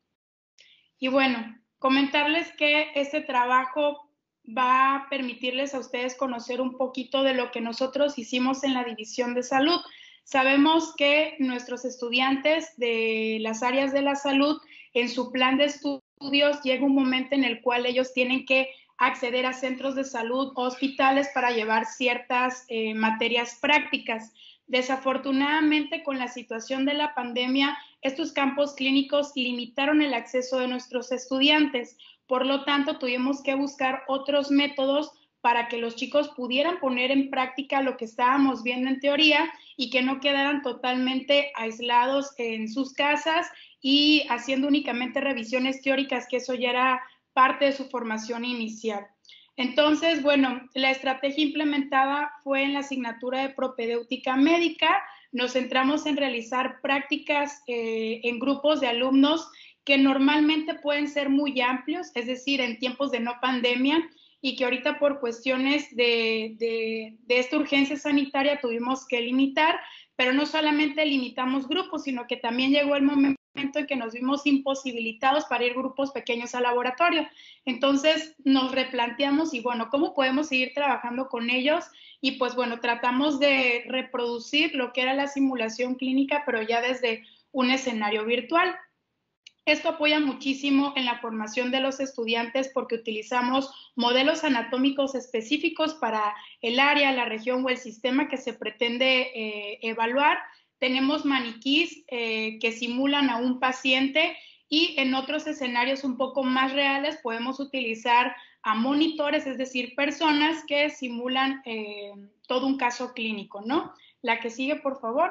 Y bueno, comentarles que este trabajo va a permitirles a ustedes conocer un poquito de lo que nosotros hicimos en la División de Salud. Sabemos que nuestros estudiantes de las áreas de la salud, en su plan de estudios, llega un momento en el cual ellos tienen que acceder a centros de salud, hospitales, para llevar ciertas materias prácticas. Desafortunadamente, con la situación de la pandemia, estos campos clínicos limitaron el acceso de nuestros estudiantes. Por lo tanto, tuvimos que buscar otros métodos para que los chicos pudieran poner en práctica lo que estábamos viendo en teoría y que no quedaran totalmente aislados en sus casas y haciendo únicamente revisiones teóricas, que eso ya era parte de su formación inicial. Entonces, bueno, la estrategia implementada fue en la asignatura de propedéutica médica. Nos centramos en realizar prácticas en grupos de alumnos que normalmente pueden ser muy amplios, es decir, en tiempos de no pandemia, y que ahorita por cuestiones de esta urgencia sanitaria tuvimos que limitar, pero no solamente limitamos grupos, sino que también llegó el momento en que nos vimos imposibilitados para ir grupos pequeños al laboratorio. Entonces nos replanteamos y bueno, ¿cómo podemos seguir trabajando con ellos? Y pues bueno, tratamos de reproducir lo que era la simulación clínica, pero ya desde un escenario virtual. Esto apoya muchísimo en la formación de los estudiantes porque utilizamos modelos anatómicos específicos para el área, la región o el sistema que se pretende evaluar. Tenemos maniquís que simulan a un paciente y en otros escenarios un poco más reales podemos utilizar a monitores, es decir, personas que simulan todo un caso clínico, ¿no? La que sigue, por favor.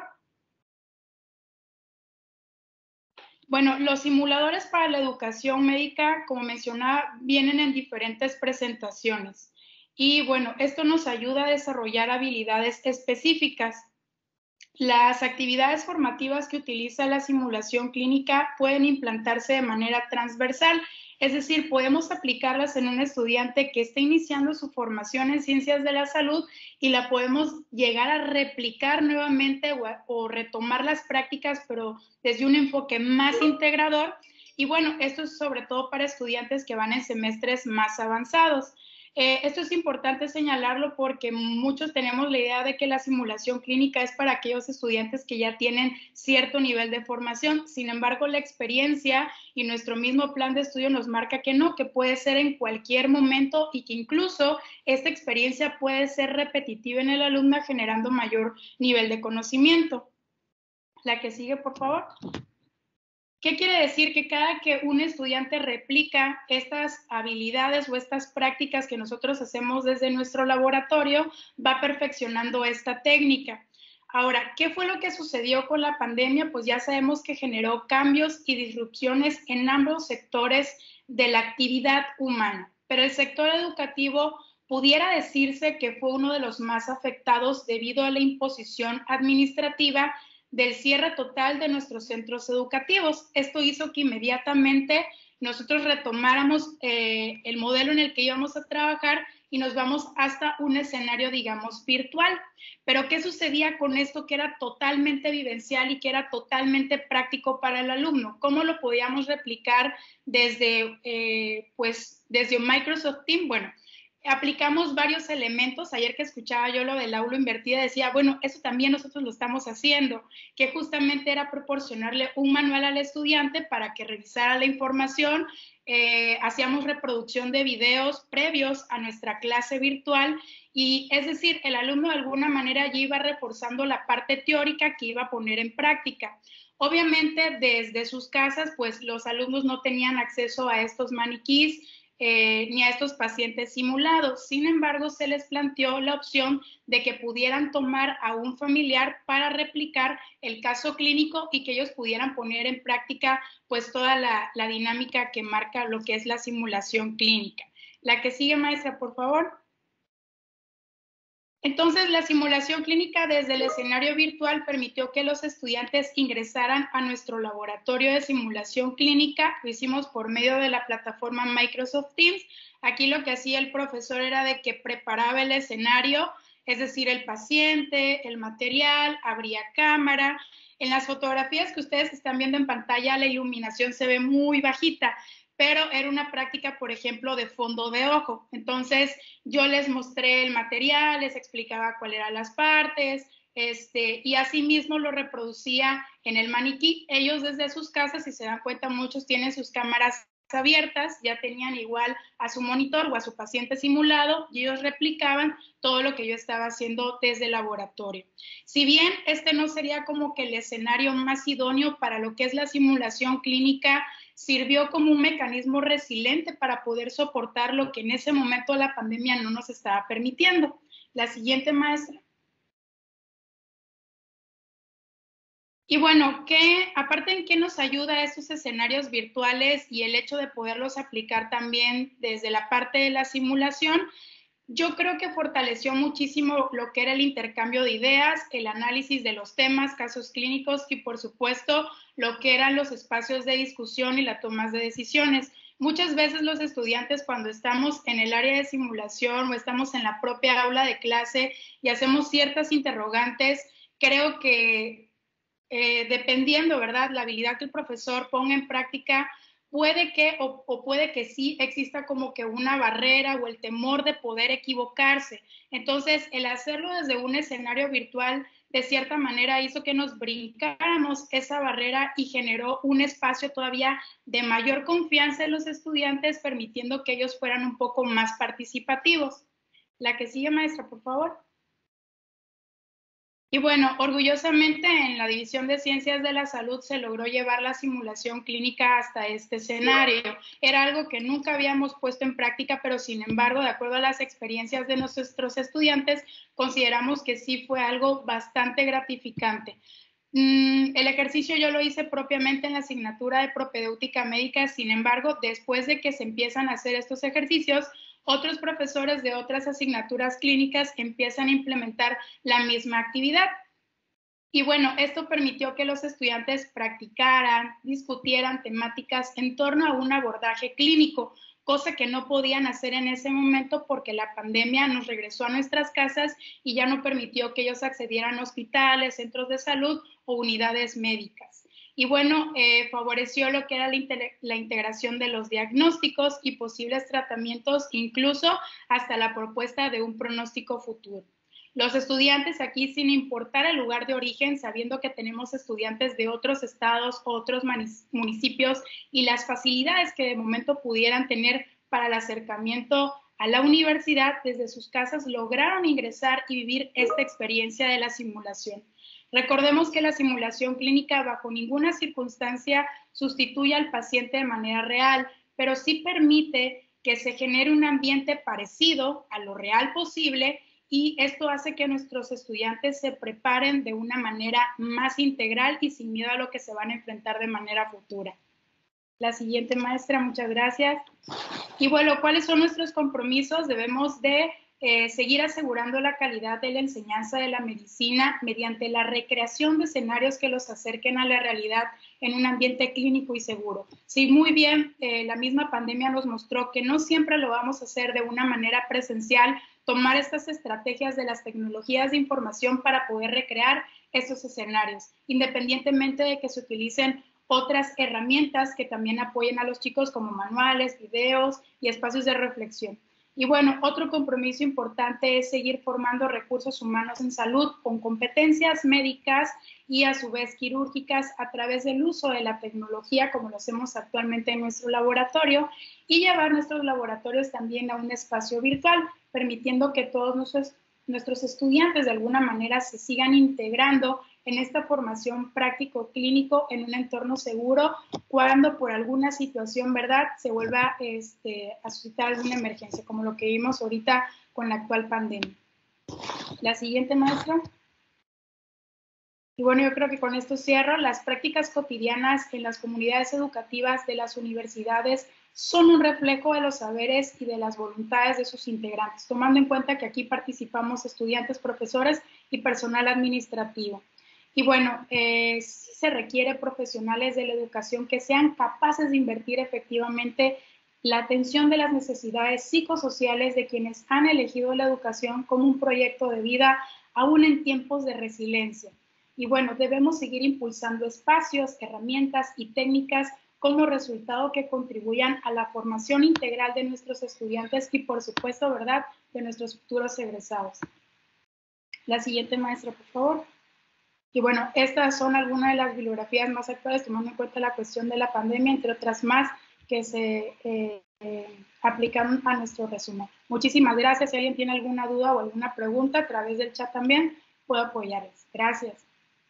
Bueno, los simuladores para la educación médica, como mencionaba, vienen en diferentes presentaciones. Y bueno, esto nos ayuda a desarrollar habilidades específicas. Las actividades formativas que utiliza la simulación clínica pueden implantarse de manera transversal, es decir, podemos aplicarlas en un estudiante que esté iniciando su formación en ciencias de la salud y la podemos llegar a replicar nuevamente o retomar las prácticas, pero desde un enfoque más integrador. Y bueno, esto es sobre todo para estudiantes que van en semestres más avanzados. Esto es importante señalarlo porque muchos tenemos la idea de que la simulación clínica es para aquellos estudiantes que ya tienen cierto nivel de formación. Sin embargo, la experiencia y nuestro mismo plan de estudio nos marca que no, que puede ser en cualquier momento y que incluso esta experiencia puede ser repetitiva en el alumno, generando mayor nivel de conocimiento. La que sigue, por favor. ¿Qué quiere decir? Que cada que un estudiante replica estas habilidades o estas prácticas que nosotros hacemos desde nuestro laboratorio, va perfeccionando esta técnica. Ahora, ¿qué fue lo que sucedió con la pandemia? Pues ya sabemos que generó cambios y disrupciones en ambos sectores de la actividad humana, pero el sector educativo pudiera decirse que fue uno de los más afectados debido a la imposición administrativa del cierre total de nuestros centros educativos. Esto hizo que inmediatamente nosotros retomáramos el modelo en el que íbamos a trabajar y nos vamos hasta un escenario, digamos, virtual. Pero ¿qué sucedía con esto que era totalmente vivencial y que era totalmente práctico para el alumno? ¿Cómo lo podíamos replicar desde Microsoft Teams? Bueno, aplicamos varios elementos. Ayer que escuchaba yo lo del aula invertida, decía, bueno, eso también nosotros lo estamos haciendo, que justamente era proporcionarle un manual al estudiante para que revisara la información. Hacíamos reproducción de videos previos a nuestra clase virtual y es decir, el alumno de alguna manera ya iba reforzando la parte teórica que iba a poner en práctica. Obviamente desde sus casas, pues los alumnos no tenían acceso a estos maniquís, ni a estos pacientes simulados. Sin embargo, se les planteó la opción de que pudieran tomar a un familiar para replicar el caso clínico y que ellos pudieran poner en práctica pues toda la dinámica que marca lo que es la simulación clínica. La que sigue, maestra, por favor. Entonces, la simulación clínica desde el escenario virtual permitió que los estudiantes ingresaran a nuestro laboratorio de simulación clínica. Lo hicimos por medio de la plataforma Microsoft Teams. Aquí lo que hacía el profesor era de que preparaba el escenario, es decir, el paciente, el material, abría cámara. En las fotografías que ustedes están viendo en pantalla, la iluminación se ve muy bajita, pero era una práctica, por ejemplo, de fondo de ojo. Entonces, yo les mostré el material, les explicaba cuáles eran las partes, y asimismo lo reproducía en el maniquí. Ellos desde sus casas, si se dan cuenta, muchos tienen sus cámaras abiertas, ya tenían igual a su monitor o a su paciente simulado y ellos replicaban todo lo que yo estaba haciendo desde el laboratorio. Si bien este no sería como que el escenario más idóneo para lo que es la simulación clínica, sirvió como un mecanismo resiliente para poder soportar lo que en ese momento la pandemia no nos estaba permitiendo. La siguiente, maestra. Y bueno, aparte en qué nos ayuda estos escenarios virtuales y el hecho de poderlos aplicar también desde la parte de la simulación, yo creo que fortaleció muchísimo lo que era el intercambio de ideas, el análisis de los temas, casos clínicos y por supuesto lo que eran los espacios de discusión y la toma de decisiones. Muchas veces los estudiantes cuando estamos en el área de simulación o estamos en la propia aula de clase y hacemos ciertas interrogantes, creo que dependiendo, ¿verdad?, la habilidad que el profesor ponga en práctica, puede que o puede que sí exista como que una barrera o el temor de poder equivocarse. Entonces, el hacerlo desde un escenario virtual, de cierta manera, hizo que nos brincáramos esa barrera y generó un espacio todavía de mayor confianza en los estudiantes, permitiendo que ellos fueran un poco más participativos. La que sigue, maestra, por favor. Y bueno, orgullosamente en la División de Ciencias de la Salud se logró llevar la simulación clínica hasta este escenario. Era algo que nunca habíamos puesto en práctica, pero sin embargo, de acuerdo a las experiencias de nuestros estudiantes, consideramos que sí fue algo bastante gratificante. El ejercicio yo lo hice propiamente en la asignatura de propedéutica médica, sin embargo, después de que se empiezan a hacer estos ejercicios, otros profesores de otras asignaturas clínicas empiezan a implementar la misma actividad. Y bueno, esto permitió que los estudiantes practicaran, discutieran temáticas en torno a un abordaje clínico, cosa que no podían hacer en ese momento porque la pandemia nos regresó a nuestras casas y ya no permitió que ellos accedieran a hospitales, centros de salud o unidades médicas. Y bueno, favoreció lo que era la integración de los diagnósticos y posibles tratamientos, incluso hasta la propuesta de un pronóstico futuro. Los estudiantes aquí, sin importar el lugar de origen, sabiendo que tenemos estudiantes de otros estados, otros municipios y las facilidades que de momento pudieran tener para el acercamiento a la universidad, desde sus casas lograron ingresar y vivir esta experiencia de la simulación. Recordemos que la simulación clínica bajo ninguna circunstancia sustituye al paciente de manera real, pero sí permite que se genere un ambiente parecido a lo real posible, y esto hace que nuestros estudiantes se preparen de una manera más integral y sin miedo a lo que se van a enfrentar de manera futura. La siguiente, maestra, muchas gracias. Y bueno, ¿cuáles son nuestros compromisos? Debemos de seguir asegurando la calidad de la enseñanza de la medicina mediante la recreación de escenarios que los acerquen a la realidad en un ambiente clínico y seguro. Sí, muy bien, la misma pandemia nos mostró que no siempre lo vamos a hacer de una manera presencial, tomar estas estrategias de las tecnologías de información para poder recrear estos escenarios, independientemente de que se utilicen otras herramientas que también apoyen a los chicos como manuales, videos y espacios de reflexión. Y bueno, otro compromiso importante es seguir formando recursos humanos en salud con competencias médicas y a su vez quirúrgicas a través del uso de la tecnología como lo hacemos actualmente en nuestro laboratorio, y llevar nuestros laboratorios también a un espacio virtual, permitiendo que todos nuestros estudiantes de alguna manera se sigan integrando en esta formación práctico-clínico en un entorno seguro cuando por alguna situación, ¿verdad?, se vuelva a suscitar alguna emergencia, como lo que vimos ahorita con la actual pandemia. La siguiente, maestra. Y bueno, yo creo que con esto cierro. Las prácticas cotidianas en las comunidades educativas de las universidades son un reflejo de los saberes y de las voluntades de sus integrantes, tomando en cuenta que aquí participamos estudiantes, profesores y personal administrativo. Y bueno, sí se requiere profesionales de la educación que sean capaces de invertir efectivamente la atención de las necesidades psicosociales de quienes han elegido la educación como un proyecto de vida, aún en tiempos de resiliencia. Y bueno, debemos seguir impulsando espacios, herramientas y técnicas como resultado que contribuyan a la formación integral de nuestros estudiantes y, por supuesto, ¿verdad?, de nuestros futuros egresados. La siguiente, maestra, por favor. Y bueno, estas son algunas de las bibliografías más actuales, tomando en cuenta la cuestión de la pandemia, entre otras más que se aplicaron a nuestro resumen. Muchísimas gracias. Si alguien tiene alguna duda o alguna pregunta a través del chat también, puedo apoyarles. Gracias.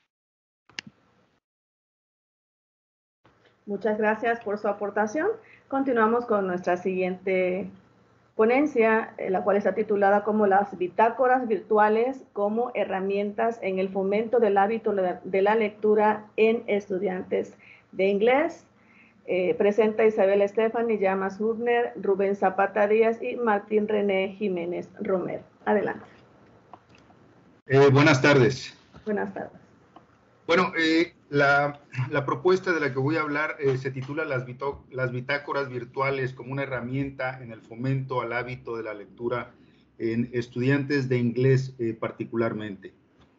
Muchas gracias por su aportación. Continuamos con nuestra siguiente ponencia, la cual está titulada como las bitácoras virtuales como herramientas en el fomento del hábito de la lectura en estudiantes de inglés. Presenta Isabel Estefani, Llamas Hurner, Rubén Zapata Díaz y Martín René Jiménez Romero. Adelante. Buenas tardes. Buenas tardes. Bueno, la propuesta de la que voy a hablar se titula las bitácoras virtuales como una herramienta en el fomento al hábito de la lectura en estudiantes de inglés particularmente.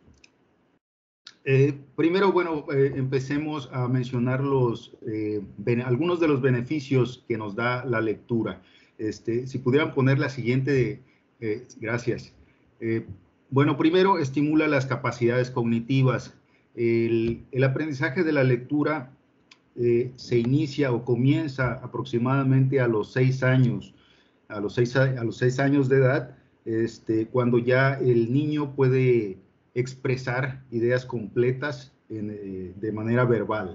Primero, bueno, empecemos a mencionar algunos de los beneficios que nos da la lectura. Si pudieran poner la siguiente, gracias. Bueno, primero, estimula las capacidades cognitivas. El aprendizaje de la lectura se inicia o comienza aproximadamente a los 6 años, a los 6 años de edad, cuando ya el niño puede expresar ideas completas de manera verbal.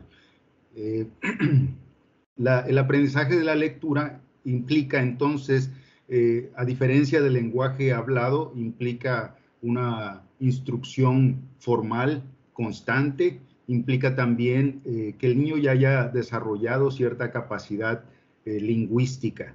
El aprendizaje de la lectura implica entonces, a diferencia del lenguaje hablado, implica una instrucción formal, constante, implica también que el niño ya haya desarrollado cierta capacidad lingüística.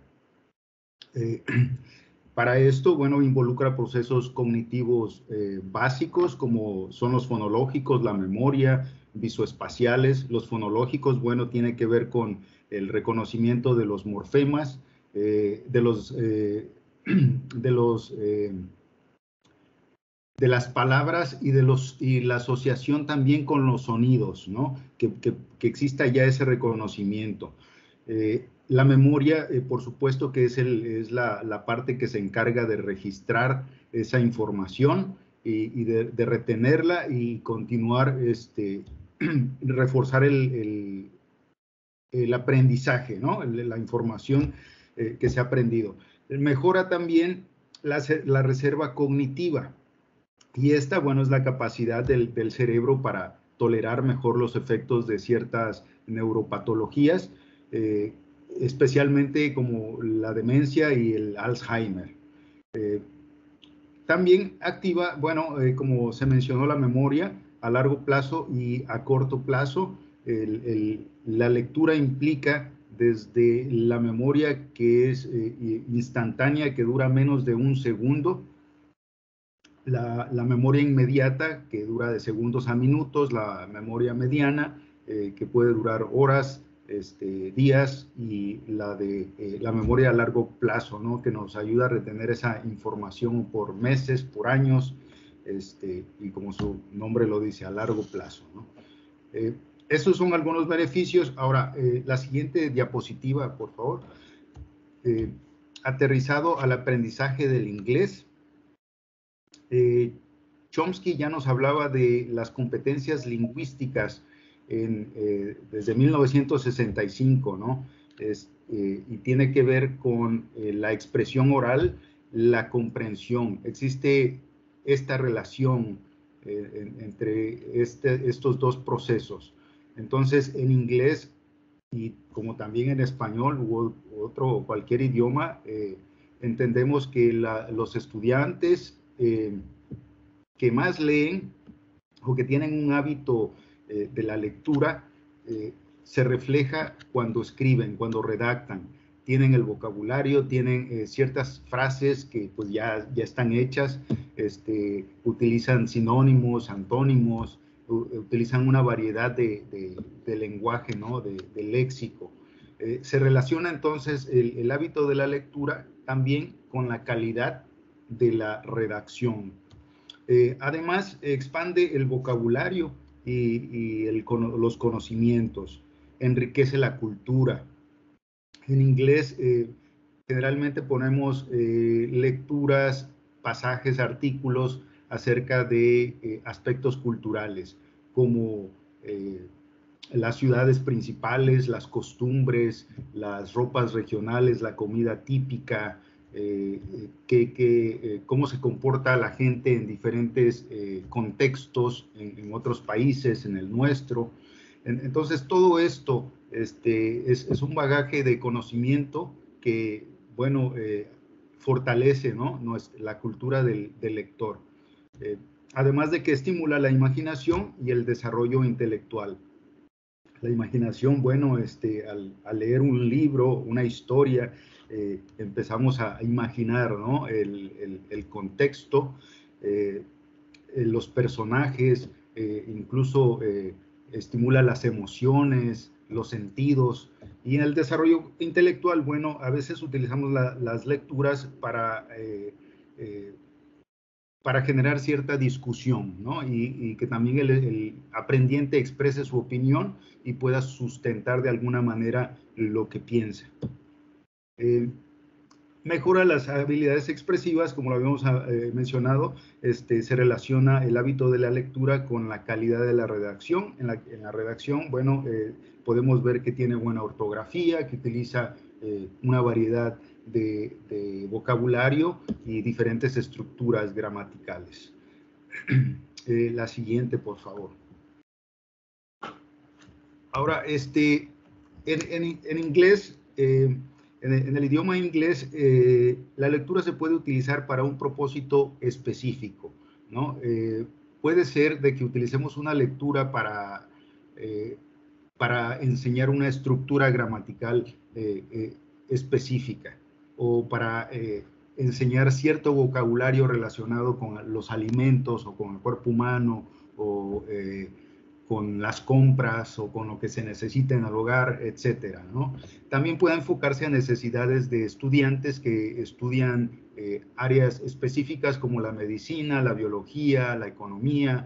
Para esto, bueno, involucra procesos cognitivos básicos como son los fonológicos, la memoria, visoespaciales. Los fonológicos, bueno, tiene que ver con el reconocimiento de los morfemas, de los las palabras y la asociación también con los sonidos, ¿no? Que exista ya ese reconocimiento. La memoria, por supuesto que es la parte que se encarga de registrar esa información y de retenerla y continuar, reforzar el aprendizaje, ¿no? La información que se ha aprendido. Mejora también la reserva cognitiva. Y esta, bueno, es la capacidad del cerebro para tolerar mejor los efectos de ciertas neuropatologías, especialmente como la demencia y el Alzheimer. También activa, bueno, como se mencionó, la memoria a largo plazo y a corto plazo. La lectura implica desde la memoria que es instantánea, que dura menos de un segundo, la memoria inmediata, que dura de segundos a minutos, la memoria mediana, que puede durar horas, días, y la memoria a largo plazo, ¿no? Que nos ayuda a retener esa información por meses, por años, y como su nombre lo dice, a largo plazo, ¿no? Estos son algunos beneficios. Ahora, la siguiente diapositiva, por favor. Aterrizado al aprendizaje del inglés. Chomsky ya nos hablaba de las competencias lingüísticas desde 1965, ¿no? Y tiene que ver con la expresión oral, la comprensión. Existe esta relación entre estos dos procesos. Entonces, en inglés, y como también en español u cualquier idioma, entendemos que los estudiantes que más leen o que tienen un hábito de la lectura se refleja cuando escriben, cuando redactan. Tienen el vocabulario, tienen ciertas frases que pues ya están hechas, utilizan sinónimos, antónimos, utilizan una variedad de lenguaje, ¿no? de léxico. Se relaciona entonces el hábito de la lectura también con la calidad de la redacción. Además, expande el vocabulario y los conocimientos, enriquece la cultura. En inglés, generalmente ponemos lecturas, pasajes, artículos acerca de aspectos culturales, como las ciudades principales, las costumbres, las ropas regionales, la comida típica, cómo se comporta la gente en diferentes contextos, en otros países, en el nuestro. Entonces, todo esto es un bagaje de conocimiento que, bueno, fortalece, ¿no? La cultura del lector. Además de que estimula la imaginación y el desarrollo intelectual. La imaginación, bueno, al leer un libro, una historia, empezamos a imaginar, ¿no? el contexto, los personajes, incluso estimula las emociones, los sentidos. Y en el desarrollo intelectual, bueno, a veces utilizamos las lecturas para generar cierta discusión, ¿no? Y que también el aprendiente exprese su opinión y pueda sustentar de alguna manera lo que piensa. Mejora las habilidades expresivas, como lo habíamos mencionado. Se relaciona el hábito de la lectura con la calidad de la redacción. En la redacción, bueno, podemos ver que tiene buena ortografía, que utiliza una variedad de vocabulario y diferentes estructuras gramaticales. La siguiente, por favor. Ahora, en inglés, en el idioma inglés, la lectura se puede utilizar para un propósito específico, ¿no? Puede ser de que utilicemos una lectura para enseñar una estructura gramatical específica, o para enseñar cierto vocabulario relacionado con los alimentos o con el cuerpo humano, o las compras o con lo que se necesita en el hogar, etcétera, ¿no? También puede enfocarse a necesidades de estudiantes que estudian áreas específicas como la medicina, la biología, la economía,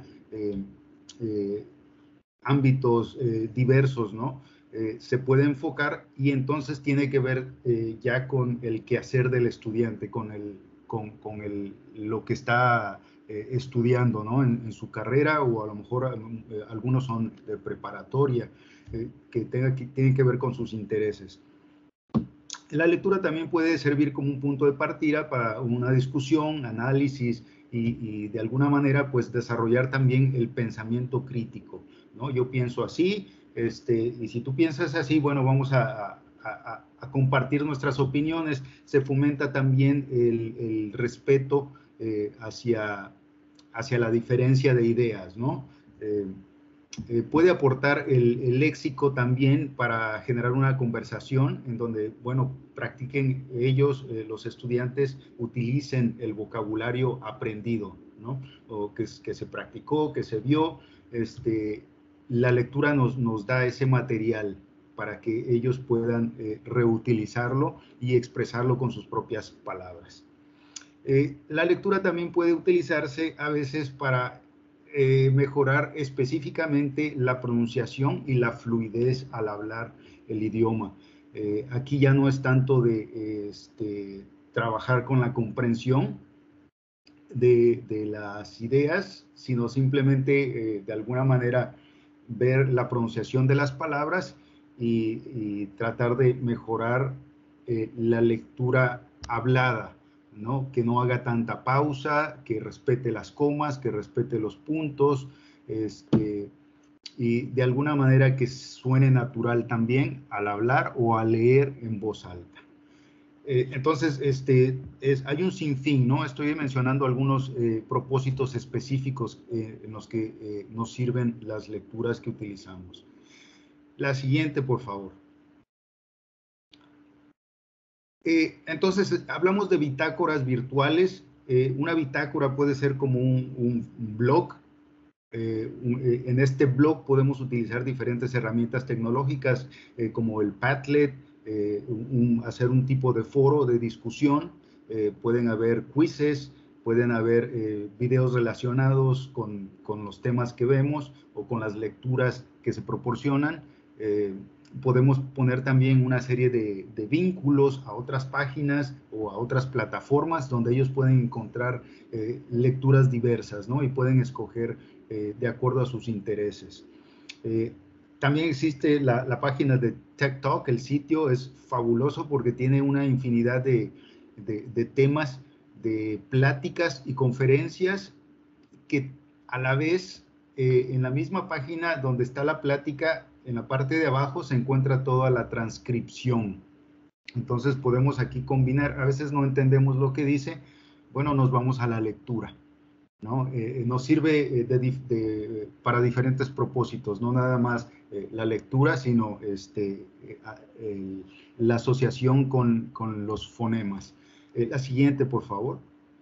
ámbitos diversos, ¿no? Se puede enfocar y entonces tiene que ver ya con el quehacer del estudiante, con lo que está estudiando, ¿no? En su carrera, o a lo mejor algunos son de preparatoria, que tienen que ver con sus intereses. La lectura también puede servir como un punto de partida para una discusión, análisis y de alguna manera pues desarrollar también el pensamiento crítico, ¿no? Yo pienso así, y si tú piensas así, bueno, vamos a compartir nuestras opiniones. Se fomenta también el respeto hacia la diferencia de ideas, ¿no? Puede aportar el léxico también para generar una conversación en donde, bueno, practiquen ellos, los estudiantes, utilicen el vocabulario aprendido, ¿no? O que se practicó, que se vio. La lectura nos da ese material para que ellos puedan reutilizarlo y expresarlo con sus propias palabras. La lectura también puede utilizarse a veces para mejorar específicamente la pronunciación y la fluidez al hablar el idioma. Aquí ya no es tanto de trabajar con la comprensión de las ideas, sino simplemente de alguna manera ver la pronunciación de las palabras y tratar de mejorar la lectura hablada, ¿no? Que no haga tanta pausa, que respete las comas, que respete los puntos, y de alguna manera que suene natural también al hablar o al leer en voz alta. Entonces, hay un sinfín, ¿no? Estoy mencionando algunos propósitos específicos en los que nos sirven las lecturas que utilizamos. La siguiente, por favor. Entonces, hablamos de bitácoras virtuales. Una bitácora puede ser como un blog. En este blog podemos utilizar diferentes herramientas tecnológicas como el Padlet, hacer un tipo de foro de discusión. Pueden haber quizzes, pueden haber videos relacionados con los temas que vemos o con las lecturas que se proporcionan. Podemos poner también una serie de vínculos a otras páginas o a otras plataformas donde ellos pueden encontrar lecturas diversas, ¿no? Y pueden escoger de acuerdo a sus intereses. También existe la página de Tech Talk. El sitio es fabuloso porque tiene una infinidad de temas, de pláticas y conferencias que a la vez en la misma página donde está la plática, en la parte de abajo se encuentra toda la transcripción. Entonces podemos aquí combinar. A veces no entendemos lo que dice, bueno, nos vamos a la lectura, ¿no? Nos sirve para diferentes propósitos, no nada más la lectura, sino la asociación con los fonemas. La siguiente, por favor.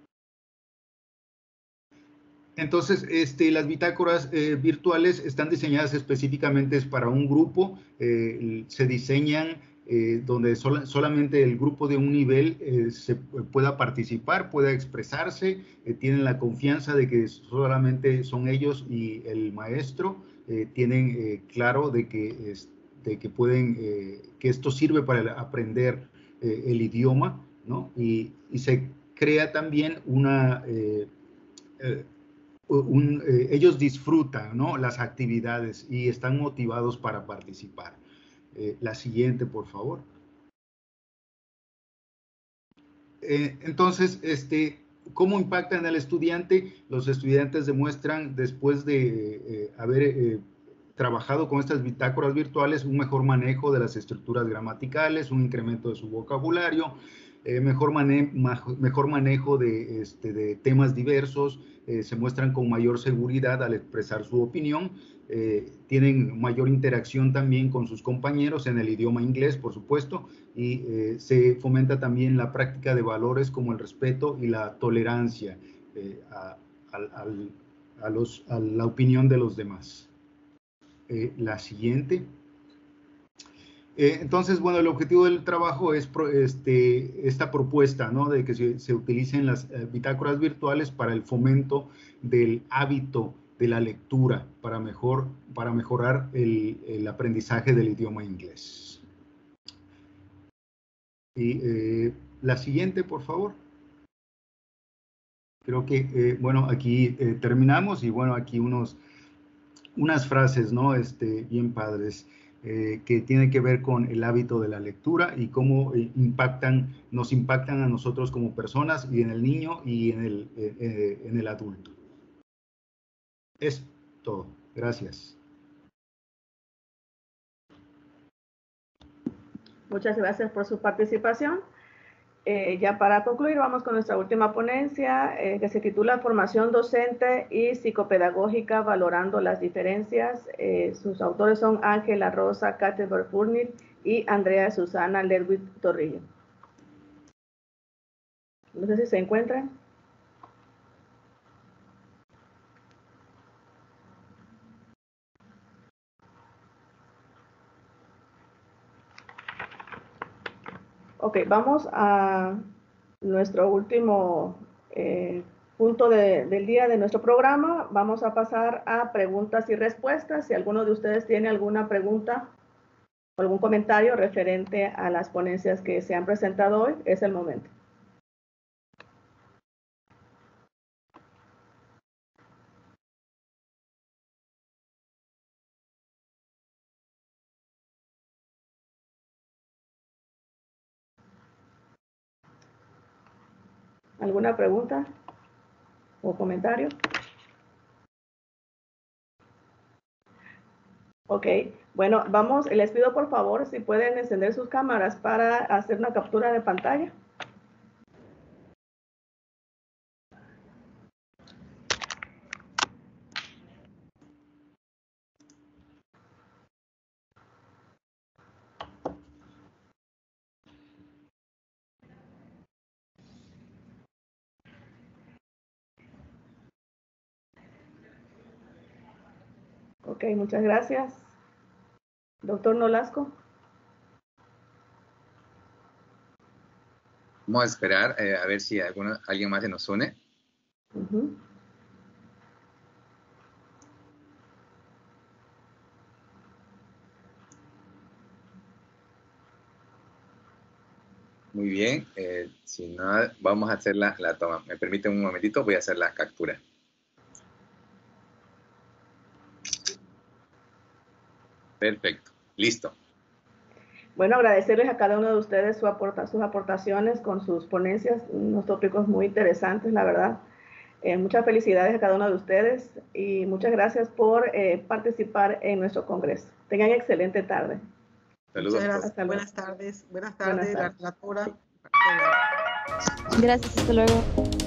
Entonces, las bitácoras virtuales están diseñadas específicamente para un grupo. Se diseñan donde solamente el grupo de un nivel se pueda participar, pueda expresarse, tienen la confianza de que solamente son ellos y el maestro, tienen claro de que pueden, que esto sirve para aprender el idioma, ¿no? Y se crea también ellos disfrutan, ¿no?, las actividades y están motivados para participar. La siguiente, por favor. Entonces, ¿cómo impacta en el estudiante? Los estudiantes demuestran, después de haber trabajado con estas bitácoras virtuales, un mejor manejo de las estructuras gramaticales, un incremento de su vocabulario, mejor manejo de temas diversos, se muestran con mayor seguridad al expresar su opinión, tienen mayor interacción también con sus compañeros en el idioma inglés, por supuesto, y se fomenta también la práctica de valores como el respeto y la tolerancia a la opinión de los demás. la siguiente. Entonces, bueno, el objetivo del trabajo es esta propuesta, ¿no? De que se utilicen las bitácoras virtuales para el fomento del hábito de la lectura, para mejorar el aprendizaje del idioma inglés. Y la siguiente, por favor. Creo que, bueno, aquí terminamos y, bueno, aquí unas frases, ¿no? Bien padres. Que tiene que ver con el hábito de la lectura y cómo nos impactan a nosotros como personas y en el niño y en el adulto. Es todo. Gracias. Muchas gracias por su participación. Ya para concluir, vamos con nuestra última ponencia, que se titula Formación Docente y Psicopedagógica valorando las diferencias. Sus autores son Ángela Rosa Kattenberg-Furnil y Andrea Susana Lerwit Torrillo. No sé si se encuentran. Ok, vamos a nuestro último punto del día de nuestro programa. Vamos a pasar a preguntas y respuestas. Si alguno de ustedes tiene alguna pregunta o algún comentario referente a las ponencias que se han presentado hoy, es el momento. ¿Alguna pregunta o comentario? Ok, bueno, les pido por favor si pueden encender sus cámaras para hacer una captura de pantalla. Ok, muchas gracias. Doctor Nolasco. Vamos a esperar a ver si alguien más se nos une. Muy bien, si no, vamos a hacer la toma. ¿Me permiten un momentito? Voy a hacer la captura. Perfecto, listo. Bueno, agradecerles a cada uno de ustedes sus aportaciones con sus ponencias, unos tópicos muy interesantes, la verdad. Muchas felicidades a cada uno de ustedes y muchas gracias por participar en nuestro congreso. Tengan excelente tarde. Saludos. Muchas gracias. Buenas tardes. Buenas tardes, la relatora. Gracias, hasta luego.